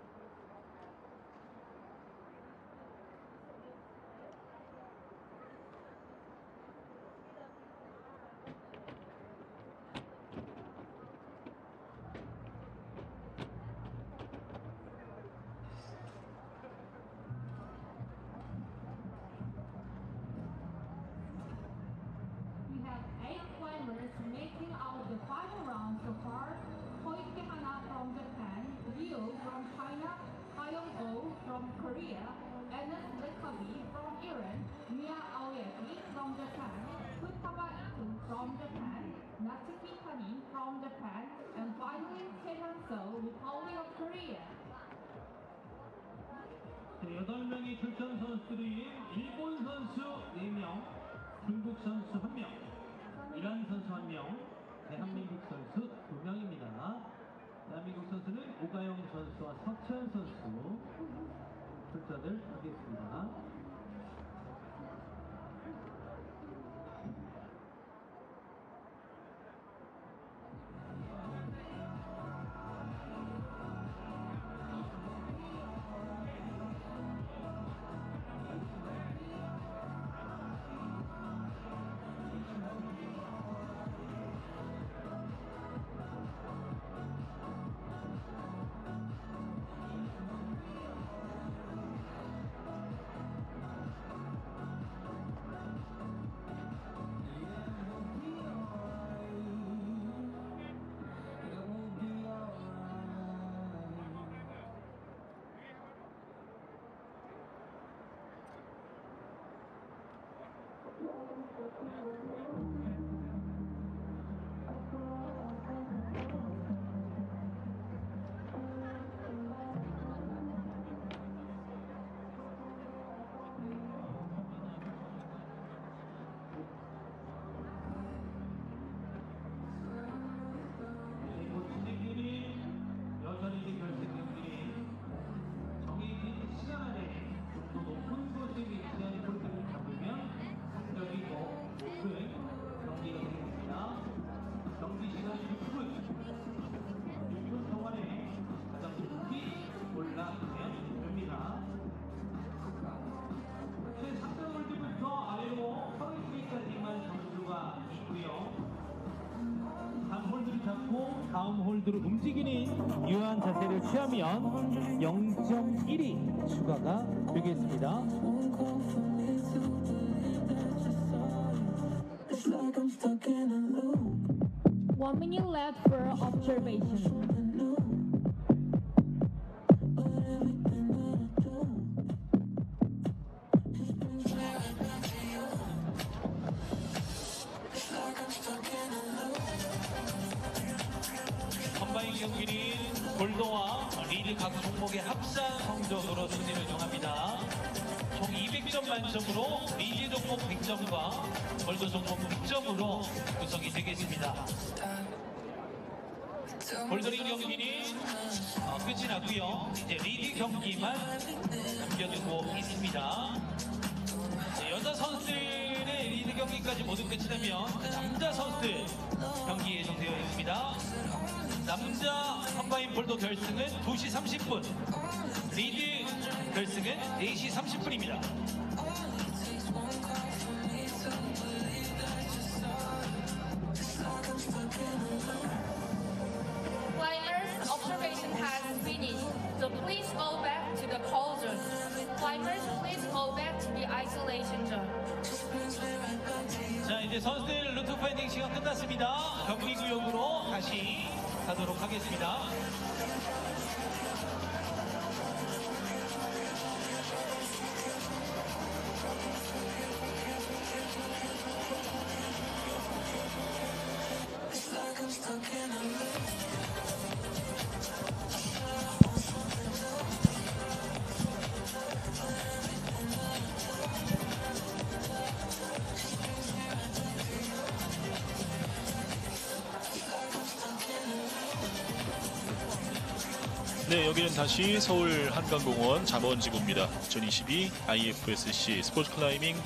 D: We have eight climbers making out the final round so far. Koike Hana from Japan, Ryo from China, Hayong-oh from Korea, Enes Lekabi from Iran, Mia Aoyeki from Japan, Futaba Itu from Japan, Natsuki Tani from Japan, and finally Taehyun So, Republic of Korea.
B: 여덟 명의 출전 선수들이 일본 선수 네 명, 중국 선수 한 명, 이란 선수 한 명, 대한민국 선수 두 명입니다. 대한민국 선수는 오가영 선수와 석천 선수 출전을 하겠습니다. 여전히 결승전들이 정해진 시간 안에 더 높은 곳에 위치한 골대를 잡으면 성적이 더 높은 경기가 되겠습니다. 경기 시간 육 분, 육 분 동안에 가장 높이 올라가면 됩니다. 최삼 등 홀드부터 아래로 서른 개까지만 점수가 있고요. 다음 홀드를 잡고 다음 홀드로 움직이는 유효한 자세를 취하면 영 점 일이 추가가 되겠습니다.
D: One minute left for observation.
B: 컴바인 경기는 볼더와 리드 각 종목의 합산 성적으로 순위를 정합니다. 총 이백 점 만점으로 리드 종목 백 점과 볼더 종목 백 점으로 구성이 되겠습니다. 볼더링 경기는 어, 끝이 나고요. 이제 리드 경기만 남겨두고 있습니다. 네, 여자 선수들의 리드 경기까지 모두 끝이 나면 남자 선수들 경기 예정되어 있습니다. 남자 컴바인 볼더 결승은 두 시 삼십 분, 리드 결승은 네 시 삼십 분입니다.
D: Climbers, observation has finished, so please go back to the pole zone. Climbers, please go back to the isolation zone.
B: 자, 이제 선수들 루트 파인딩 시간 끝났습니다. 경기 구역으로 다시 가도록 하겠습니다.
A: 네, 여기는 다시 서울 한강공원 잠원지구입니다. 이천이십이 아이에프에스씨 스포츠 클라이밍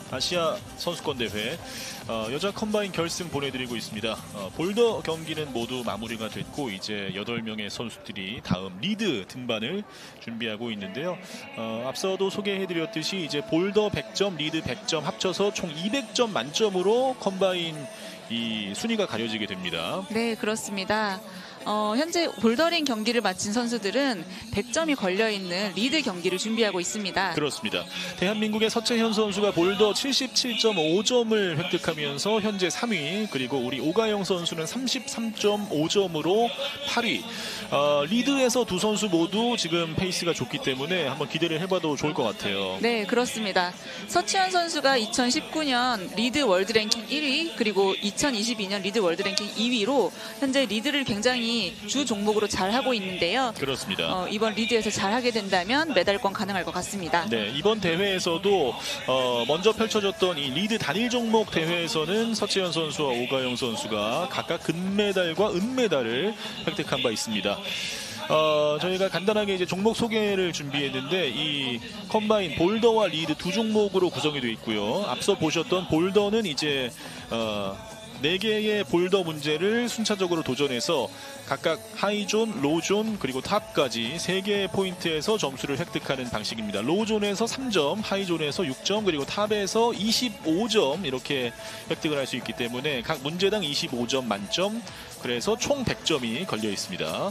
A: 아시아 선수권 대회 어, 여자 컴바인 결승 보내드리고 있습니다. 어, 볼더 경기는 모두 마무리가 됐고 이제 여덟 명의 선수들이 다음 리드 등반을 준비하고 있는데요. 어, 앞서도 소개해드렸듯이 이제 볼더 백 점, 리드 백 점 합쳐서 총 이백 점 만점으로 컴바인 이 순위가 가려지게 됩니다.
C: 네, 그렇습니다. 어, 현재 볼더링 경기를 마친 선수들은 백 점이 걸려있는 리드 경기를 준비하고 있습니다.
A: 그렇습니다. 대한민국의 서채현 선수가 볼더 칠십칠 점 오 점을 획득하면서 현재 삼 위, 그리고 우리 오가영 선수는 삼십삼 점 오 점으로 팔 위. 어, 리드에서 두 선수 모두 지금 페이스가 좋기 때문에 한번 기대를 해봐도 좋을 것 같아요.
C: 네, 그렇습니다. 서치현 선수가 이천십구 년 리드 월드 랭킹 일 위, 그리고 이천이십이 년 리드 월드 랭킹 이 위로 현재 리드를 굉장히 주 종목으로 잘 하고 있는데요.
A: 그렇습니다.
C: 어, 이번 리드에서 잘하게 된다면 메달권 가능할 것 같습니다.
A: 네, 이번 대회에서도 어, 먼저 펼쳐졌던 이 리드 단일 종목 대회에서는 서채현 선수와 오가영 선수가 각각 금메달과 은메달을 획득한 바 있습니다. 어, 저희가 간단하게 이제 종목 소개를 준비했는데 이 컴바인 볼더와 리드 두 종목으로 구성이 되어 있고요. 앞서 보셨던 볼더는 이제 어, 네 개의 볼더 문제를 순차적으로 도전해서 각각 하이존, 로존, 그리고 탑까지 세 개의 포인트에서 점수를 획득하는 방식입니다. 로존에서 삼 점, 하이존에서 육 점, 그리고 탑에서 이십오 점 이렇게 획득을 할 수 있기 때문에 각 문제당 이십오 점 만점, 그래서 총 백 점이 걸려 있습니다.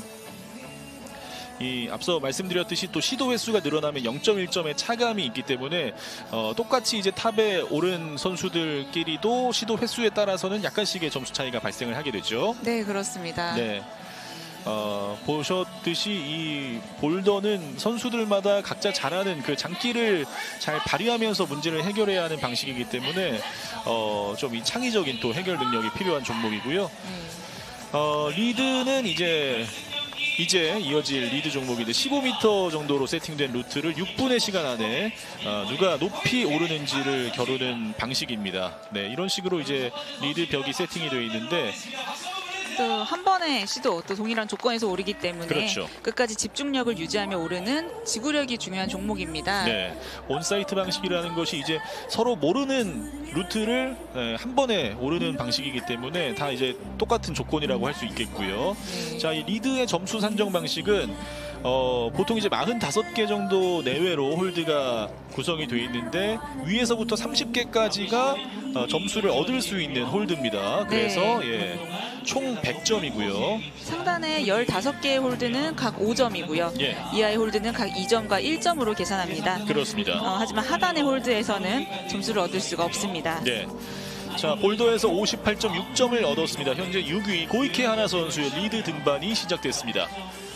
A: 이 앞서 말씀드렸듯이 또 시도 횟수가 늘어나면 영 점 일 점의 차감이 있기 때문에 어, 똑같이 이제 탑에 오른 선수들끼리도 시도 횟수에 따라서는 약간씩의 점수 차이가 발생을 하게 되죠.
C: 네, 그렇습니다.
A: 네. 어, 보셨듯이 이 볼더는 선수들마다 각자 잘하는 그 장기를 잘 발휘하면서 문제를 해결해야 하는 방식이기 때문에 어, 좀 이 창의적인 또 해결 능력이 필요한 종목이고요.
C: 음.
A: 어, 리드는 이제 이제 이어질 리드 종목인데 십오 미터 정도로 세팅된 루트를 육 분의 시간 안에 어, 누가 높이 오르는지를 겨루는 방식입니다. 네, 이런 식으로 이제 리드 벽이 세팅이 되어 있는데
C: 또 한 번의 시도, 또 동일한 조건에서 오르기 때문에
A: 그렇죠.
C: 끝까지 집중력을 유지하며 오르는 지구력이 중요한 종목입니다.
A: 네, 온사이트 방식이라는 것이 이제 서로 모르는 루트를 네, 한 번에 오르는 방식이기 때문에 다 이제 똑같은 조건이라고 할 수 있겠고요.
C: 네.
A: 자, 이 리드의 점수 산정 방식은 어, 보통 이제 사십오 개 정도 내외로 홀드가 구성이 되어 있는데 위에서부터 삼십 개까지가 어, 점수를 얻을 수 있는 홀드입니다. 그래서
C: 네.
A: 예, 총 백 점이고요.
C: 상단의 열다섯 개의 홀드는 각 오 점이고요.
A: 예.
C: 이하의 홀드는 각 이 점과 일 점으로 계산합니다.
A: 그렇습니다.
C: 어, 하지만 하단의 홀드에서는 점수를 얻을 수가 없습니다.
A: 네. 자, 볼더에서 오십팔 점 육 점을 얻었습니다. 현재 육 위 고이케 하나 선수의 리드 등반이 시작됐습니다.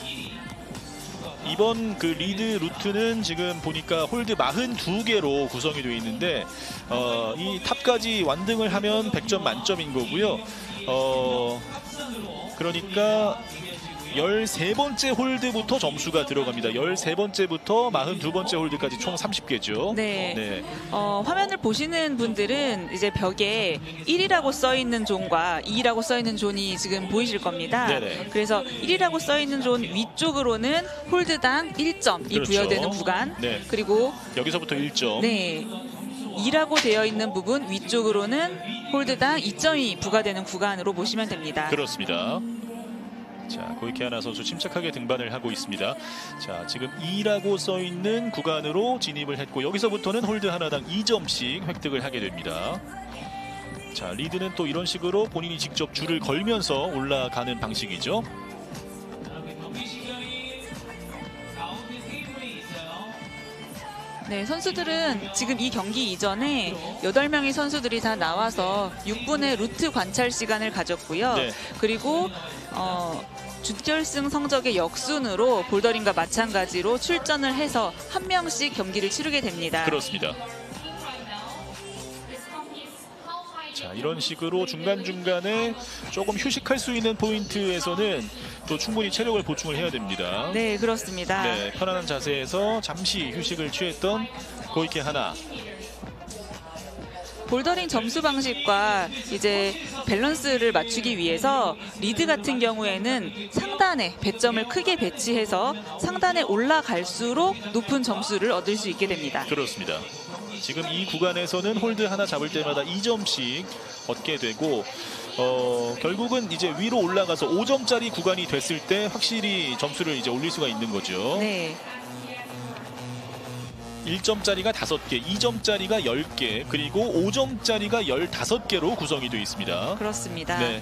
A: 이번 그 리드 루트는 지금 보니까 홀드 사십이 개로 구성이 되어 있는데 어, 이 탑까지 완등을 하면 백 점 만점인 거고요. 어, 그러니까 열세 번째 홀드부터 점수가 들어갑니다. 열세 번째부터 사십이 번째 홀드까지 총 삼십 개죠.
C: 네.
A: 네.
C: 어, 화면을 보시는 분들은 이제 벽에 일이라고 써 있는 존과 이라고 써 있는 존이 지금 보이실 겁니다.
A: 네네.
C: 그래서 일이라고 써 있는 존 위쪽으로는 홀드당 일 점이
A: 그렇죠.
C: 부여되는 구간.
A: 네.
C: 그리고
A: 여기서부터 일 점.
C: 네. 이라고 되어 있는 부분 위쪽으로는 홀드당 이 점이 부과되는 구간으로 보시면 됩니다.
A: 그렇습니다. 자, 고이케 하나 선수 침착하게 등반을 하고 있습니다. 자, 지금 이라고 써 있는 구간으로 진입을 했고 여기서부터는 홀드 하나당 이 점씩 획득을 하게 됩니다. 자, 리드는 또 이런 식으로 본인이 직접 줄을 걸면서 올라가는 방식이죠.
C: 네, 선수들은 지금 이 경기 이전에 여덟 명의 선수들이 다 나와서 육 분의 루트 관찰 시간을 가졌고요.
A: 네.
C: 그리고 어, 준결승 성적의 역순으로 볼더링과 마찬가지로 출전을 해서 한 명씩 경기를 치르게 됩니다.
A: 그렇습니다. 자, 이런 식으로 중간중간에 조금 휴식할 수 있는 포인트에서는 또 충분히 체력을 보충을 해야 됩니다.
C: 네, 그렇습니다.
A: 네, 편안한 자세에서 잠시 휴식을 취했던 고이케 하나.
C: 볼더링 점수 방식과 이제 밸런스를 맞추기 위해서 리드 같은 경우에는 상단에 배점을 크게 배치해서 상단에 올라갈수록 높은 점수를 얻을 수 있게 됩니다.
A: 그렇습니다. 지금 이 구간에서는 홀드 하나 잡을 때마다 이 점씩 얻게 되고 어, 결국은 이제 위로 올라가서 오 점짜리 구간이 됐을 때 확실히 점수를 이제 올릴 수가 있는 거죠.
C: 네.
A: 일 점짜리가 다섯 개, 이 점짜리가 열 개, 그리고 오 점짜리가 열다섯 개로 구성이 되어 있습니다.
C: 그렇습니다.
A: 네.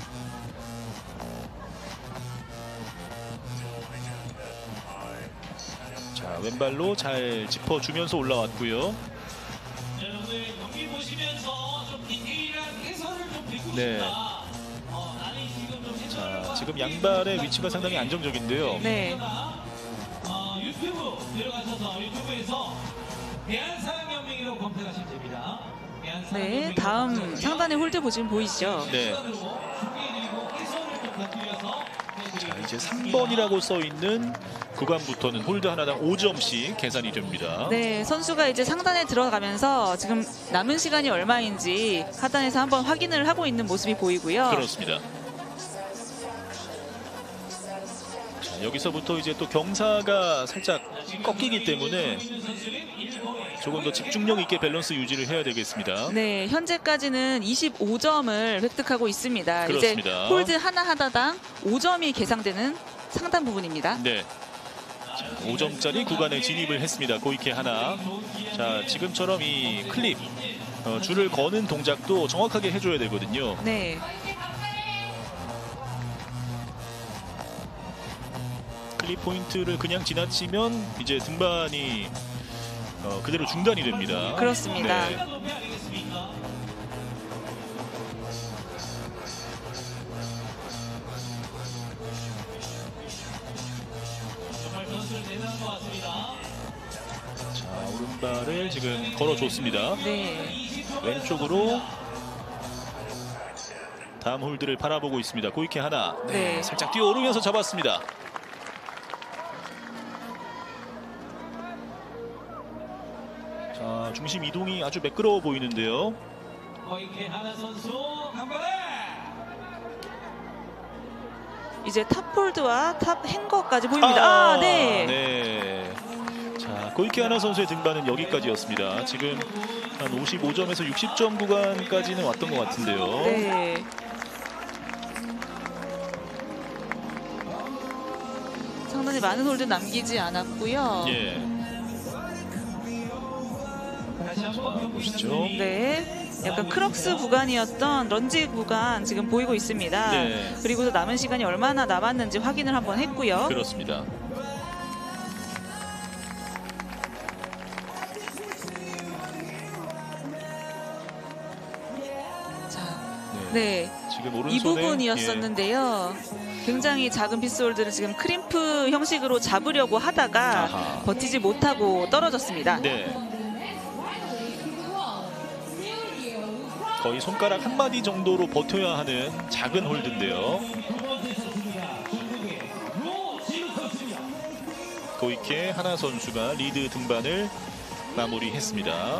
A: 자, 왼발로 잘 짚어주면서 올라왔고요.
B: 여러분들 경기 보시면서 좀 디테일한 해설을 좀 듣고
A: 네.
B: 싶다. 어, 나는 지금 좀 해설을
A: 자, 지금 양발의 위치가 상당히 안정적인데요.
C: 네.
B: 어, 유튜브 들어가셔서 유튜브에서 대한사랑연맹이라고 검색하시면 됩니다.
C: 네, 다음 상단에 홀드 보시면 보이시죠?
A: 네. 자, 이제 삼 번이라고 써 있는 구간부터는 홀드 하나당 오 점씩 계산이 됩니다.
C: 네, 선수가 이제 상단에 들어가면서 지금 남은 시간이 얼마인지 하단에서 한번 확인을 하고 있는 모습이 보이고요.
A: 그렇습니다. 자, 여기서부터 이제 또 경사가 살짝 꺾이기 때문에 조금 더 집중력 있게 밸런스 유지를 해야 되겠습니다.
C: 네, 현재까지는 이십오 점을 획득하고 있습니다.
A: 그렇습니다.
C: 이제 홀드 하나하나당 오 점이 계상되는 상단 부분입니다.
A: 네. 자, 오 점짜리 구간에 진입을 했습니다. 고이케 하나. 자, 지금처럼 이 클립 어, 줄을 거는 동작도 정확하게 해줘야 되거든요.
C: 네.
A: 클립 포인트를 그냥 지나치면 이제 등반이 어, 그대로 중단이 됩니다.
C: 그렇습니다.
A: 네. 자, 오른발을 지금 걸어줬습니다.
C: 네.
A: 왼쪽으로 다음 홀드를 바라보고 있습니다. 고이케 하나. 네.
C: 네.
A: 살짝 뛰어오르면서 잡았습니다. 자, 중심 이동이 아주 매끄러워 보이는데요.
B: 고이케 하나 선수 한 번에
C: 이제 탑 홀드와 탑 행거까지 보입니다. 아,
A: 아,
C: 네.
A: 네. 자, 고이케 하나 선수의 등반은 여기까지였습니다. 지금 한 오십오 점에서 육십 점 구간까지는 왔던 것 같은데요.
C: 네. 상당히 많은 홀드 남기지 않았고요.
A: 예.
B: 다시 한번
A: 보시죠.
C: 네. 약간 크럭스 구간이었던 런지 구간 지금 보이고 있습니다.
A: 네.
C: 그리고서 남은 시간이 얼마나 남았는지 확인을 한번 했고요.
A: 그렇습니다.
C: 자,
A: 네.
C: 네.
A: 지금 오른손에
C: 이 부분이었었는데요. 굉장히 작은 피스홀드를 지금 크림프 형식으로 잡으려고 하다가
A: 아하.
C: 버티지 못하고 떨어졌습니다.
A: 예. 네. 거의 손가락 한 마디 정도로 버텨야 하는 작은 홀드인데요. 고이케 하나 선수가 리드 등반을 마무리했습니다.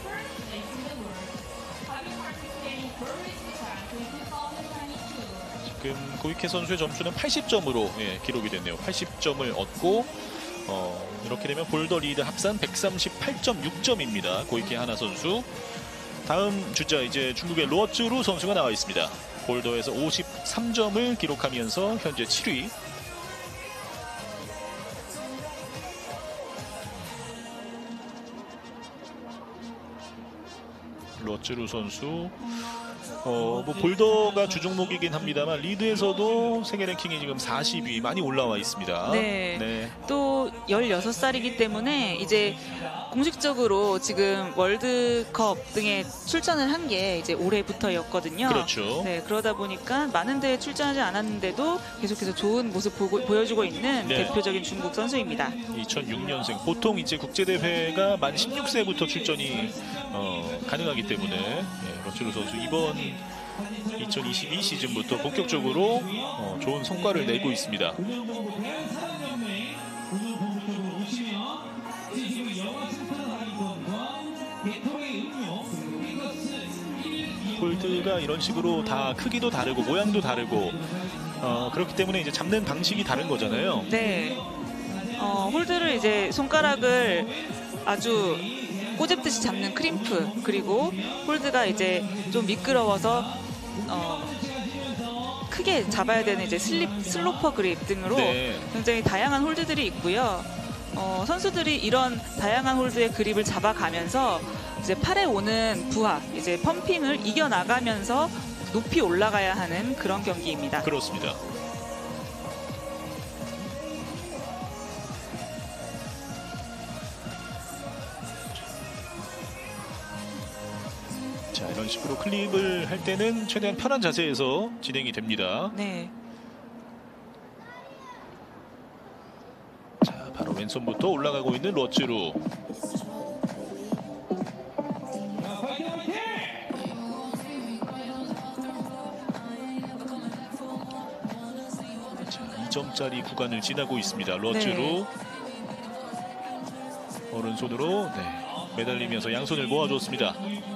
A: 지금 고이케 선수의 점수는 팔십 점으로 예, 기록이 됐네요. 팔십 점을 얻고 어, 이렇게 되면 볼더 리드 합산 백삼십팔 점 육 점입니다. 고이케 하나 선수. 다음 주자 이제 중국의 루어츠루 선수가 나와 있습니다. 볼더에서 오십삼 점을 기록하면서 현재 칠 위. 루어츠루 선수. 어, 뭐 볼더가 주종목이긴 합니다만 리드에서도 세계 랭킹이 지금 사십 위 많이 올라와 있습니다.
C: 네.
A: 네.
C: 또 열여섯 살이기 때문에 이제 공식적으로 지금 월드컵 등에 출전을 한 게 이제 올해부터였거든요.
A: 그렇죠.
C: 네, 그러다 보니까 많은 대회 출전하지 않았는데도 계속해서 좋은 모습 보고, 보여주고 있는
A: 네.
C: 대표적인 중국 선수입니다.
A: 이천육 년생. 보통 이제 국제대회가 만 십육 세부터 출전이 어, 가능하기 때문에 예, 러츠루 선수 이번 이천이십이 시즌부터 본격적으로 어, 좋은 성과를 내고 있습니다. 홀드가 이런 식으로 다 크기도 다르고 모양도 다르고 어, 그렇기 때문에 이제 잡는 방식이 다른 거잖아요.
C: 네. 어, 홀드를 이제 손가락을 아주 꼬집듯이 잡는 크림프, 그리고 홀드가 이제 좀 미끄러워서 어, 크게 잡아야 되는 이제 슬립, 슬로퍼 그립 등으로
A: 네.
C: 굉장히 다양한 홀드들이 있고요. 어, 선수들이 이런 다양한 홀드의 그립을 잡아가면서 이제 팔에 오는 부하, 이제 펌핑을 이겨나가면서 높이 올라가야 하는 그런 경기입니다.
A: 그렇습니다. 자, 이런 식으로 클립을 할 때는 최대한 편한 자세에서 진행이 됩니다.
C: 네.
A: 자, 바로 왼손부터 올라가고 있는 러츠루. 자, 이 점짜리 구간을 지나고 있습니다. 러츠루.
C: 네.
A: 오른손으로 네, 매달리면서 양손을 모아줬습니다.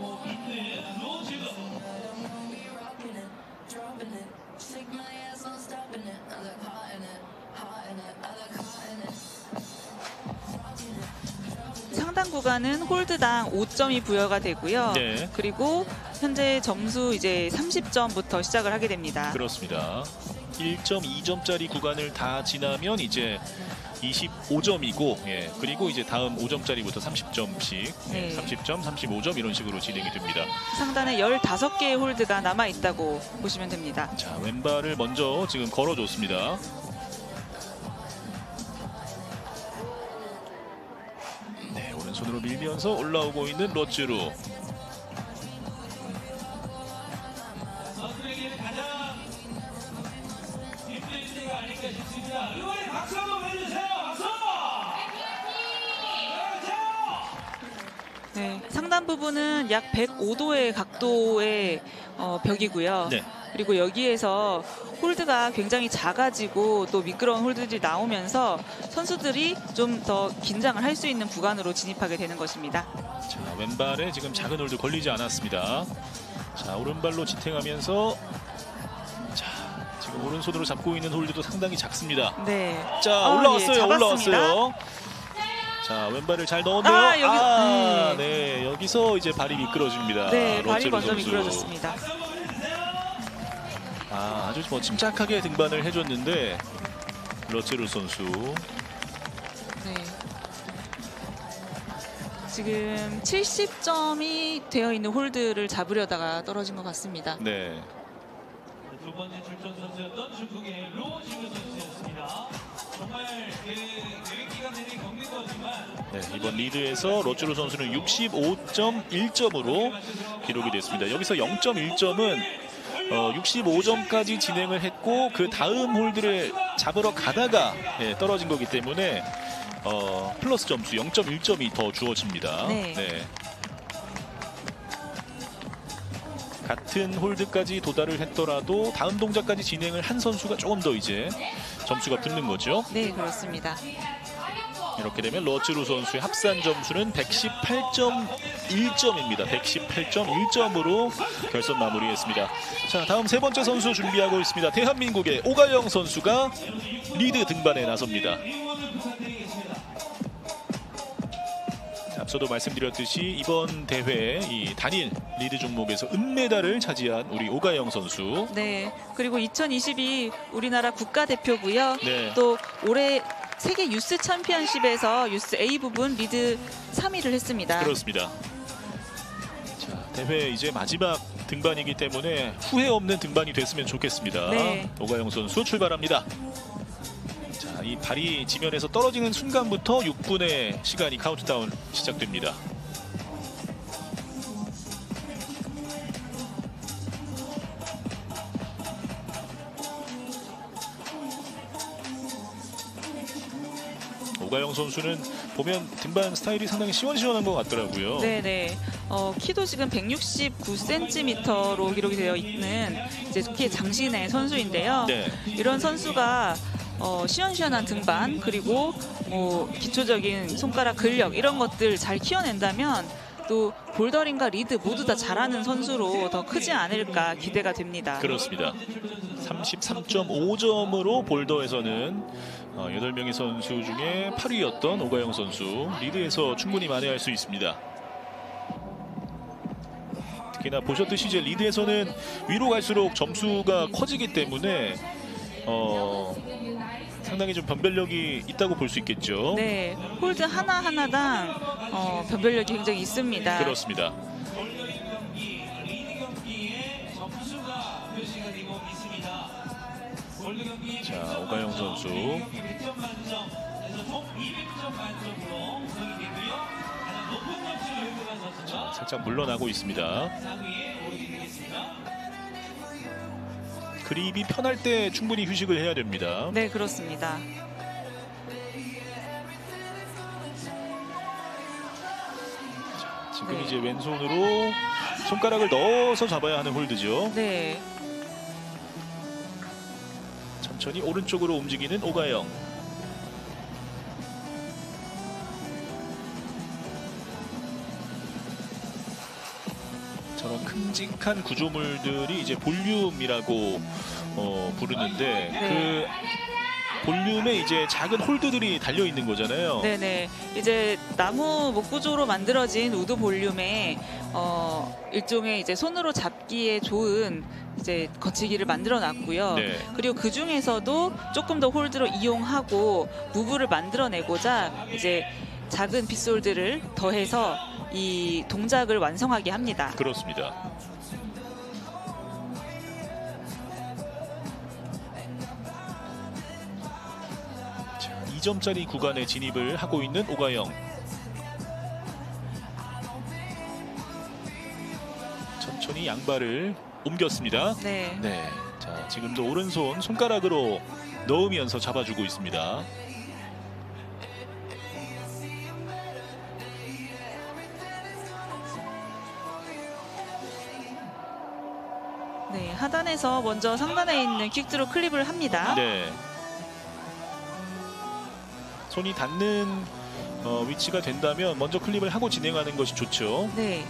C: 상단 구간은 홀드당 오 점이 부여가 되고요.
A: 네.
C: 그리고 현재 점수 이제 삼십 점부터 시작을 하게 됩니다.
A: 그렇습니다. 일 점, 이 점짜리 구간을 다 지나면 이제 이십오 점이고, 예, 그리고 이제 다음 오 점짜리부터 삼십 점씩, 예,
C: 네.
A: 삼십 점, 삼십오 점 이런 식으로 진행이 됩니다.
C: 상단에 열다섯 개의 홀드가 남아 있다고 보시면 됩니다.
A: 자, 왼발을 먼저 지금 걸어줬습니다. 네, 오른손으로 밀면서 올라오고 있는 러츠루.
B: 선수에게는 가장 힘든 때가 아닐까 싶습니다. 응원의 박수 한번 해주세요. 박수!
C: 네, 상단 부분은 약 백오 도의 각도의 어, 벽이고요.
A: 네.
C: 그리고 여기에서 홀드가 굉장히 작아지고 또 미끄러운 홀드들이 나오면서 선수들이 좀 더 긴장을 할 수 있는 구간으로 진입하게 되는 것입니다.
A: 자, 왼발에 지금 작은 홀드 걸리지 않았습니다. 자, 오른발로 지탱하면서 자, 지금 오른손으로 잡고 있는 홀드도 상당히 작습니다.
C: 네.
A: 자,
C: 어,
A: 올라왔어요.
C: 예, 잡았습니다.
A: 올라왔어요. 자, 왼발을 잘 넣었네요.
C: 아, 여기-
A: 아, 네. 여기서 이제 발이 미끄러집니다.
C: 네, 발이
A: 러츠루
C: 먼저
A: 선수.
C: 미끄러졌습니다.
A: 아, 아주 뭐 침착하게 등반을 해줬는데 러츠루 선수.
C: 네. 지금 칠십 점이 되어 있는 홀드를 잡으려다가 떨어진 것 같습니다.
A: 네.
B: 두 번째 출전 선수였던 중국의 로지우 선수였습니다. 정말 그 계획 기간 내내 겪는 거지만
A: 네, 이번 리드에서 러츠루 선수는 육십오 점 일 점으로 기록이 됐습니다. 여기서 영 점 일 점은 어, 육십오 점까지 진행을 했고 그 다음 홀드를 잡으러 가다가 예, 떨어진 거기 때문에 어, 플러스 점수 영 점 일 점이 더 주어집니다.
C: 네.
A: 네. 같은 홀드까지 도달을 했더라도 다음 동작까지 진행을 한 선수가 조금 더 이제 점수가 붙는 거죠.
C: 네, 그렇습니다.
A: 이렇게 되면 러츠루 선수의 합산 점수는 백십팔 점 일 점입니다. 백십팔 점 일 점으로 결선 마무리했습니다. 자, 다음 세 번째 선수 준비하고 있습니다. 대한민국의 오가영 선수가 리드 등반에 나섭니다. 앞서도 말씀드렸듯이 이번 대회 이 단일 리드 종목에서 은메달을 차지한 우리 오가영 선수.
C: 네, 그리고 이천이십이 우리나라 국가대표고요.
A: 네.
C: 또 올해 세계 유스 챔피언십에서 유스 A 부분 리드 삼 위를 했습니다.
A: 그렇습니다. 자, 대회 이제 마지막 등반이기 때문에 후회 없는 등반이 됐으면 좋겠습니다.
C: 네.
A: 오가영 선수 출발합니다. 자, 이 발이 지면에서 떨어지는 순간부터 육 분의 시간이 카운트다운 시작됩니다. 오가영 선수는 보면 등반 스타일이 상당히 시원시원한 것 같더라고요.
C: 네네. 어, 키도 지금 백육십구 센티미터로 기록이 되어 있는 이제 키 장신의 선수인데요.
A: 네.
C: 이런 선수가 어, 시원시원한 등반 그리고 뭐 기초적인 손가락 근력 이런 것들 잘 키워낸다면 또 볼더링과 리드 모두 다 잘하는 선수로 더 크지 않을까 기대가 됩니다.
A: 그렇습니다. 삼십삼 점 오 점으로 볼더에서는 어, 여덟 명의 선수 중에 팔 위였던 오가영 선수 리드에서 충분히 만회할 수 있습니다. 특히나 보셨듯이 이제 리드에서는 위로 갈수록 점수가 커지기 때문에 어, 상당히 좀 변별력이 있다고 볼 수 있겠죠.
C: 네, 홀드 하나 하나당 어, 변별력이 굉장히 있습니다.
A: 그렇습니다.
B: 올려인 경기, 리드 경기에 점수가 표시가 되고 있습니다. 골드 경기
A: 자, 오가영 선수.
B: 백 점 만점에서 총 이백 점 만점으로 우승이 되고요. 가장 높은 점수를 획득한 선수가
A: 살짝 물러나고 있습니다.
B: 상위에 오르게 되겠습니다.
A: 그립이 편할 때 충분히 휴식을 해야 됩니다.
C: 네, 그렇습니다.
A: 지금
C: 네.
A: 이제 왼손으로 손가락을 넣어서 잡아야 하는 홀드죠.
C: 네,
A: 천천히 오른쪽으로 움직이는 오가영. 저런 큼직한 구조물들이 이제 볼륨이라고 어, 부르는데
C: 네.
A: 그 볼륨에 이제 작은 홀드들이 달려 있는 거잖아요.
C: 네네. 이제 나무 목구조로 만들어진 우드 볼륨에 어, 일종의 이제 손으로 잡기에 좋은 이제 거치기를 만들어 놨고요.
A: 네.
C: 그리고 그 중에서도 조금 더 홀드로 이용하고 무브를 만들어내고자 이제 작은 빗솔들을 더해서 이 동작을 완성하게 합니다.
A: 그렇습니다. 자, 이 점짜리 구간에 진입을 하고 있는 오가영. 천천히 양발을 옮겼습니다.
C: 네.
A: 네. 자, 지금도 오른손 손가락으로 넣으면서 잡아주고 있습니다.
C: 네, 하단에서 먼저 상단에 있는 퀵드로 클립을 합니다.
A: 네. 손이 닿는 어, 위치가 된다면 먼저 클립을 하고 진행하는 것이 좋죠.
C: 네.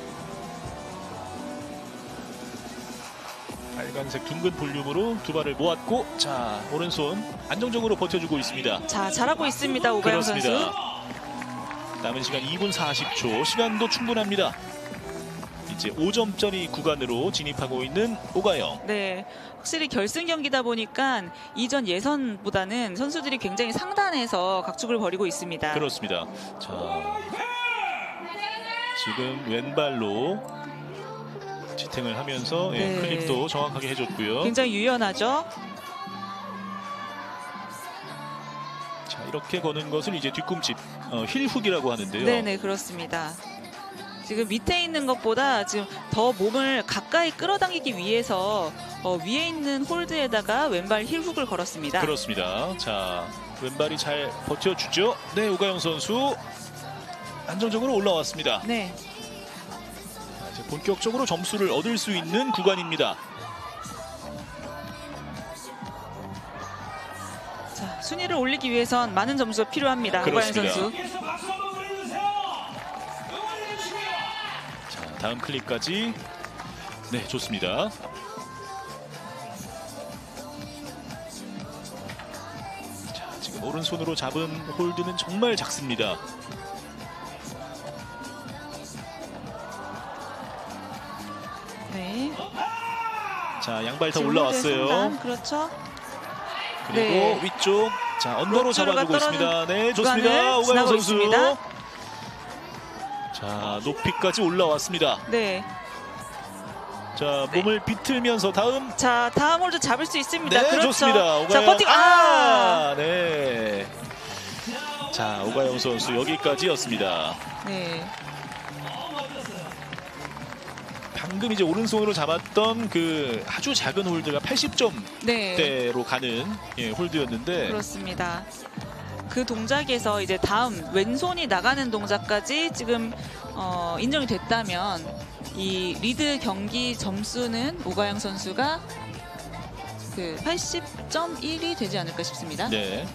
A: 빨간색 둥근 볼륨으로 두 발을 모았고, 자, 오른손 안정적으로 버텨주고 있습니다.
C: 자, 잘하고 있습니다. 오가영 선수.
A: 그렇습니다. 남은 시간 이 분 사십 초, 시간도 충분합니다. 이제 오 점짜리 구간으로 진입하고 있는 오가영.
C: 네, 확실히 결승 경기다 보니까 이전 예선보다는 선수들이 굉장히 상단에서 각축을 벌이고 있습니다.
A: 그렇습니다. 자, 지금 왼발로 지탱을 하면서 예,
C: 네.
A: 클립도 정확하게 해줬고요.
C: 굉장히 유연하죠.
A: 자, 이렇게 거는 것을 이제 뒤꿈치 어, 힐훅이라고 하는데요.
C: 네네, 그렇습니다. 지금 밑에 있는 것보다 지금 더 몸을 가까이 끌어당기기 위해서 어, 위에 있는 홀드에다가 왼발 힐훅을 걸었습니다.
A: 그렇습니다. 자, 왼발이 잘 버텨주죠. 네, 오가영 선수 안정적으로 올라왔습니다.
C: 네.
A: 자, 이제 본격적으로 점수를 얻을 수 있는 구간입니다.
C: 자, 순위를 올리기 위해선 많은 점수가 필요합니다. 오가영
A: 그렇습니다.
C: 선수.
B: 박수 한번 보내주세요. 응원해 주시고요.
A: 자, 다음 클립까지. 네, 좋습니다. 자, 지금 오른손으로 잡은 홀드는 정말 작습니다.
C: 네.
A: 자, 양발 더
C: 지금
A: 올라왔어요.
C: 상단, 그렇죠.
A: 그리고
C: 네.
A: 위쪽, 자, 언더로
C: 로프가
A: 잡아주고
C: 떨어진
A: 있습니다. 네, 좋습니다.
C: 구간을
A: 오가영
C: 지나고
A: 선수.
C: 있습니다.
A: 자, 높이까지 올라왔습니다.
C: 네.
A: 자,
C: 네.
A: 몸을 비틀면서 다음.
C: 자, 다음 홀드 잡을 수 있습니다.
A: 네,
C: 그렇죠.
A: 좋습니다. 오가영.
C: 자, 버팅. 아!
A: 아, 네. 자, 오가영 선수 여기까지였습니다.
C: 네.
A: 방금 이제 오른손으로 잡았던 그 아주 작은 홀드가 팔십 점대로
C: 네.
A: 가는 예, 홀드였는데.
C: 그렇습니다. 그 동작에서 이제 다음 왼손이 나가는 동작까지 지금 어, 인정이 됐다면 이 리드 경기 점수는 오가영 선수가 그 팔십 점 일이 되지 않을까 싶습니다.
A: 네.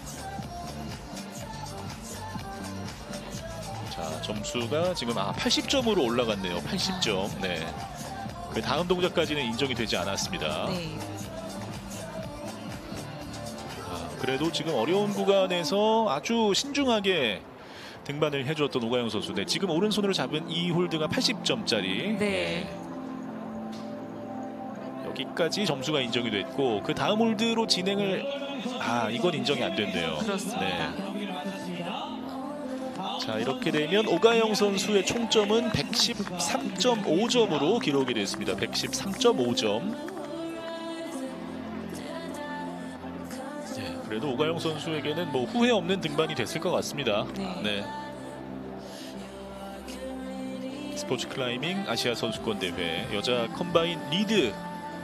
A: 자, 점수가 지금 아 팔십 점으로 올라갔네요. 팔십 점. 네. 그 다음 동작까지는 인정이 되지 않았습니다.
C: 네.
A: 아, 그래도 지금 어려운 구간에서 아주 신중하게 등반을 해줬던 오가영 선수. 네, 지금 오른손으로 잡은 이 홀드가 팔십 점짜리.
C: 네.
A: 여기까지 점수가 인정이 됐고 그 다음 홀드로 진행을 아 이건 인정이 안 된대요.
C: 그렇습니다.
B: 경기를 마쳤습니다.
A: 자 이렇게 되면 오가영 선수의 총점은 백십삼 점 오 점으로 기록이 됐습니다. 백십삼 점 오 점. 네, 그래도 오가영 선수에게는 뭐 후회 없는 등반이 됐을 것 같습니다.
C: 네.
A: 네. 스포츠 클라이밍 아시아 선수권 대회 여자 컴바인 리드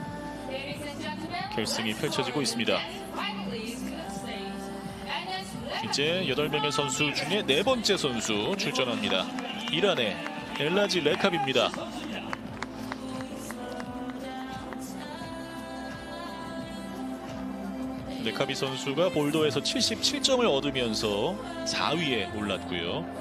A: 결승이 펼쳐지고 있습니다. 이제 여덟 명의 선수 중에 네 번째 선수 출전합니다. 이란의 엘라지 레캅입니다. 레카비 선수가 볼더에서 칠십칠 점을 얻으면서 사 위에 올랐고요.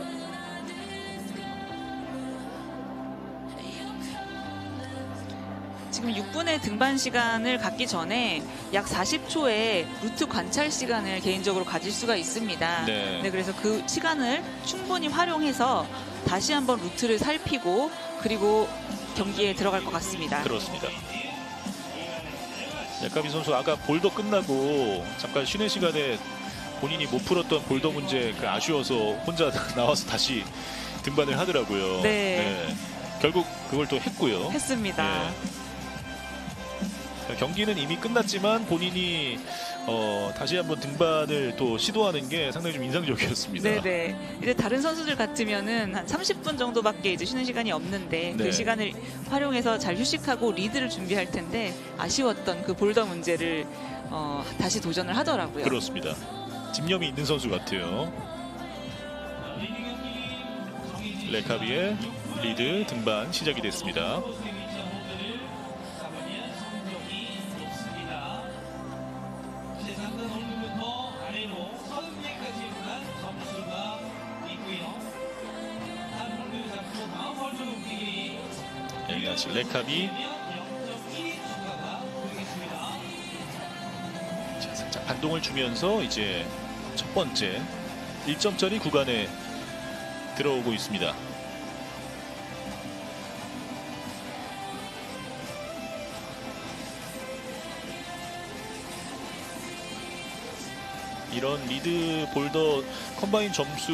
C: 지금 육 분의 등반 시간을 갖기 전에 약 사십 초의 루트 관찰 시간을 개인적으로 가질 수가 있습니다.
A: 네.
C: 네, 그래서 그 시간을 충분히 활용해서 다시 한번 루트를 살피고 그리고 경기에 들어갈 것 같습니다.
A: 그렇습니다. 레카비 선수 아까 볼더 끝나고 잠깐 쉬는 시간에 본인이 못 풀었던 볼더 문제 그 아쉬워서 혼자 나와서 다시 등반을 하더라고요.
C: 네.
A: 네. 결국 그걸 또 했고요.
C: 했습니다.
A: 네. 경기는 이미 끝났지만 본인이 어, 다시 한번 등반을 또 시도하는 게 상당히 좀 인상적이었습니다.
C: 네네. 이제 다른 선수들 같으면은 한 삼십 분 정도밖에 이제 쉬는 시간이 없는데
A: 네.
C: 그 시간을 활용해서 잘 휴식하고 리드를 준비할 텐데 아쉬웠던 그 볼더 문제를 어, 다시 도전을 하더라고요.
A: 그렇습니다. 집념이 있는 선수 같아요. 레카비의 리드 등반 시작이 됐습니다. 엘라지 레캅이 자, 살짝 반동을 주면서 이제 첫 번째 일 점짜리 구간에 들어오고 있습니다. 이런 리드 볼더 컴바인 점수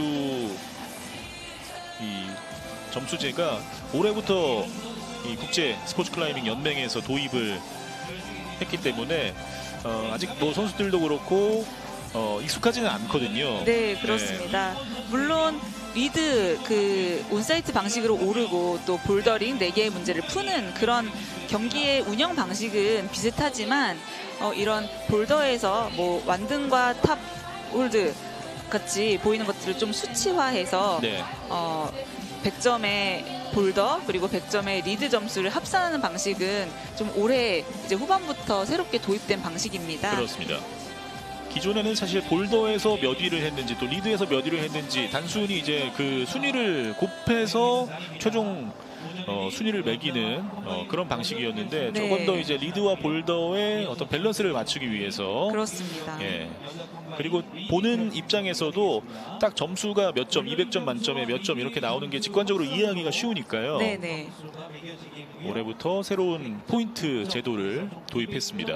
A: 이 점수제가 올해부터 이 국제 스포츠 클라이밍 연맹에서 도입을 했기 때문에 어, 아직 뭐 선수들도 그렇고 어, 익숙하지는 않거든요.
C: 네, 그렇습니다. 네. 물론 리드 그 온사이트 방식으로 오르고 또 볼더링 네 개의 문제를 푸는 그런 경기의 운영 방식은 비슷하지만 어, 이런 볼더에서 뭐 완등과 탑 홀드 같이 보이는 것들을 좀 수치화해서
A: 네.
C: 어, 백 점의 볼더 그리고 백 점의 리드 점수를 합산하는 방식은 좀 올해 이제 후반부터 새롭게 도입된 방식입니다.
A: 그렇습니다. 기존에는 사실 볼더에서 몇 위를 했는지 또 리드에서 몇 위를 했는지 단순히 이제 그 순위를 곱해서 최종 어, 순위를 매기는 어, 그런 방식이었는데
C: 네.
A: 조금 더 이제 리드와 볼더의 어떤 밸런스를 맞추기 위해서
C: 그렇습니다.
A: 예. 그리고 보는 입장에서도 딱 점수가 몇 점, 이백 점 만점에 몇 점 이렇게 나오는 게 직관적으로 이해하기가 쉬우니까요.
C: 네네.
A: 올해부터 새로운 포인트 제도를 도입했습니다.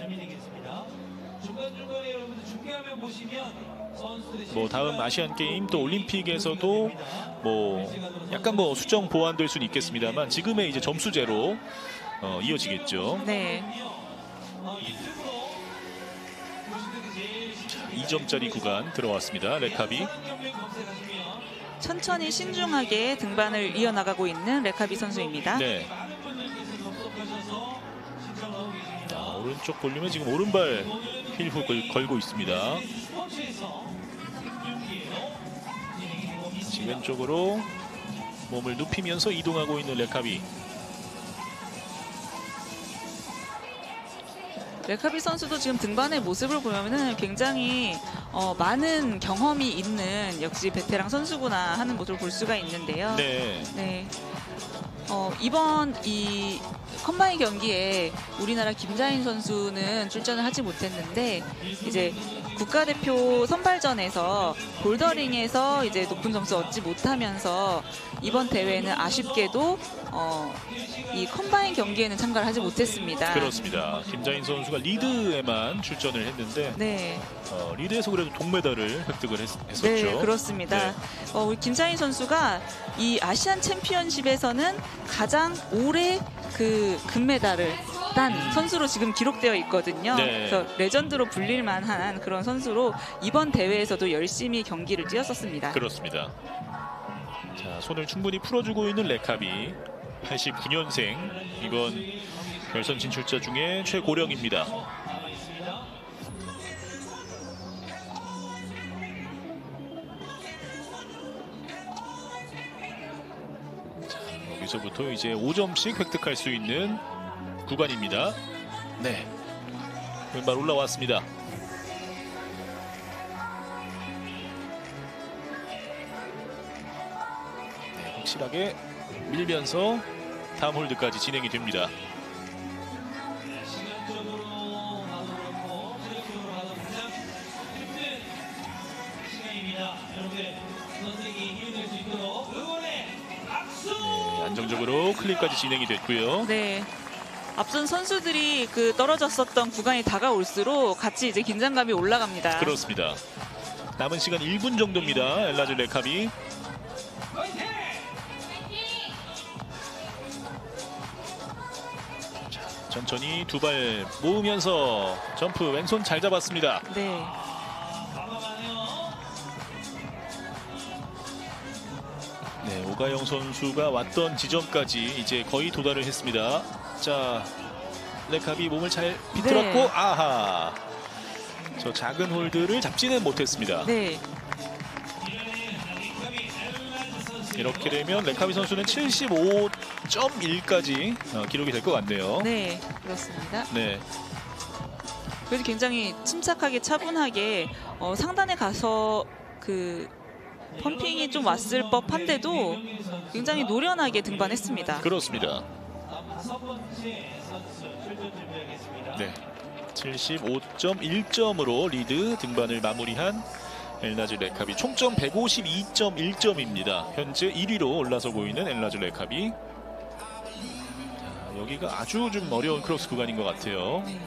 A: 뭐 다음 아시안 게임 또 올림픽에서도 뭐 약간 뭐 수정 보완될 수는 있겠습니다만 지금의 이제 점수제로 어, 이어지겠죠.
C: 네.
A: 자, 이 점짜리 구간 들어왔습니다. 레캅이
C: 천천히 신중하게 등반을 이어나가고 있는 레캅이 선수입니다.
A: 네. 자, 오른쪽 볼륨에 지금 오른발 힐훅을 걸고 있습니다. 지금 왼쪽으로 몸을 눕히면서 이동하고 있는 레캅이.
C: 레캅이 선수도 지금 등반의 모습을 보면은 굉장히 어, 많은 경험이 있는 역시 베테랑 선수구나 하는 모습을 볼 수가 있는데요.
A: 네.
C: 네. 어, 이번 이 컴바인 경기에 우리나라 김자인 선수는 출전을 하지 못했는데 이제 국가대표 선발전에서 볼더링에서 이제 높은 점수 얻지 못하면서 이번 대회는 아쉽게도 어, 이 컴바인 경기에는 참가를 하지 못했습니다.
A: 그렇습니다. 김자인 선수가 리드에만 출전을 했는데
C: 네.
A: 어, 리드에서 그래도 동메달을 획득을 했, 했었죠.
C: 네, 그렇습니다.
A: 네.
C: 어, 우리 김자인 선수가 이 아시안 챔피언십에서는 가장 오래 그 금메달을 딴 선수로 지금 기록되어 있거든요.
A: 네.
C: 그래서 레전드로 불릴 만한 그런 선수로 이번 대회에서도 열심히 경기를 뛰었었습니다.
A: 그렇습니다. 자, 손을 충분히 풀어주고 있는 레카비, 팔십구 년생, 이번 결선 진출자 중에 최고령입니다. 자, 여기서부터 이제 오 점씩 획득할 수 있는 구간입니다. 네, 왼발 올라왔습니다. 네, 확실하게 밀면서 다음 홀드까지 진행이 됩니다.
B: 시간적으로 가도 그렇고 체력적으로 가도 가장 힘든 시간입니다. 여러분들 선생님이 힘이 될 수 있도록 응원의 박수!
A: 네, 안정적으로 클립까지 진행이 됐고요.
C: 네. 앞선 선수들이 그 떨어졌었던 구간이 다가올수록 같이 이제 긴장감이 올라갑니다.
A: 그렇습니다. 남은 시간 일 분 정도입니다. 엘라즈 레카비. 자, 천천히 두 발 모으면서 점프 왼손 잘 잡았습니다.
C: 네.
A: 네, 오가영 선수가 왔던 지점까지 이제 거의 도달을 했습니다. 자, 레카비 몸을 잘 비틀었고,
C: 네.
A: 아하. 저 작은 홀드를 잡지는 못했습니다.
C: 네.
A: 이렇게 되면 레카비 선수는 칠십오 점 일까지 어, 기록이 될 것 같네요.
C: 네, 그렇습니다.
A: 네.
C: 그래도 굉장히 침착하게 차분하게 어, 상단에 가서 그 펌핑이 좀 왔을 법한데도 굉장히 노련하게 등반했습니다.
A: 그렇습니다.
B: 다섯 번째 선수 출전 준비하겠습니다.
A: 네. 칠십오 점 일 점으로 리드 등반을 마무리한 엘라즈 레카비. 총점 백오십이 점 일 점입니다. 현재 일 위로 올라서고 있는 엘라즈 레카비. 자, 여기가 아주 좀 어려운 크로스 구간인 것 같아요.
C: 네.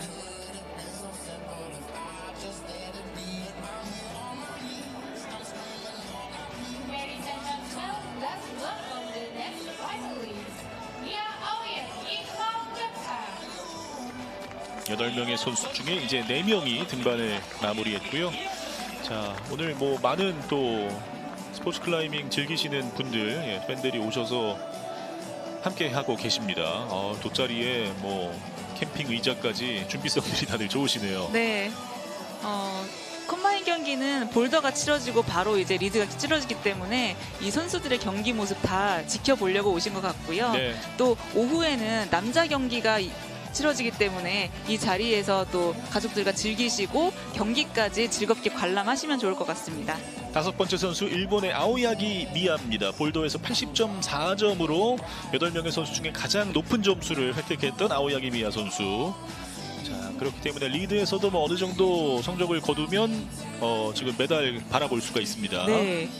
D: Ladies and gentlemen, let's welcome the next finalist, Mia Aoyagi from Japan.
A: 여덟 명의 선수 중에 이제 네 명이 등반을 마무리했고요. 자, 오늘 뭐 많은 또 스포츠 클라이밍 즐기시는 분들, 예, 팬들이 오셔서 함께 하고 계십니다. 어, 돗자리에 뭐 캠핑 의자까지 준비성들이 다들 좋으시네요.
C: 네. 어, 컴바인 경기는 볼더가 치러지고 바로 이제 리드가 치러지기 때문에 이 선수들의 경기 모습 다 지켜보려고 오신 것 같고요.
A: 네.
C: 또 오후에는 남자 경기가 이- 치러지기 때문에 이 자리에서 또 가족들과 즐기시고 경기까지 즐겁게 관람하시면 좋을 것 같습니다.
A: 다섯 번째 선수 일본의 아오야기 미야입니다. 볼더에서 팔십 점 사 점으로 여덟 명의 선수 중에 가장 높은 점수를 획득했던 아오야기 미야 선수. 자, 그렇기 때문에 리드에서도 뭐 어느 정도 성적을 거두면 어, 지금 메달 바라볼 수가 있습니다.
C: 네.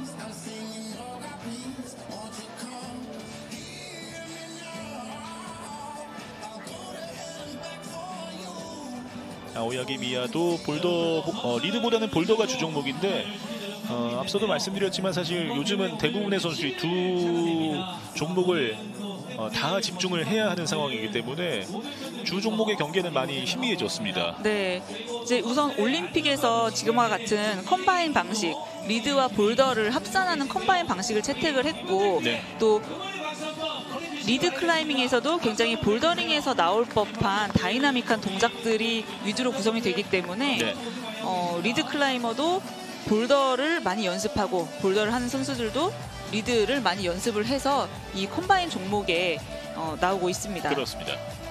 A: 아오야기 미야도 볼더 어, 리드보다는 볼더가 주 종목인데 어, 앞서도 말씀드렸지만 사실 요즘은 대부분의 선수들이 두 종목을 어, 다 집중을 해야 하는 상황이기 때문에 주 종목의 경기는 많이 희미해졌습니다.
C: 네. 이제 우선 올림픽에서 지금과 같은 컴바인 방식, 리드와 볼더를 합산하는 컴바인 방식을 채택을 했고
A: 네.
C: 또 리드 클라이밍에서도 굉장히 볼더링에서 나올 법한 다이나믹한 동작들이 위주로 구성이 되기 때문에
A: 네.
C: 어, 리드 클라이머도 볼더를 많이 연습하고 볼더를 하는 선수들도 리드를 많이 연습을 해서 이 컴바인 종목에 어, 나오고 있습니다.
A: 그렇습니다.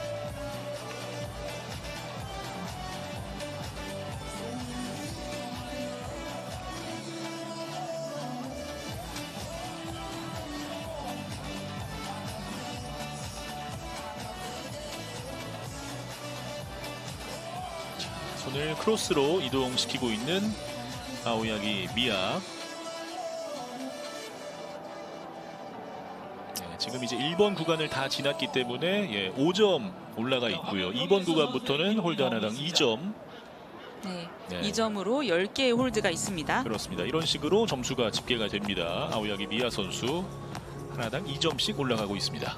A: 손을 크로스로 이동시키고 있는 아오야기 미야. 네, 지금 이제 일 번 구간을 다 지났기 때문에 예, 오 점 올라가 있고요. 이 번 구간부터는 홀드 하나당 이 점.
C: 네,
A: 네.
C: 이 점으로 열 개의 홀드가 있습니다.
A: 그렇습니다. 이런 식으로 점수가 집계가 됩니다. 아오야기 미야 선수 하나당 이 점씩 올라가고 있습니다.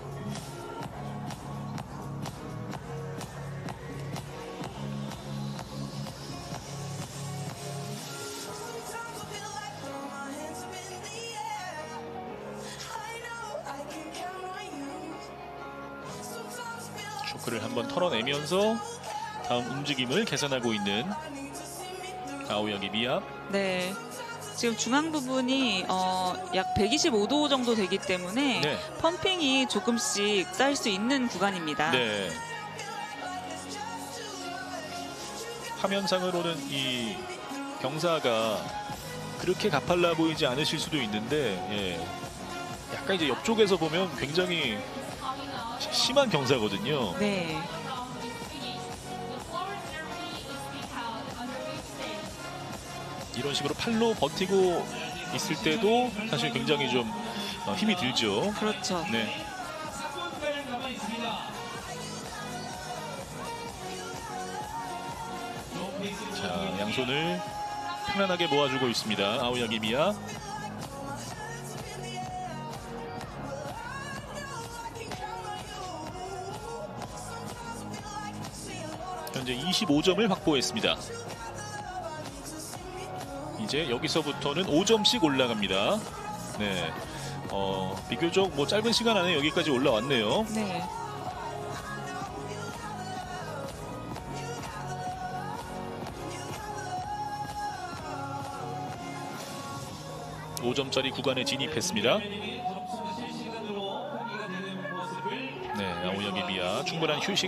A: 초크를 한번 털어내면서 다음 움직임을 계산하고 있는 아오야기 미야.
C: 네. 지금 중앙 부분이 어, 약 백이십오 도 정도 되기 때문에
A: 네.
C: 펌핑이 조금씩 쌓일 수 있는 구간입니다.
A: 네. 화면상으로는 이 경사가 그렇게 가팔라 보이지 않으실 수도 있는데 예. 약간 이제 옆쪽에서 보면 굉장히 심한 경사거든요.
C: 네.
A: 이런 식으로 팔로 버티고 있을 때도 사실 굉장히 좀 어, 힘이 들죠.
C: 그렇죠.
A: 네. 자, 양손을 편안하게 모아주고 있습니다. 아오야기 미야. 현재 이십오 점을 확보했습니다. 이제 여기서부터는 오 점씩 올라갑니다. 네, 어, 비교적 뭐 짧은 시간 안에 여기까지 올라왔네요.
C: 네.
A: 오 점짜리 구간에 진입했습니다. 네, 아오야기 미야 충분한 휴식.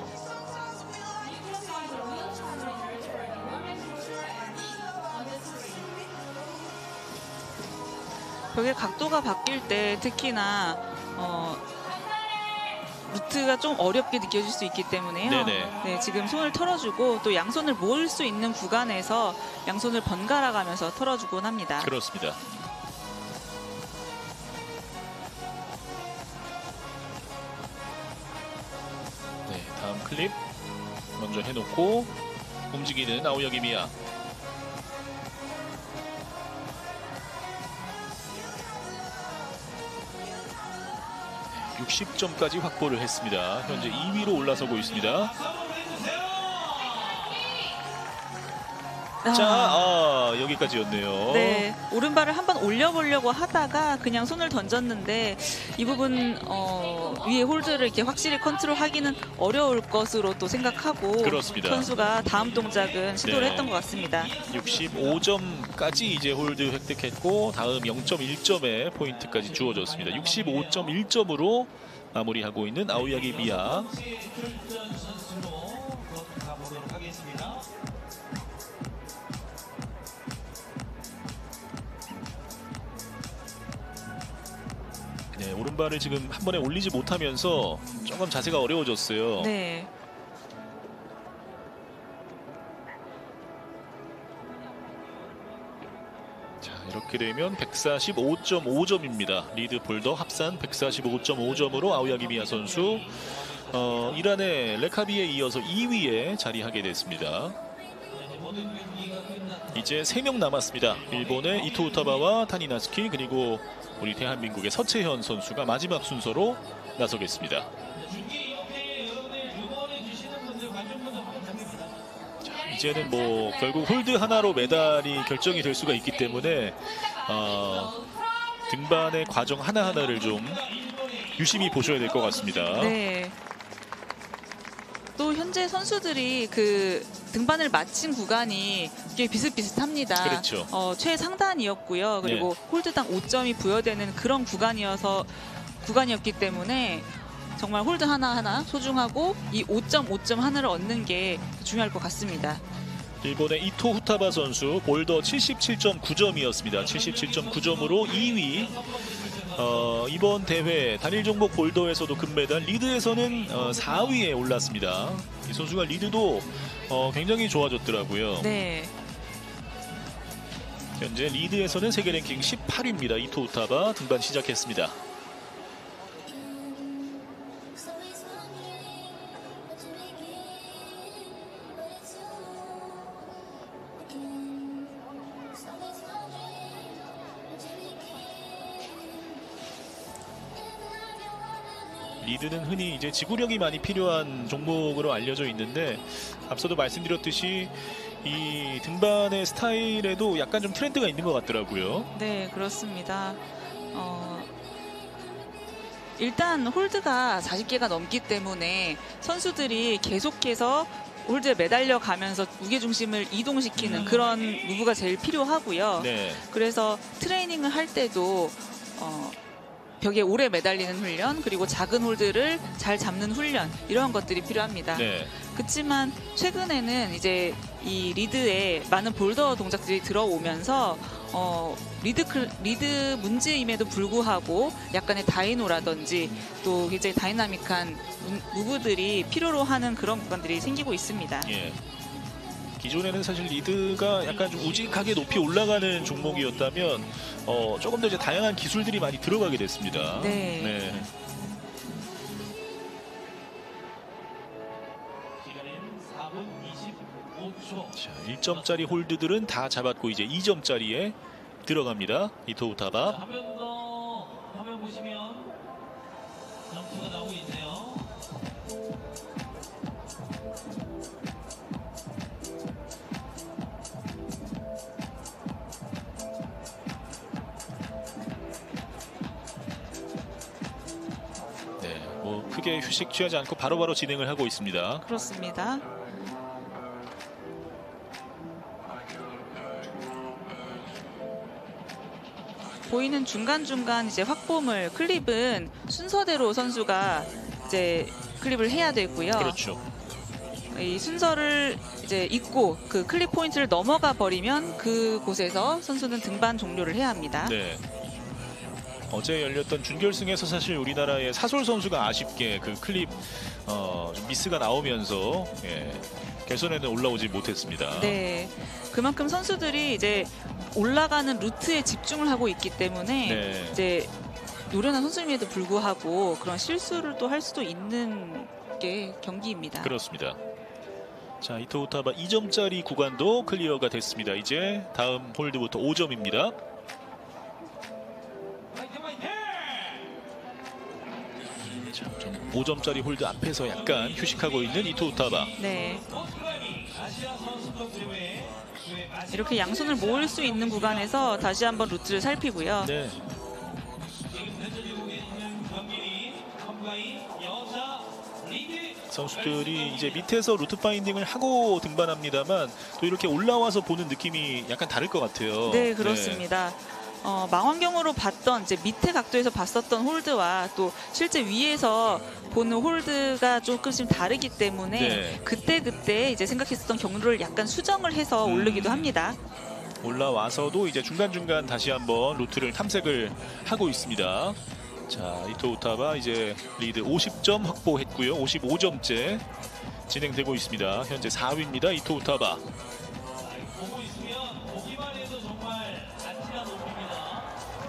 C: 벽의 각도가 바뀔 때 특히나 어, 루트가 좀 어렵게 느껴질 수 있기 때문에요.
A: 네네.
C: 네, 지금 손을 털어주고 또 양손을 모을 수 있는 구간에서 양손을 번갈아 가면서 털어주곤 합니다.
A: 그렇습니다. 네, 다음 클립 먼저 해놓고 움직이는 아오야기 미야. 육십 점까지 확보를 했습니다. 현재 이 위로 올라서고 있습니다. 자, 아, 여기까지였네요.
C: 네, 오른발을 한번 올려보려고 하다가 그냥 손을 던졌는데 이 부분 어, 위에 홀드를 이렇게 확실히 컨트롤하기는 어려울 것으로 또 생각하고
A: 그렇습니다.
C: 선수가 다음 동작은 시도를
A: 네.
C: 했던 것 같습니다.
A: 육십오 점까지 이제 홀드 획득했고 다음 영 점 일 점의 포인트까지 주어졌습니다. 육십오 점 일 점으로 마무리하고 있는 아오야기 미야. 네, 오른발을 지금 한 번에 올리지 못하면서 조금 자세가 어려워졌어요.
C: 네.
A: 자, 이렇게 되면 백사십오 점 오 점입니다. 리드 볼더 합산 백사십오 점 오 점으로 아오야기 미야 선수 어, 이란의 레카비에 이어서 이 위에 자리하게 됐습니다. 이제 세 명 남았습니다. 일본의 이토 우타바와 타니나스키 그리고 우리 대한민국의 서채현 선수가 마지막 순서로 나서겠습니다. 자, 이제는 뭐 결국 홀드 하나로 메달이 결정이 될 수가 있기 때문에 어, 등반의 과정 하나하나를 좀 유심히 보셔야 될 것 같습니다.
C: 네. 또 현재 선수들이 그 등반을 마친 구간이 꽤 비슷비슷합니다.
A: 그렇죠.
C: 어, 최상단이었고요. 그리고
A: 네.
C: 홀드당 오 점이 부여되는 그런 구간이어서 구간이었기 때문에 정말 홀드 하나하나 소중하고 이 오 점 오 점 하나를 얻는 게 중요할 것 같습니다.
A: 일본의 이토 후타바 선수 볼더 칠십칠 점 구 점이었습니다. 칠십칠 점 구 점으로 이 위. 어, 이번 대회 단일 종목 볼더에서도 금메달, 리드에서는 어, 사 위에 올랐습니다. 이 선수가 리드도 어, 굉장히 좋아졌더라고요.
C: 네.
A: 현재 리드에서는 세계 랭킹 십팔 위입니다. 이토 우타바 등반 시작했습니다. 리드는 흔히 이제 지구력이 많이 필요한 종목으로 알려져 있는데 앞서도 말씀드렸듯이 이 등반의 스타일에도 약간 좀 트렌드가 있는 것 같더라고요.
C: 네, 그렇습니다. 어, 일단 홀드가 사십 개가 넘기 때문에 선수들이 계속해서 홀드에 매달려 가면서 무게중심을 이동시키는 그런 무브가 제일 필요하고요.
A: 네.
C: 그래서 트레이닝을 할 때도 어, 벽에 오래 매달리는 훈련, 그리고 작은 홀드를 잘 잡는 훈련, 이런 것들이 필요합니다.
A: 네.
C: 그렇지만 최근에는 이제 이 리드에 많은 볼더 동작들이 들어오면서 어, 리드, 클, 리드 문제임에도 불구하고 약간의 다이노라든지 또 굉장히 다이나믹한 무브들이 필요로 하는 그런 구간들이 생기고 있습니다.
A: 예. 기존에는 사실 리드가 약간 좀 우직하게 높이 올라가는 종목이었다면 어, 조금 더 이제 다양한 기술들이 많이 들어가게 됐습니다.
C: 네.
A: 네.
B: 사 분 이십오 초.
A: 자, 일 점짜리 홀드들은 다 잡았고 이제 이 점짜리에 들어갑니다. 이토 우타바.
B: 한 번 더 화면 보시면 점수가 나오고 있네요.
A: 네, 뭐 크게 휴식 취하지 않고 바로바로 진행을 하고 있습니다.
C: 그렇습니다. 보이는 중간중간 이제 확보물, 클립은 순서대로 선수가 이제 클립을 해야 되고요.
A: 그렇죠.
C: 이 순서를 이제 잊고 그 클립 포인트를 넘어가 버리면 그곳에서 선수는 등반 종료를 해야 합니다.
A: 네. 어제 열렸던 준결승에서 사실 우리나라의 사솔 선수가 아쉽게 그 클립 어, 좀 미스가 나오면서 예, 결선에는 올라오지 못했습니다.
C: 네, 그만큼 선수들이 이제 올라가는 루트에 집중을 하고 있기 때문에
A: 네.
C: 이제 노련한 선수임에도 불구하고 그런 실수를 또 할 수도 있는 게 경기입니다.
A: 그렇습니다. 자, 이토 우타바 이 점짜리 구간도 클리어가 됐습니다. 이제 다음 홀드부터 오 점입니다. 자, 좀 오 점짜리 홀드 앞에서 약간 휴식하고 있는 이토 우타바.
C: 네.
B: 아시아 선수권 대회
C: 이렇게 양손을 모을 수 있는 구간에서 다시 한번 루트를 살피고요.
A: 네.
B: 지금 펼쳐지고 있는 경기 컴바인 여자 리드
A: 선수들이 이제 밑에서 루트 파인딩을 하고 등반합니다만 또 이렇게 올라와서 보는 느낌이 약간 다를 것 같아요.
C: 네, 그렇습니다. 어, 망원경으로 봤던 이제 밑에 각도에서 봤었던 홀드와 또 실제 위에서 보는 홀드가 조금씩 다르기 때문에
A: 네.
C: 그때 그때 이제 생각했었던 경로를 약간 수정을 해서
A: 음.
C: 오르기도 합니다.
A: 올라와서도 이제 중간중간 다시 한번 루트를 탐색을 하고 있습니다. 자, 이토 우타바 이제 리드 오십 점 확보했고요. 오십오 점째 진행되고 있습니다. 현재 사 위입니다. 이토 우타바.
B: 보고 있으면 보기만 해도 정말 안티가 높입니다.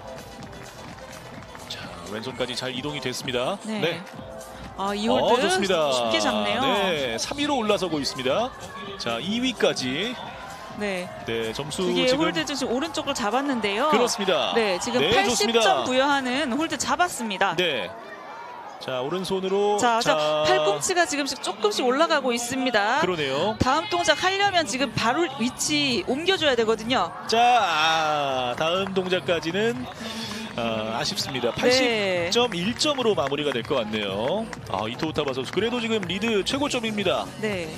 A: 자, 왼손까지 잘 이동이 됐습니다.
C: 네. 아, 이
A: 어,
C: 홀드
A: 좋습니다.
C: 쉽게 잡네요.
A: 네, 삼 위로 올라서고 있습니다. 자, 이 위까지.
C: 네.
A: 네, 점수
C: 그게
A: 지금
C: 홀드 지금 오른쪽으로 잡았는데요.
A: 그렇습니다.
C: 네, 지금
A: 네,
C: 팔십
A: 좋습니다.
C: 점 부여하는 홀드 잡았습니다.
A: 네. 자, 오른손으로
C: 자, 자,
A: 자,
C: 팔꿈치가 지금씩 조금씩 올라가고 있습니다.
A: 그러네요.
C: 다음 동작 하려면 지금 바로 위치 옮겨줘야 되거든요.
A: 자, 아, 다음 동작까지는 아, 아쉽습니다.
C: 네.
A: 팔십 점 일 점으로 마무리가 될 것 같네요. 아, 이토 우타바 선수 그래도 지금 리드 최고점입니다.
C: 네.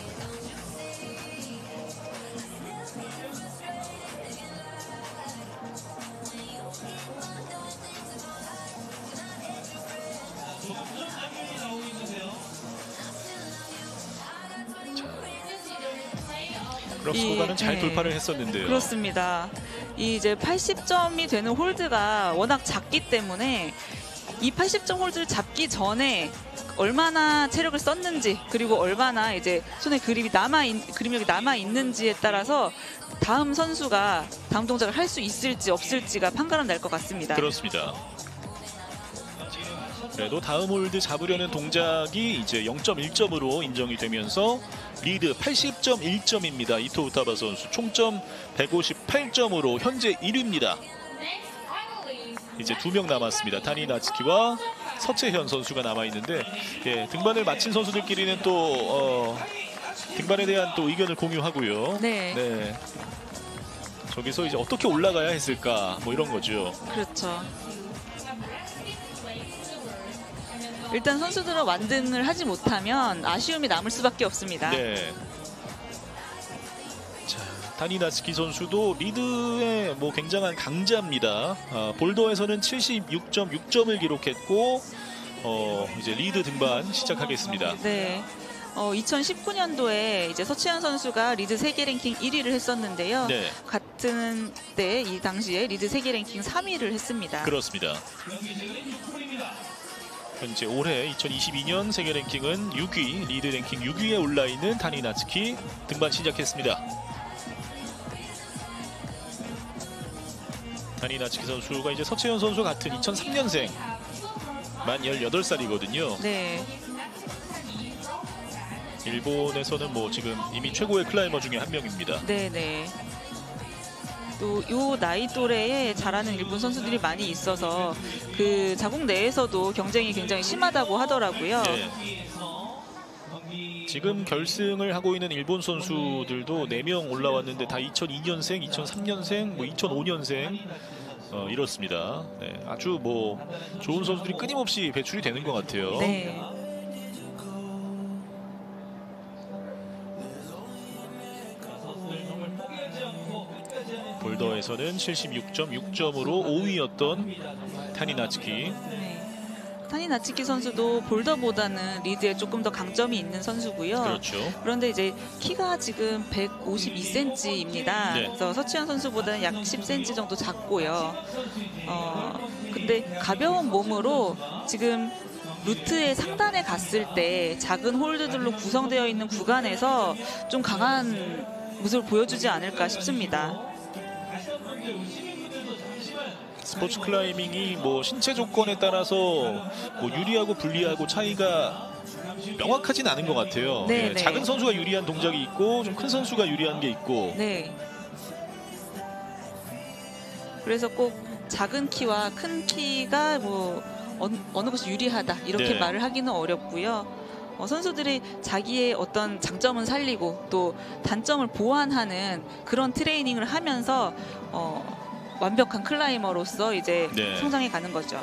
A: 크로스
C: 이-
A: 구간은 잘
C: 네.
A: 돌파를 했었는데요.
C: 그렇습니다. 이 이제 팔십 점이 되는 홀드가 워낙 작기 때문에 이 팔십 점 홀드를 잡기 전에 얼마나 체력을 썼는지 그리고 얼마나 이제 손에 그립이 남아 있, 그립력이 남아 있는지에 따라서 다음 선수가 다음 동작을 할 수 있을지 없을지가 판가름 날 것 같습니다.
A: 그렇습니다. 그래도 다음 홀드 잡으려는 동작이 이제 영 점 일 점으로 인정이 되면서 리드 팔십 점 일 점입니다. 이토 우타바 선수 총점 백오십팔 점으로 현재 일 위입니다. 이제 두 명 남았습니다. 타니 나츠키와 서채현 선수가 남아 있는데 예, 등반을 마친 선수들끼리는 또 어, 등반에 대한 또 의견을 공유하고요.
C: 네.
A: 네. 저기서 이제 어떻게 올라가야 했을까 뭐 이런 거죠.
C: 그렇죠. 일단 선수들은 완등을 하지 못하면 아쉬움이 남을 수밖에 없습니다.
A: 네. 자, 타니나츠키 선수도 리드의 뭐 굉장한 강자입니다. 아, 볼더에서는 칠십육 점 육 점을 기록했고 어, 이제 리드 등반 시작하겠습니다.
C: 네. 어, 이천십구 년도에 이제 서채현 선수가 리드 세계 랭킹 일 위를 했었는데요.
A: 네.
C: 같은 때 이 당시에 리드 세계 랭킹 삼 위를 했습니다.
A: 그렇습니다. 현재 올해 이천이십이 년 세계 랭킹은 육 위, 리드 랭킹 육 위에 올라 있는 타니나츠키 등반 시작했습니다. 타니나츠키 선수가 이제 서채현 선수 같은 이천삼 년생, 만 열여덟 살이거든요.
C: 네.
A: 일본에서는 뭐 지금 이미 최고의 클라이머 중에 한 명입니다.
C: 네네. 또 요 나이 또래에 잘하는 일본 선수들이 많이 있어서 그 자국 내에서도 경쟁이 굉장히 심하다고 하더라고요.
A: 네. 지금 결승을 하고 있는 일본 선수들도 네 명 올라왔는데 다 이천이 년생, 이천삼 년생, 뭐 이천오 년생 어, 이렇습니다. 네, 아주 뭐 좋은 선수들이 끊임없이 배출이 되는 것 같아요.
C: 네.
A: 볼더에서는 칠십육 점 육 점으로 오 위였던 타니나츠키.
C: 네. 타니나츠키 선수도 볼더보다는 리드에 조금 더 강점이 있는 선수고요.
A: 그렇죠.
C: 그런데 이제 키가 지금 백오십이 센티미터입니다.
A: 네.
C: 그래서 서채현 선수보다는 약 십 센티미터 정도 작고요. 어, 근데 가벼운 몸으로 지금 루트의 상단에 갔을 때 작은 홀드들로 구성되어 있는 구간에서 좀 강한 모습을 보여주지 않을까 싶습니다.
A: 스포츠 클라이밍이 뭐 신체 조건에 따라서 뭐 유리하고 불리하고 차이가 명확하진 않은 것 같아요.
C: 네,
A: 예,
C: 네.
A: 작은 선수가 유리한 동작이 있고 좀 큰 선수가 유리한 게 있고.
C: 네. 그래서 꼭 작은 키와 큰 키가 뭐 어느, 어느 것이 유리하다 이렇게
A: 네.
C: 말을 하기는 어렵고요. 어, 선수들이 자기의 어떤 장점은 살리고 또 단점을 보완하는 그런 트레이닝을 하면서 어, 완벽한 클라이머로서 이제
A: 네.
C: 성장해 가는 거죠.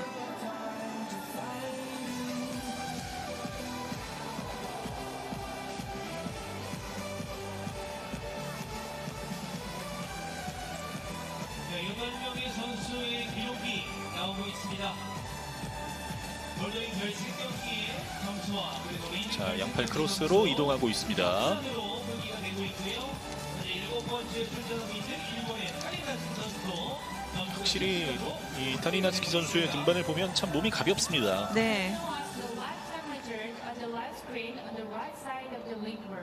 B: 여덟 명의 선수의 기록이 나오고 있습니다. 볼더인 결승 경기의 점수와 그리고 리드
A: 자, 양팔 크로스로 이동하고 있습니다.
B: 순으로 경기가 되고 있고요. 이제 일곱 번째 출전하고 있는 일본의 타니나츠키 선수도
A: 확실히 이 타니나츠키 선수의 등반을 보면 참 몸이 가볍습니다.
C: 네.
D: The last time measured on the left screen on the right side of the lever.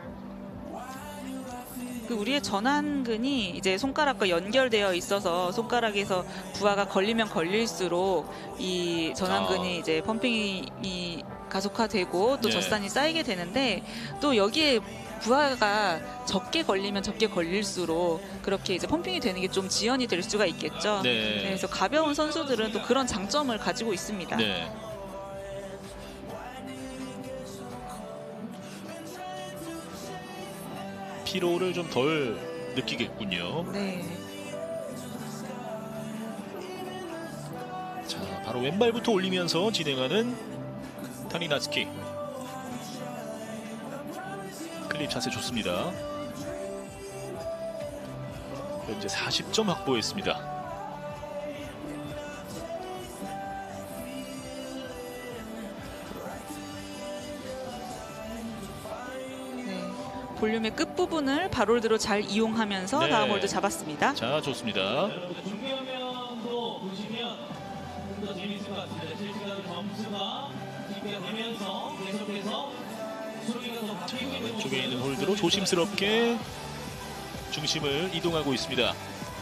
C: 그 우리의 전완근이 이제 손가락과 연결되어 있어서 손가락에서 부하가 걸리면 걸릴수록 이 전완근이
A: 아.
C: 이제 펌핑이 가속화되고 또
A: 네.
C: 젖산이 쌓이게 되는데 또 여기에 부하가 적게 걸리면 적게 걸릴수록 그렇게 이제 펌핑이 되는 게 좀 지연이 될 수가 있겠죠.
A: 네.
C: 그래서 가벼운 선수들은 또 그런 장점을 가지고 있습니다.
A: 네. 피로를 좀 덜 느끼겠군요.
C: 네.
A: 자, 바로 왼발부터 올리면서 진행하는 타니나츠키. 클립 자세 좋습니다. 현재 사십 점 확보했습니다.
C: 네. 볼륨의 끝부분을 발홀드로 잘 이용하면서
A: 네.
C: 다음 홀드 잡았습니다.
A: 자, 좋습니다.
B: 중계화면도 보시면 좀 더 재밌을 것 같습니다. 실시간 점수가 집계가 되면서 계속해서 순위가 더 바뀌고 있는
A: 왼쪽에 있는 홀드로 조심스럽게 중심을 이동하고 있습니다.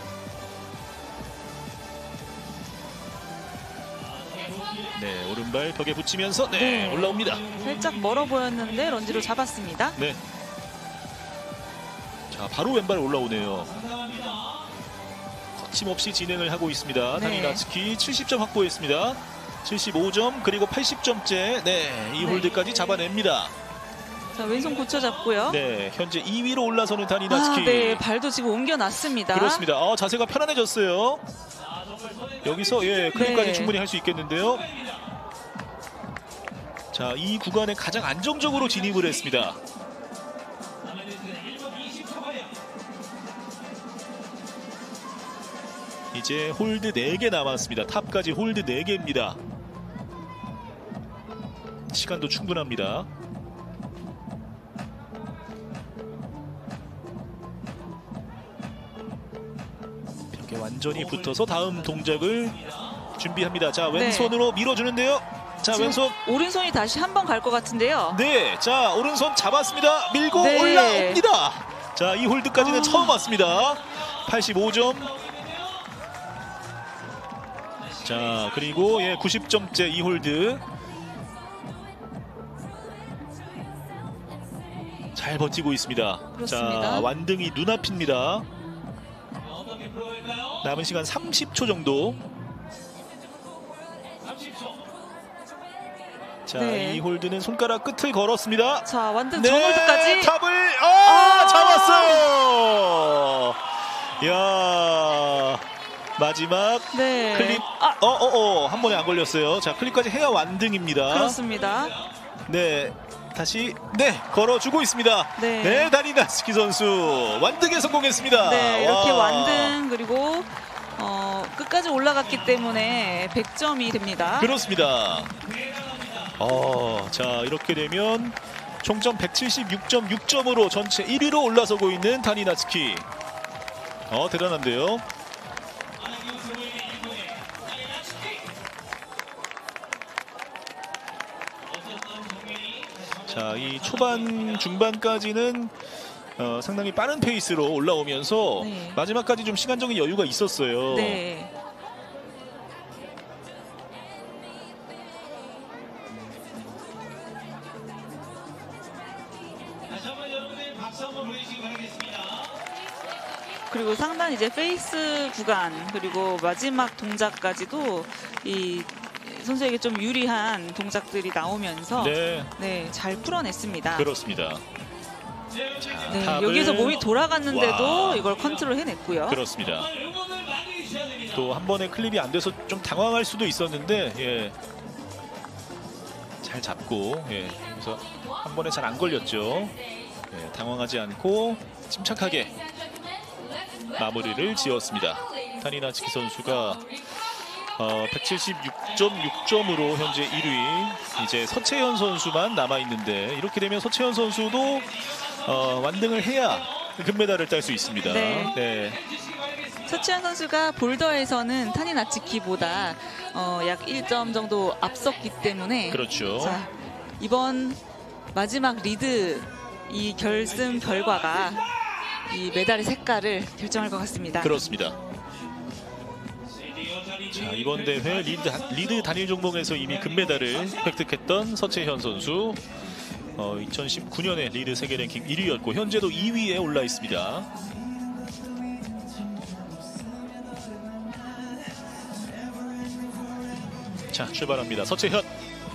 A: 네, 오른발 벽에 붙이면서 네,
C: 네.
A: 올라옵니다.
C: 살짝 멀어 보였는데 런지로 잡았습니다.
A: 네. 자, 바로 왼발 올라오네요. 거침없이 진행을 하고 있습니다.
C: 네.
A: 타니나츠키 칠십 점 확보했습니다. 칠십오 점 그리고 팔십 점째 네, 이 홀드까지 잡아냅니다.
C: 자, 왼손 고쳐 잡고요.
A: 네, 현재 이 위로 올라서는 다니나츠키.
C: 아, 네, 발도 지금 옮겨놨습니다.
A: 그렇습니다. 아, 자세가 편안해졌어요. 여기서 예, 클립까지
C: 네.
A: 충분히 할 수 있겠는데요. 자, 이 구간에 가장 안정적으로 진입을 했습니다. 이제 홀드 네 개 남았습니다. 탑까지 홀드 네 개입니다. 시간도 충분합니다. 이렇게 완전히 붙어서 다음 동작을 준비합니다. 자, 왼손으로 밀어주는데요. 자,
C: 지금
A: 왼손.
C: 오른손이 다시 한 번 갈 것 같은데요.
A: 네, 자, 오른손 잡았습니다. 밀고
C: 네.
A: 올라옵니다. 자, 이 홀드까지는
C: 아.
A: 처음 왔습니다. 팔십오 점. 자, 그리고 예, 구십 점째 이 홀드. 잘 버티고 있습니다.
C: 그렇습니다.
A: 자, 완등이 눈앞입니다. 남은 시간 삼십 초 정도. 자,
C: 네.
A: 이 홀드는 손가락 끝을 걸었습니다.
C: 자, 완등
A: 네,
C: 전홀드까지.
A: 탑을 아,
C: 아.
A: 잡았어요. 야, 마지막
C: 네.
A: 클립.
C: 아,
A: 어, 어, 어, 한 번에 안 걸렸어요. 자, 클립까지 해야 완등입니다.
C: 그렇습니다.
A: 네, 다시 네 걸어주고 있습니다.
C: 네.
A: 네, 다니나츠키 선수 완등에 성공했습니다.
C: 네, 이렇게
A: 와.
C: 완등 그리고 어, 끝까지 올라갔기 때문에 백 점이 됩니다.
A: 그렇습니다. 어, 자, 이렇게 되면 총점 백칠십육 점 육 점으로 전체 일 위로 올라서고 있는 다니나츠키. 어, 대단한데요. 자, 이 초반 중반까지는 어, 상당히 빠른 페이스로 올라오면서
C: 네.
A: 마지막까지 좀 시간적인 여유가 있었어요.
C: 네.
B: 다시 한번 여러분들 박수 한번 보내주시기 바라겠습니다.
C: 그리고 상단 이제 페이스 구간 그리고 마지막 동작까지도 이 선수에게 좀 유리한 동작들이 나오면서
A: 네,
C: 네, 잘 풀어냈습니다.
A: 그렇습니다.
C: 네,
A: 탑을-
C: 여기서 몸이 돌아갔는데도
A: 와.
C: 이걸 컨트롤 해냈고요.
A: 그렇습니다.
B: 응원을 많이 해주셔야 됩니다.
A: 또 한 번에 클립이 안 돼서 좀 당황할 수도 있었는데 예. 잘 잡고 예. 그래서 한 번에 잘 안 걸렸죠. 예, 당황하지 않고 침착하게 마무리를 지었습니다. 타니나츠키 선수가 어, 백칠십육 점 육 점으로 현재 일 위. 이제 서채현 선수만 남아 있는데 이렇게 되면 서채현 선수도 어, 완등을 해야 금메달을 딸 수 있습니다.
C: 네.
A: 네.
C: 서치현 선수가 볼더에서는 타니나츠키보다 어, 약 일 점 정도 앞섰기 때문에
A: 그렇죠.
C: 자, 이번 마지막 리드 이 결승 결과가 이 메달의 색깔을 결정할 것 같습니다.
A: 그렇습니다. 자, 이번 대회 리드, 리드 단일 종목에서 이미 금메달을 획득했던 서채현 선수. 어, 이천십구 년에 리드 세계 랭킹 일 위였고 현재도 이 위에 올라 있습니다. 자, 출발합니다. 서채현.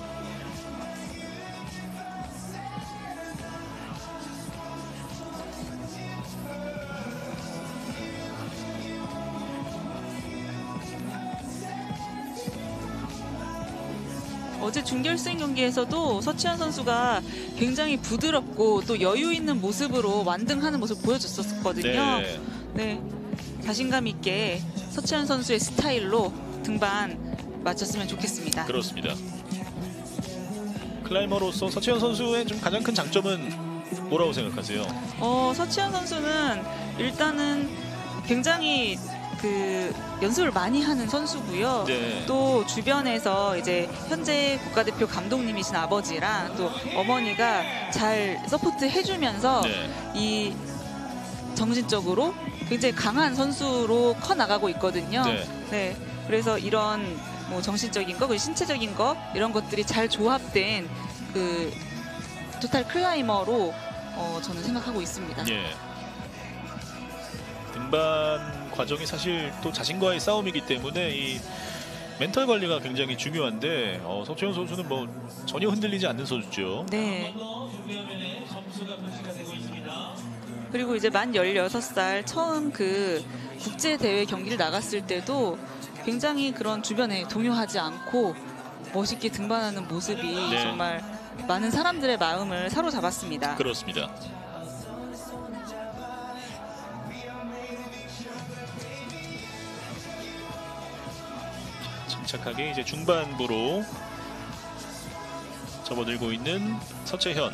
C: 어제 준결승 경기에서도 서치현 선수가 굉장히 부드럽고 또 여유 있는 모습으로 완등하는 모습을 보여줬었거든요.
A: 네.
C: 네, 자신감 있게 서치현 선수의 스타일로 등반 마쳤으면 좋겠습니다.
A: 그렇습니다. 클라이머로서 서채현 선수의 좀 가장 큰 장점은 뭐라고 생각하세요?
C: 어, 서치현 선수는 일단은 굉장히 그 연습을 많이 하는 선수고요.
A: 네.
C: 또 주변에서 이제 현재 국가대표 감독님이신 아버지랑 또 어머니가 잘 서포트 해주면서
A: 네.
C: 이 정신적으로 굉장히 강한 선수로 커 나가고 있거든요.
A: 네.
C: 네. 그래서 이런 뭐 정신적인 거, 그리고 신체적인 거 이런 것들이 잘 조합된 그 토탈 클라이머로 어, 저는 생각하고 있습니다.
A: 예. 등반 과정이 사실 또 자신과의 싸움이기 때문에 이 멘탈 관리가 굉장히 중요한데 어, 서채연 선수는 뭐 전혀 흔들리지 않는 선수죠.
C: 네.
B: 준비하면 점수가 표시가 되고 있습니다.
C: 그리고 이제 만 열여섯 살 처음 그 국제 대회 경기를 나갔을 때도 굉장히 그런 주변에 동요하지 않고 멋있게 등반하는 모습이
A: 네.
C: 정말 많은 사람들의 마음을 사로잡았습니다.
A: 그렇습니다. 침착하게 이제 중반부로 접어들고 있는 서채현.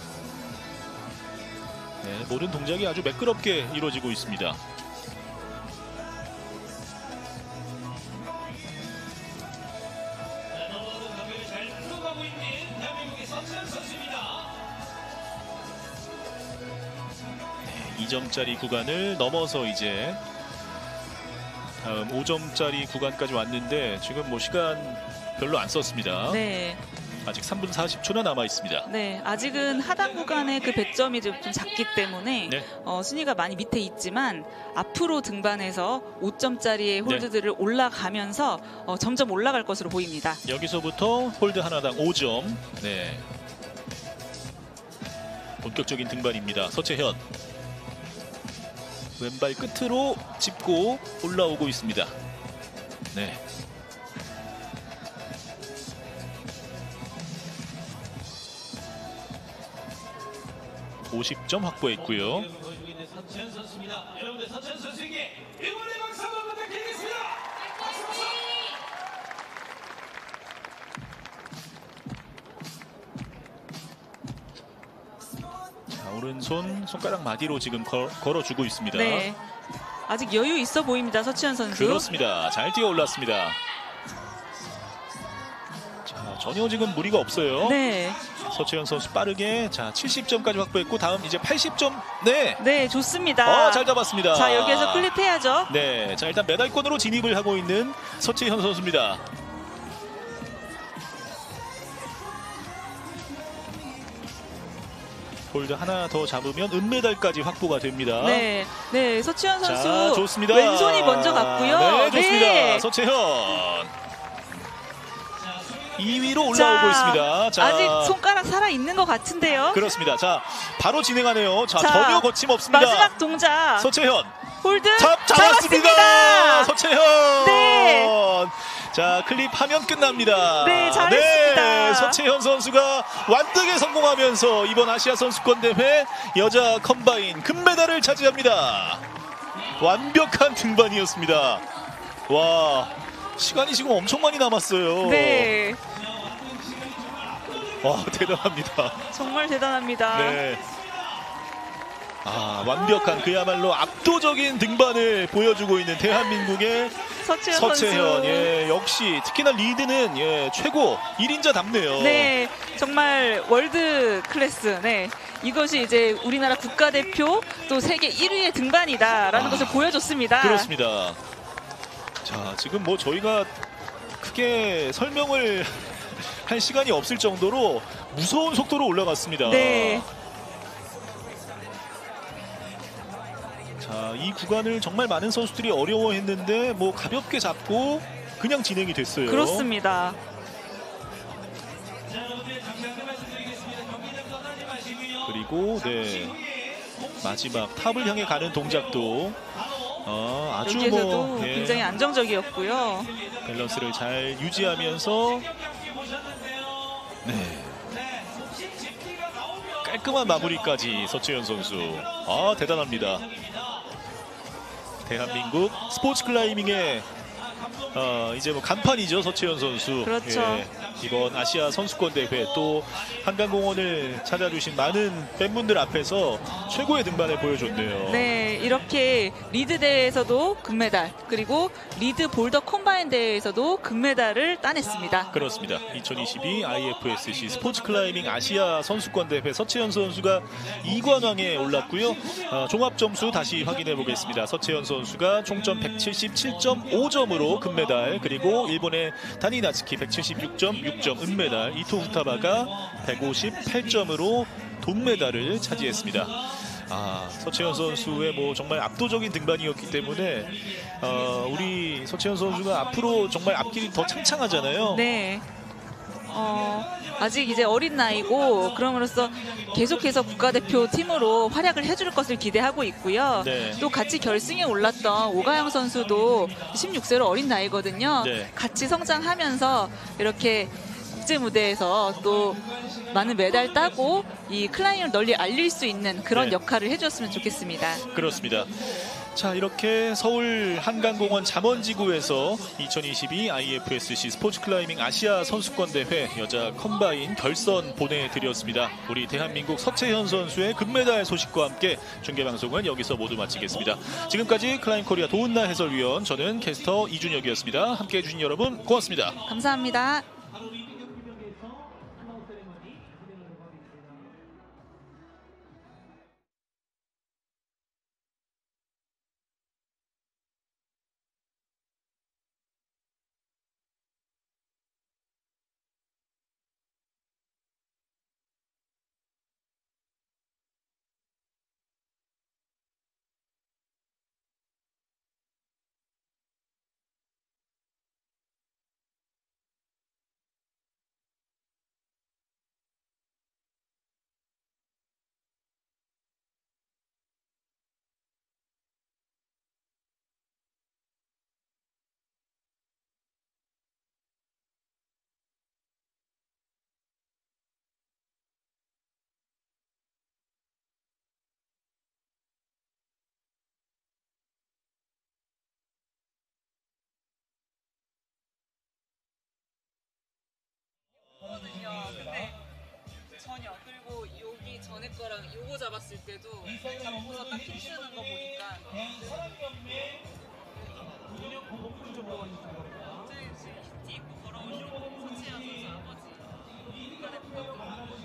A: 네, 모든 동작이 아주 매끄럽게 이루어지고 있습니다.
B: 넘어가는 경기를 잘 풀어가고 있는 대한민국의 서채연 선수입니다.
A: 이 점짜리 구간을 넘어서 이제 다음 오 점짜리 구간까지 왔는데 지금 뭐 시간 별로 안 썼습니다.
C: 네.
A: 아직 삼 분 사십 초나 남아 있습니다.
C: 네, 아직은 하단 구간의 그 배점이 좀 작기 때문에
A: 네.
C: 어, 순위가 많이 밑에 있지만 앞으로 등반해서 오 점짜리의 홀드들을 올라가면서 어, 점점 올라갈 것으로 보입니다.
A: 여기서부터 홀드 하나당 오 점. 네. 본격적인 등반입니다. 서채현. 왼발 끝으로 짚고 올라오고 있습니다. 네. 오십 점 확보했고요.
B: 기록을 보여주고 있는 서채연 선수입니다. 여러분들 서채연 선수에게 응원의 박수 한번 부탁드리겠습니다.
A: 자, 오른손 손가락 마디로 지금 걸, 걸어주고 있습니다.
C: 네, 아직 여유 있어 보입니다, 서채연 선수.
A: 그렇습니다. 잘 뛰어 올랐습니다. 자, 전혀 지금 무리가 없어요.
C: 네,
A: 서채연 선수 빠르게 자 칠십 점까지 확보했고 다음 이제 팔십 점. 네.
C: 네, 좋습니다.
A: 어, 잘 잡았습니다.
C: 자, 여기에서 클립해야죠.
A: 네, 자 일단 메달권으로 진입을 하고 있는 서채현 선수입니다. 홀드 하나 더 잡으면 은메달까지 확보가 됩니다.
C: 네, 네, 서채연 선수
A: 자, 좋습니다.
C: 왼손이 먼저 갔고요.
A: 네, 좋습니다.
C: 네.
A: 서채현 이 위로 올라오고 있습니다. 자,
C: 아직 손가락 살아 있는 것 같은데요.
A: 그렇습니다. 자, 바로 진행하네요. 자,
C: 자,
A: 전혀 거침없습니다.
C: 마지막 동작.
A: 서채현
C: 홀드
A: 잡, 잡았습니다.
C: 잡았습니다.
A: 서채현.
C: 네.
A: 자, 클립하면 끝납니다.
C: 네, 잘했습니다.
A: 네, 서채현 선수가 완등에 성공하면서 이번 아시아 선수권 대회 여자 컴바인 금메달을 차지합니다. 완벽한 등반이었습니다. 와, 시간이 지금 엄청 많이 남았어요.
C: 네,
A: 와, 대단합니다.
C: 정말 대단합니다.
A: 네. 아, 완벽한 그야말로 압도적인 등반을 보여주고 있는 대한민국의
C: 서채연,
A: 서채현.
C: 선수.
A: 예, 역시 특히나 리드는 예, 최고 일 인자답네요.
C: 네, 정말 월드 클래스. 네, 이것이 이제 우리나라 국가대표 또 세계 일 위의 등반이다라는
A: 아,
C: 것을 보여줬습니다.
A: 그렇습니다. 자, 지금 뭐 저희가 크게 설명을 할 시간이 없을 정도로 무서운 속도로 올라갔습니다.
C: 네,
A: 자, 이 구간을 정말 많은 선수들이 어려워했는데 뭐 가볍게 잡고 그냥 진행이 됐어요.
C: 그렇습니다.
B: 자, 여러분들 잠깐 말씀드리겠습니다. 경기장 떠나지 마시고요.
A: 그리고 네, 마지막 탑을 향해 가는 동작도 어, 아주
C: 여기에서도
A: 뭐 예,
C: 굉장히 안정적이었고요.
A: 밸런스를 잘 유지하면서
B: 경기 보셨는데요.
A: 네,
B: 네, 혹시 집기가 나오면
A: 깔끔한 마무리까지 서채연 선수. 아, 대단합니다. 대한민국 스포츠 클라이밍의 어, 이제 뭐 간판이죠, 서채연 선수.
C: 그렇죠.
A: 예, 이번 아시아 선수권 대회 또 한강공원을 찾아주신 많은 팬분들 앞에서 최고의 등반을 보여줬네요.
C: 네, 이렇게 리드 대회에서도 금메달, 그리고 리드 볼더 콤바인 대회에서도 금메달을 따냈습니다.
A: 그렇습니다. 이천이십이 아이에프에스씨 스포츠 클라이밍 아시아 선수권 대회 서채연 선수가 이관왕에 올랐고요. 어, 종합 점수 다시 확인해 보겠습니다. 서채연 선수가 총점 백칠십칠 점 오 점으로 금메달, 그리고 일본의 다니 나츠키 백칠십육 점 육 점 은메달, 이토 후타바가 백오십팔 점으로 돈메달을 차지했습니다. 아, 서채연 선수의 뭐 정말 압도적인 등반이었기 때문에 어, 우리 서채연 선수가 앞으로 정말 앞길이 더 창창하잖아요.
C: 네. 어, 아직 이제 어린 나이고 그럼으로써 계속해서 국가대표 팀으로 활약을 해줄 것을 기대하고 있고요.
A: 네.
C: 또 같이 결승에 올랐던 오가영 선수도 십육 세로 어린 나이거든요.
A: 네.
C: 같이 성장하면서 이렇게 국제 무대에서 또 많은 메달 따고 이 클라이밍을 널리 알릴 수 있는 그런
A: 네.
C: 역할을 해줬으면 좋겠습니다.
A: 그렇습니다. 자, 이렇게 서울 한강공원 잠원지구에서 이천이십이 아이에프에스씨 스포츠 클라이밍 아시아 선수권 대회 여자 컴바인 결선 보내드렸습니다. 우리 대한민국 서채현 선수의 금메달 소식과 함께 중계방송은 여기서 모두 마치겠습니다. 지금까지 클라임 코리아 도은나 해설위원, 저는 캐스터 이준혁이었습니다. 함께해 주신 여러분 고맙습니다.
C: 감사합니다. 근데 전혀. 그리고 여기 전에 거랑 요거 잡았을 때도 잡고서 딱 힘쓰는 거 보니까 갑자기 지금 히트 입고 걸어오시는 서채연 선수 아버지 국가대표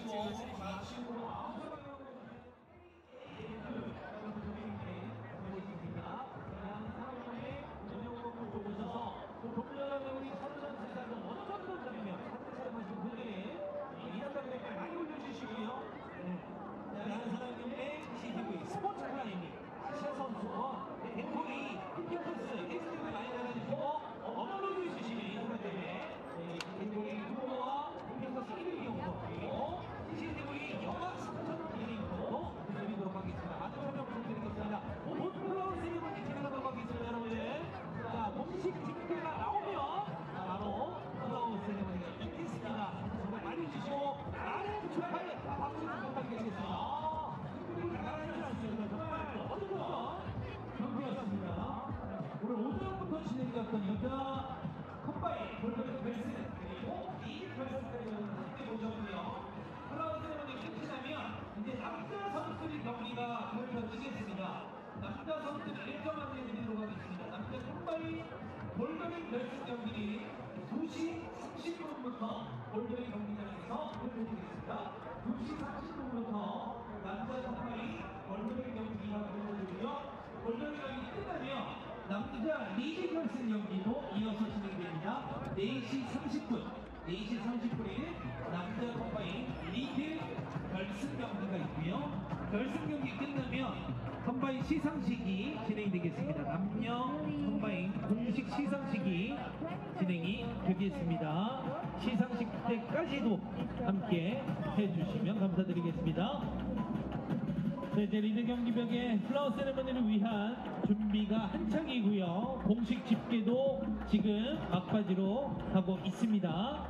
B: 남자 리그 결승 경기도 이어서 진행됩니다. 네 시 삼십 분, 네 시 삼십 분에는 남자 컴바인 리그 결승 경기가 있고요. 결승 경기 끝나면 컴바인 시상식이 진행되겠습니다. 남녀 컴바인 공식 시상식이 진행이 되겠습니다. 시상식 때까지도 함께 해주시면 감사드리겠습니다. 네, 이제 리드 경기벽의 플라워 세레머니를 위한 준비가 한창이고요. 공식 집계도 지금 막바지로 가고 있습니다.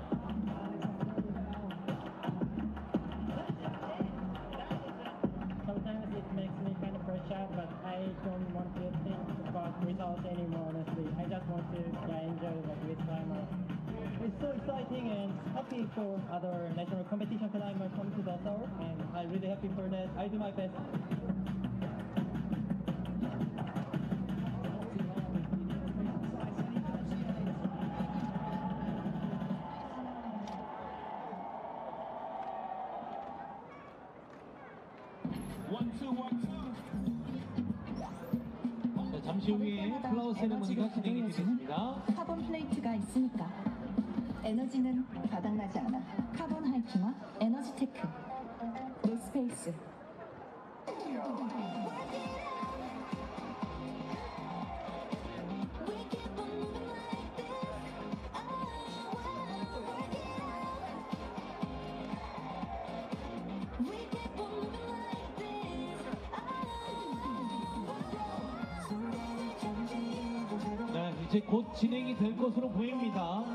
I: Sometimes it makes me kind of pressure, but I don't want to think about results anymore, honestly. I just want to yeah, enjoy like with climber. It's so exciting and happy for other national competition climbers come to the Seoul, and I'm really happy for that. I do my best.
B: 네, 잠시 후에 플라워 세레머니가 진행이 되겠습니다.
H: 카본 플레이트가 있으니까 에너지는 바닥나지 않아. 카본 하이킹화 에너지 테크 노스페이스
B: 네, 이제 곧 진행이 될 것으로 보입니다.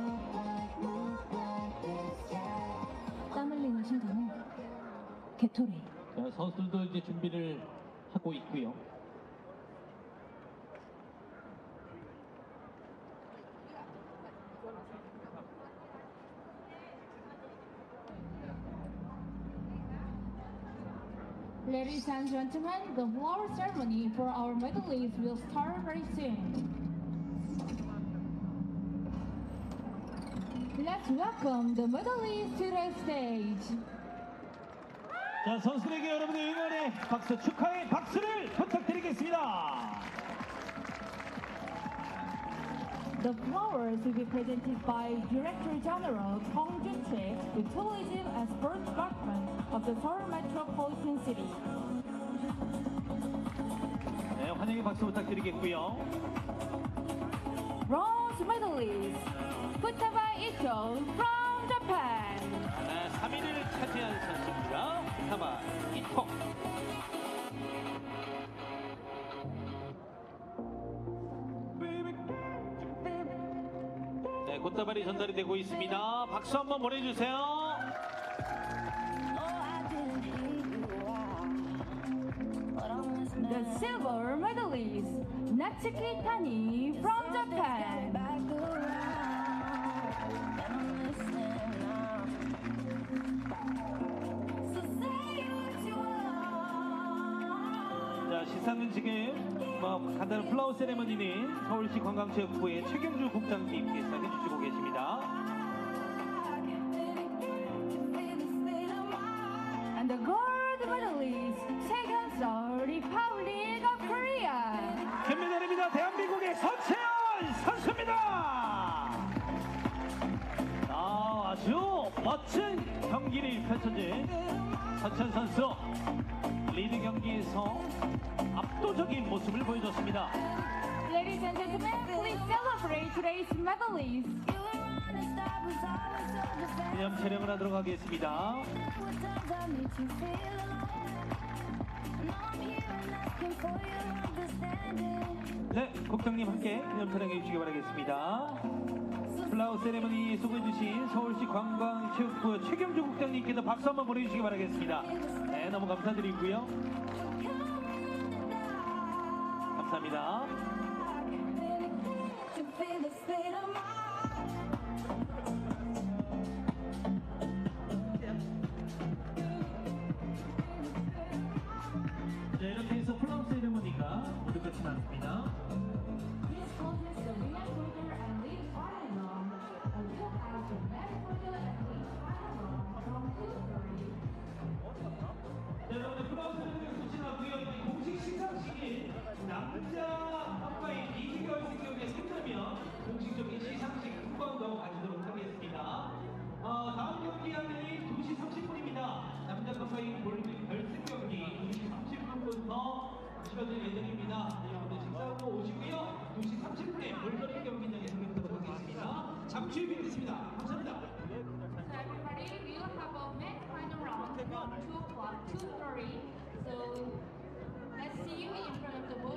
H: 땀 흘리는 심장은 게토레이.
B: 자, 선수들도 이제 준비를 하고 있고요.
D: Ladies and gentlemen, the flower ceremony for our medalists will start very soon. Let's welcome the medalists to the stage.
B: 자, 선수들에게 여러분의 응원의 박수, 축하의 박수를 부탁드리겠습니다.
D: The flowers will be presented by Director General Kong Jun-chae, the Tourism and Sports Department of the Seoul Metropolitan City.
B: 네, 환영의 박수 부탁드리겠고요.
D: Bronze medalist, Futaba Ito from Japan.
B: 네, 삼 위를 차지한 선수입니다. 타바 이토. 네, 꽃다발이 전달이 되고 있습니다. 박수 한번 보내주세요.
D: The silver medalist, Natsuki Tani from Japan.
B: 자, 시상은 지금 뭐 간단한 플라워 세레머니는 서울시 관광체육부의 최경주 국장님께서 해주시고 계십니다.
D: And the gold medalist, Chae-Hyun-seo, Republic of Korea.
B: 금메달입니다. 대한민국의 서채연 선수입니다. 아, 아주 멋진 경기를 펼쳐진 서채연 선수. 리드 경기에서 압도적인 모습을 보여줬습니다.
D: Ladies and gentlemen, please celebrate today's medalists.
B: 기념 촬영을 하도록 하겠습니다. 네, 국장님 함께 기념 촬영해 주시기 바라겠습니다. 플라워 세레머니 수고해주신 서울시 관광체육부 최경주 국장님께도 박수 한번 보내주시기 바라겠습니다. 네, 너무 감사드리고요. 감사합니다. 자, 이렇게 해서 플라워 세레머니가 모두 끝이 났습니다.
D: This causes the winner further and lead final and took out the best further and lead final from Hillary.
B: 자, 여러분들 플라워 세레머니가 끝이 났고요. 이 공식 시상식이 남자 한과인 이기결 승격에 승자면 공식적인 시상식 한번더 가지도록 하겠습니다. 어, 다음 경기 하는 두 시 삼십 분입니다. 남자 한과인 볼링 결승 경기 두 시 삼십 분부터 치러질 예정입니다. 여러분들 식사하고 오시고요. 두 시 삼십 분에 볼링 경기장에 참여하도록 하겠습니다. 잠시 후에 뵙겠습니다. 감사합니다.
D: So everybody, we will have a men's final round from two o'clock to three. So let's see you in front of the